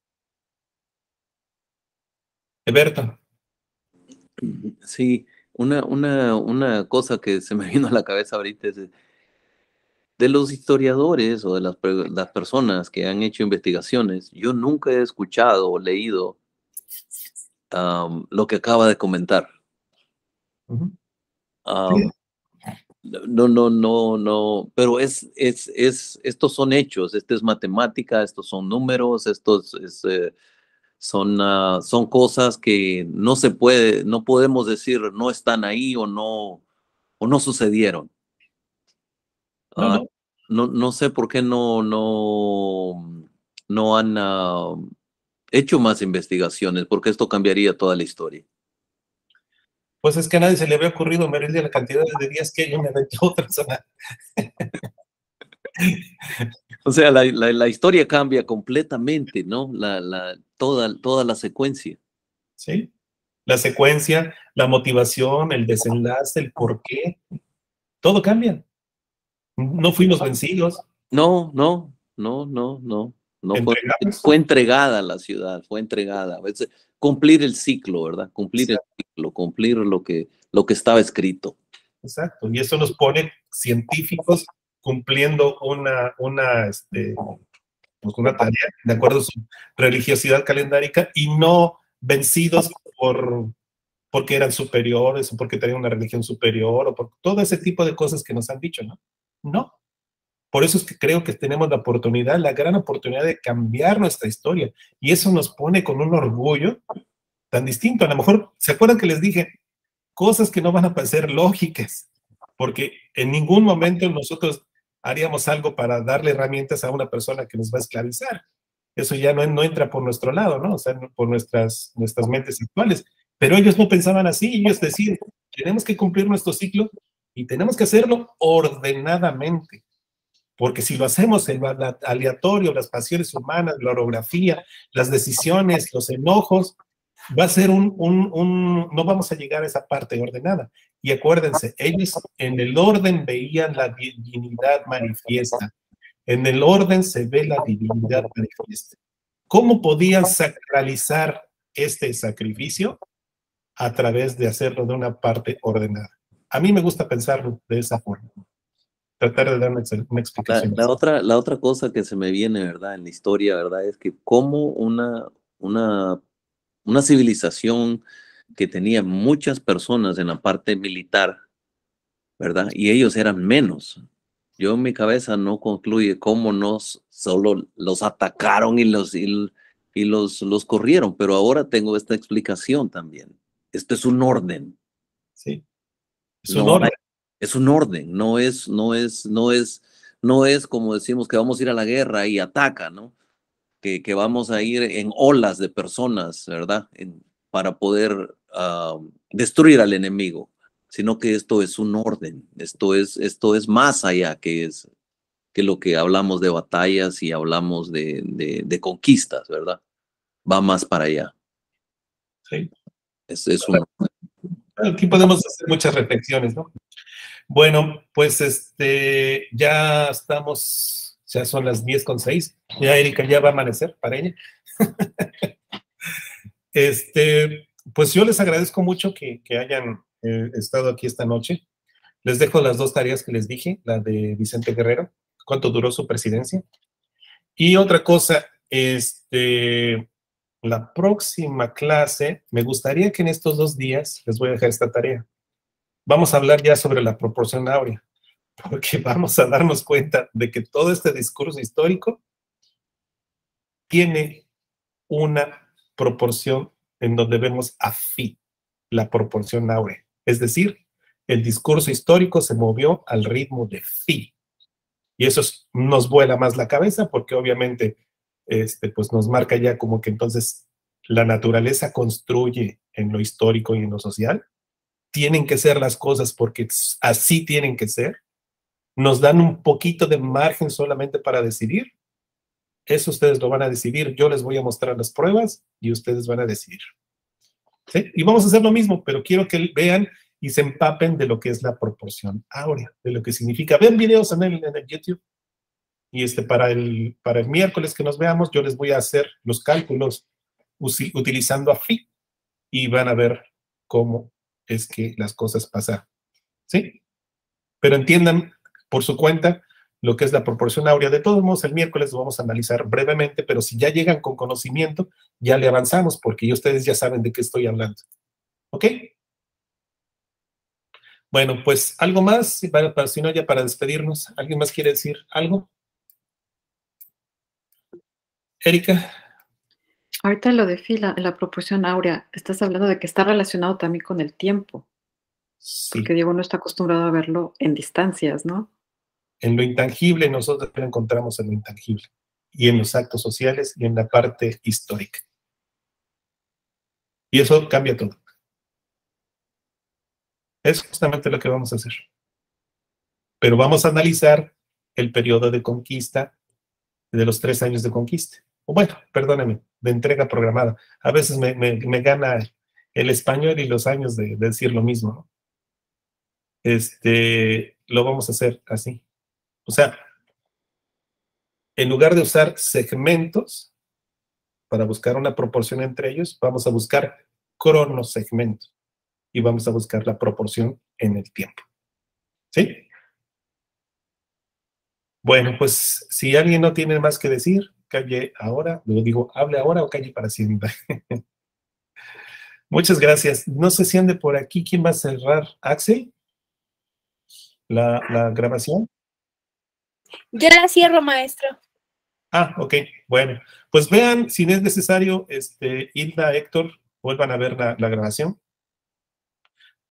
Eberto. Sí, una, una, una cosa que se me vino a la cabeza ahorita es de, de los historiadores o de las, las personas que han hecho investigaciones. Yo nunca he escuchado o leído um, lo que acaba de comentar. Uh-huh. Um, sí. No, no, no, no, pero es, es, es, estos son hechos, esto es matemática, estos son números, estos es, eh, son, uh, son cosas que no se puede, no podemos decir no están ahí o no, o no sucedieron. Uh, no, no. no, no sé por qué no, no, no han uh, hecho más investigaciones, porque esto cambiaría toda la historia. Pues es que a nadie se le había ocurrido medirle la cantidad de días que yo me aventé otra persona. O sea, la, la, la historia cambia completamente, ¿no? La, la, toda, toda la secuencia. Sí, la secuencia, la motivación, el desenlace, el porqué, todo cambia. No fuimos vencidos. No, no, no, no, no. no fue, fue entregada a la ciudad, fue entregada. Es cumplir el ciclo, ¿verdad? Cumplir Exacto. el ciclo, cumplir lo que, lo que estaba escrito. Exacto, y eso nos pone científicos cumpliendo una, una, este, pues una tarea de acuerdo a su religiosidad calendárica y no vencidos por, porque eran superiores o porque tenían una religión superior o por todo ese tipo de cosas que nos han dicho, ¿no? No. Por eso es que creo que tenemos la oportunidad, la gran oportunidad de cambiar nuestra historia y eso nos pone con un orgullo tan distinto. A lo mejor, ¿se acuerdan que les dije? Cosas que no van a parecer lógicas, porque en ningún momento nosotros haríamos algo para darle herramientas a una persona que nos va a esclavizar. Eso ya no, no entra por nuestro lado, ¿no? O sea, por nuestras, nuestras mentes actuales. Pero ellos no pensaban así, ellos decían, tenemos que cumplir nuestro ciclo y tenemos que hacerlo ordenadamente. Porque si lo hacemos en lo aleatorio, las pasiones humanas, la orografía, las decisiones, los enojos, va a ser un, un, un, no vamos a llegar a esa parte ordenada. Y acuérdense, ellos en el orden veían la divinidad manifiesta. En el orden se ve la divinidad manifiesta. ¿Cómo podían sacralizar este sacrificio? A través de hacerlo de una parte ordenada. A mí me gusta pensarlo de esa forma. Tratar de dar una, una explicación. La, la, otra, la otra cosa que se me viene, ¿verdad? En la historia, ¿verdad? Es que cómo una, una Una civilización que tenía muchas personas en la parte militar, ¿verdad? Y ellos eran menos. Yo en mi cabeza no concluye cómo nos solo los atacaron y los, y, y los, los corrieron, pero ahora tengo esta explicación también. Esto es un orden. Sí. Es un no orden. Hay, es un orden, no es, no es, no es, no es como decimos que vamos a ir a la guerra y ataca, ¿no? Que, que vamos a ir en olas de personas, ¿verdad? En, para poder uh, destruir al enemigo, sino que esto es un orden, esto es, esto es más allá que, es, que lo que hablamos de batallas y hablamos de, de, de conquistas, ¿verdad? Va más para allá. Sí. Es, es un... Aquí podemos hacer muchas reflexiones, ¿no? Bueno, pues este, ya estamos, ya son las diez con seis, ya Erika ya va a amanecer para ella. Este, pues yo les agradezco mucho que, que hayan eh, estado aquí esta noche. Les dejo las dos tareas que les dije, la de Vicente Guerrero, cuánto duró su presidencia. Y otra cosa, este, la próxima clase, me gustaría que en estos dos días, les voy a dejar esta tarea, vamos a hablar ya sobre la proporción áurea, porque vamos a darnos cuenta de que todo este discurso histórico tiene una proporción en donde vemos a phi, la proporción áurea. Es decir, el discurso histórico se movió al ritmo de phi. Y eso es, nos vuela más la cabeza porque obviamente este, pues nos marca ya como que entonces la naturaleza construye en lo histórico y en lo social, tienen que ser las cosas porque así tienen que ser, nos dan un poquito de margen solamente para decidir, eso ustedes lo van a decidir, yo les voy a mostrar las pruebas y ustedes van a decidir. ¿Sí? Y vamos a hacer lo mismo, pero quiero que vean y se empapen de lo que es la proporción áurea, de lo que significa. Ven videos en el, en el YouTube. Y este, para, el, para el miércoles que nos veamos, yo les voy a hacer los cálculos utilizando a Phi y van a ver cómo es que las cosas pasan. ¿Sí? Pero entiendan por su cuenta lo que es la proporción áurea. De todos modos, el miércoles lo vamos a analizar brevemente, pero si ya llegan con conocimiento, ya le avanzamos, porque ustedes ya saben de qué estoy hablando. ¿Ok? Bueno, pues algo más, para, para, si no, ya para despedirnos. ¿Alguien más quiere decir algo? Erika. Ahorita lo de fila, la proporción áurea, estás hablando de que está relacionado también con el tiempo. Sí. Porque Diego no está acostumbrado a verlo en distancias, ¿no? En lo intangible, nosotros lo encontramos en lo intangible. Y en los actos sociales y en la parte histórica. Y eso cambia todo. Es justamente lo que vamos a hacer. Pero vamos a analizar el periodo de conquista de los tres años de conquista. O bueno, perdónenme, de entrega programada. A veces me, me, me gana el español y los años de, de decir lo mismo, ¿no? Este, lo vamos a hacer así. O sea, en lugar de usar segmentos para buscar una proporción entre ellos, vamos a buscar cronosegmentos y vamos a buscar la proporción en el tiempo. ¿Sí? Bueno, pues si alguien no tiene más que decir, calle ahora, luego digo, hable ahora o calle para siempre. Muchas gracias. No sé si ande por aquí. ¿Quién va a cerrar? ¿Axel? ¿La, la grabación? Yo la cierro, maestro. Ah, ok. Bueno, pues vean, si no es necesario, este, Hilda, Héctor, vuelvan a ver la, la grabación.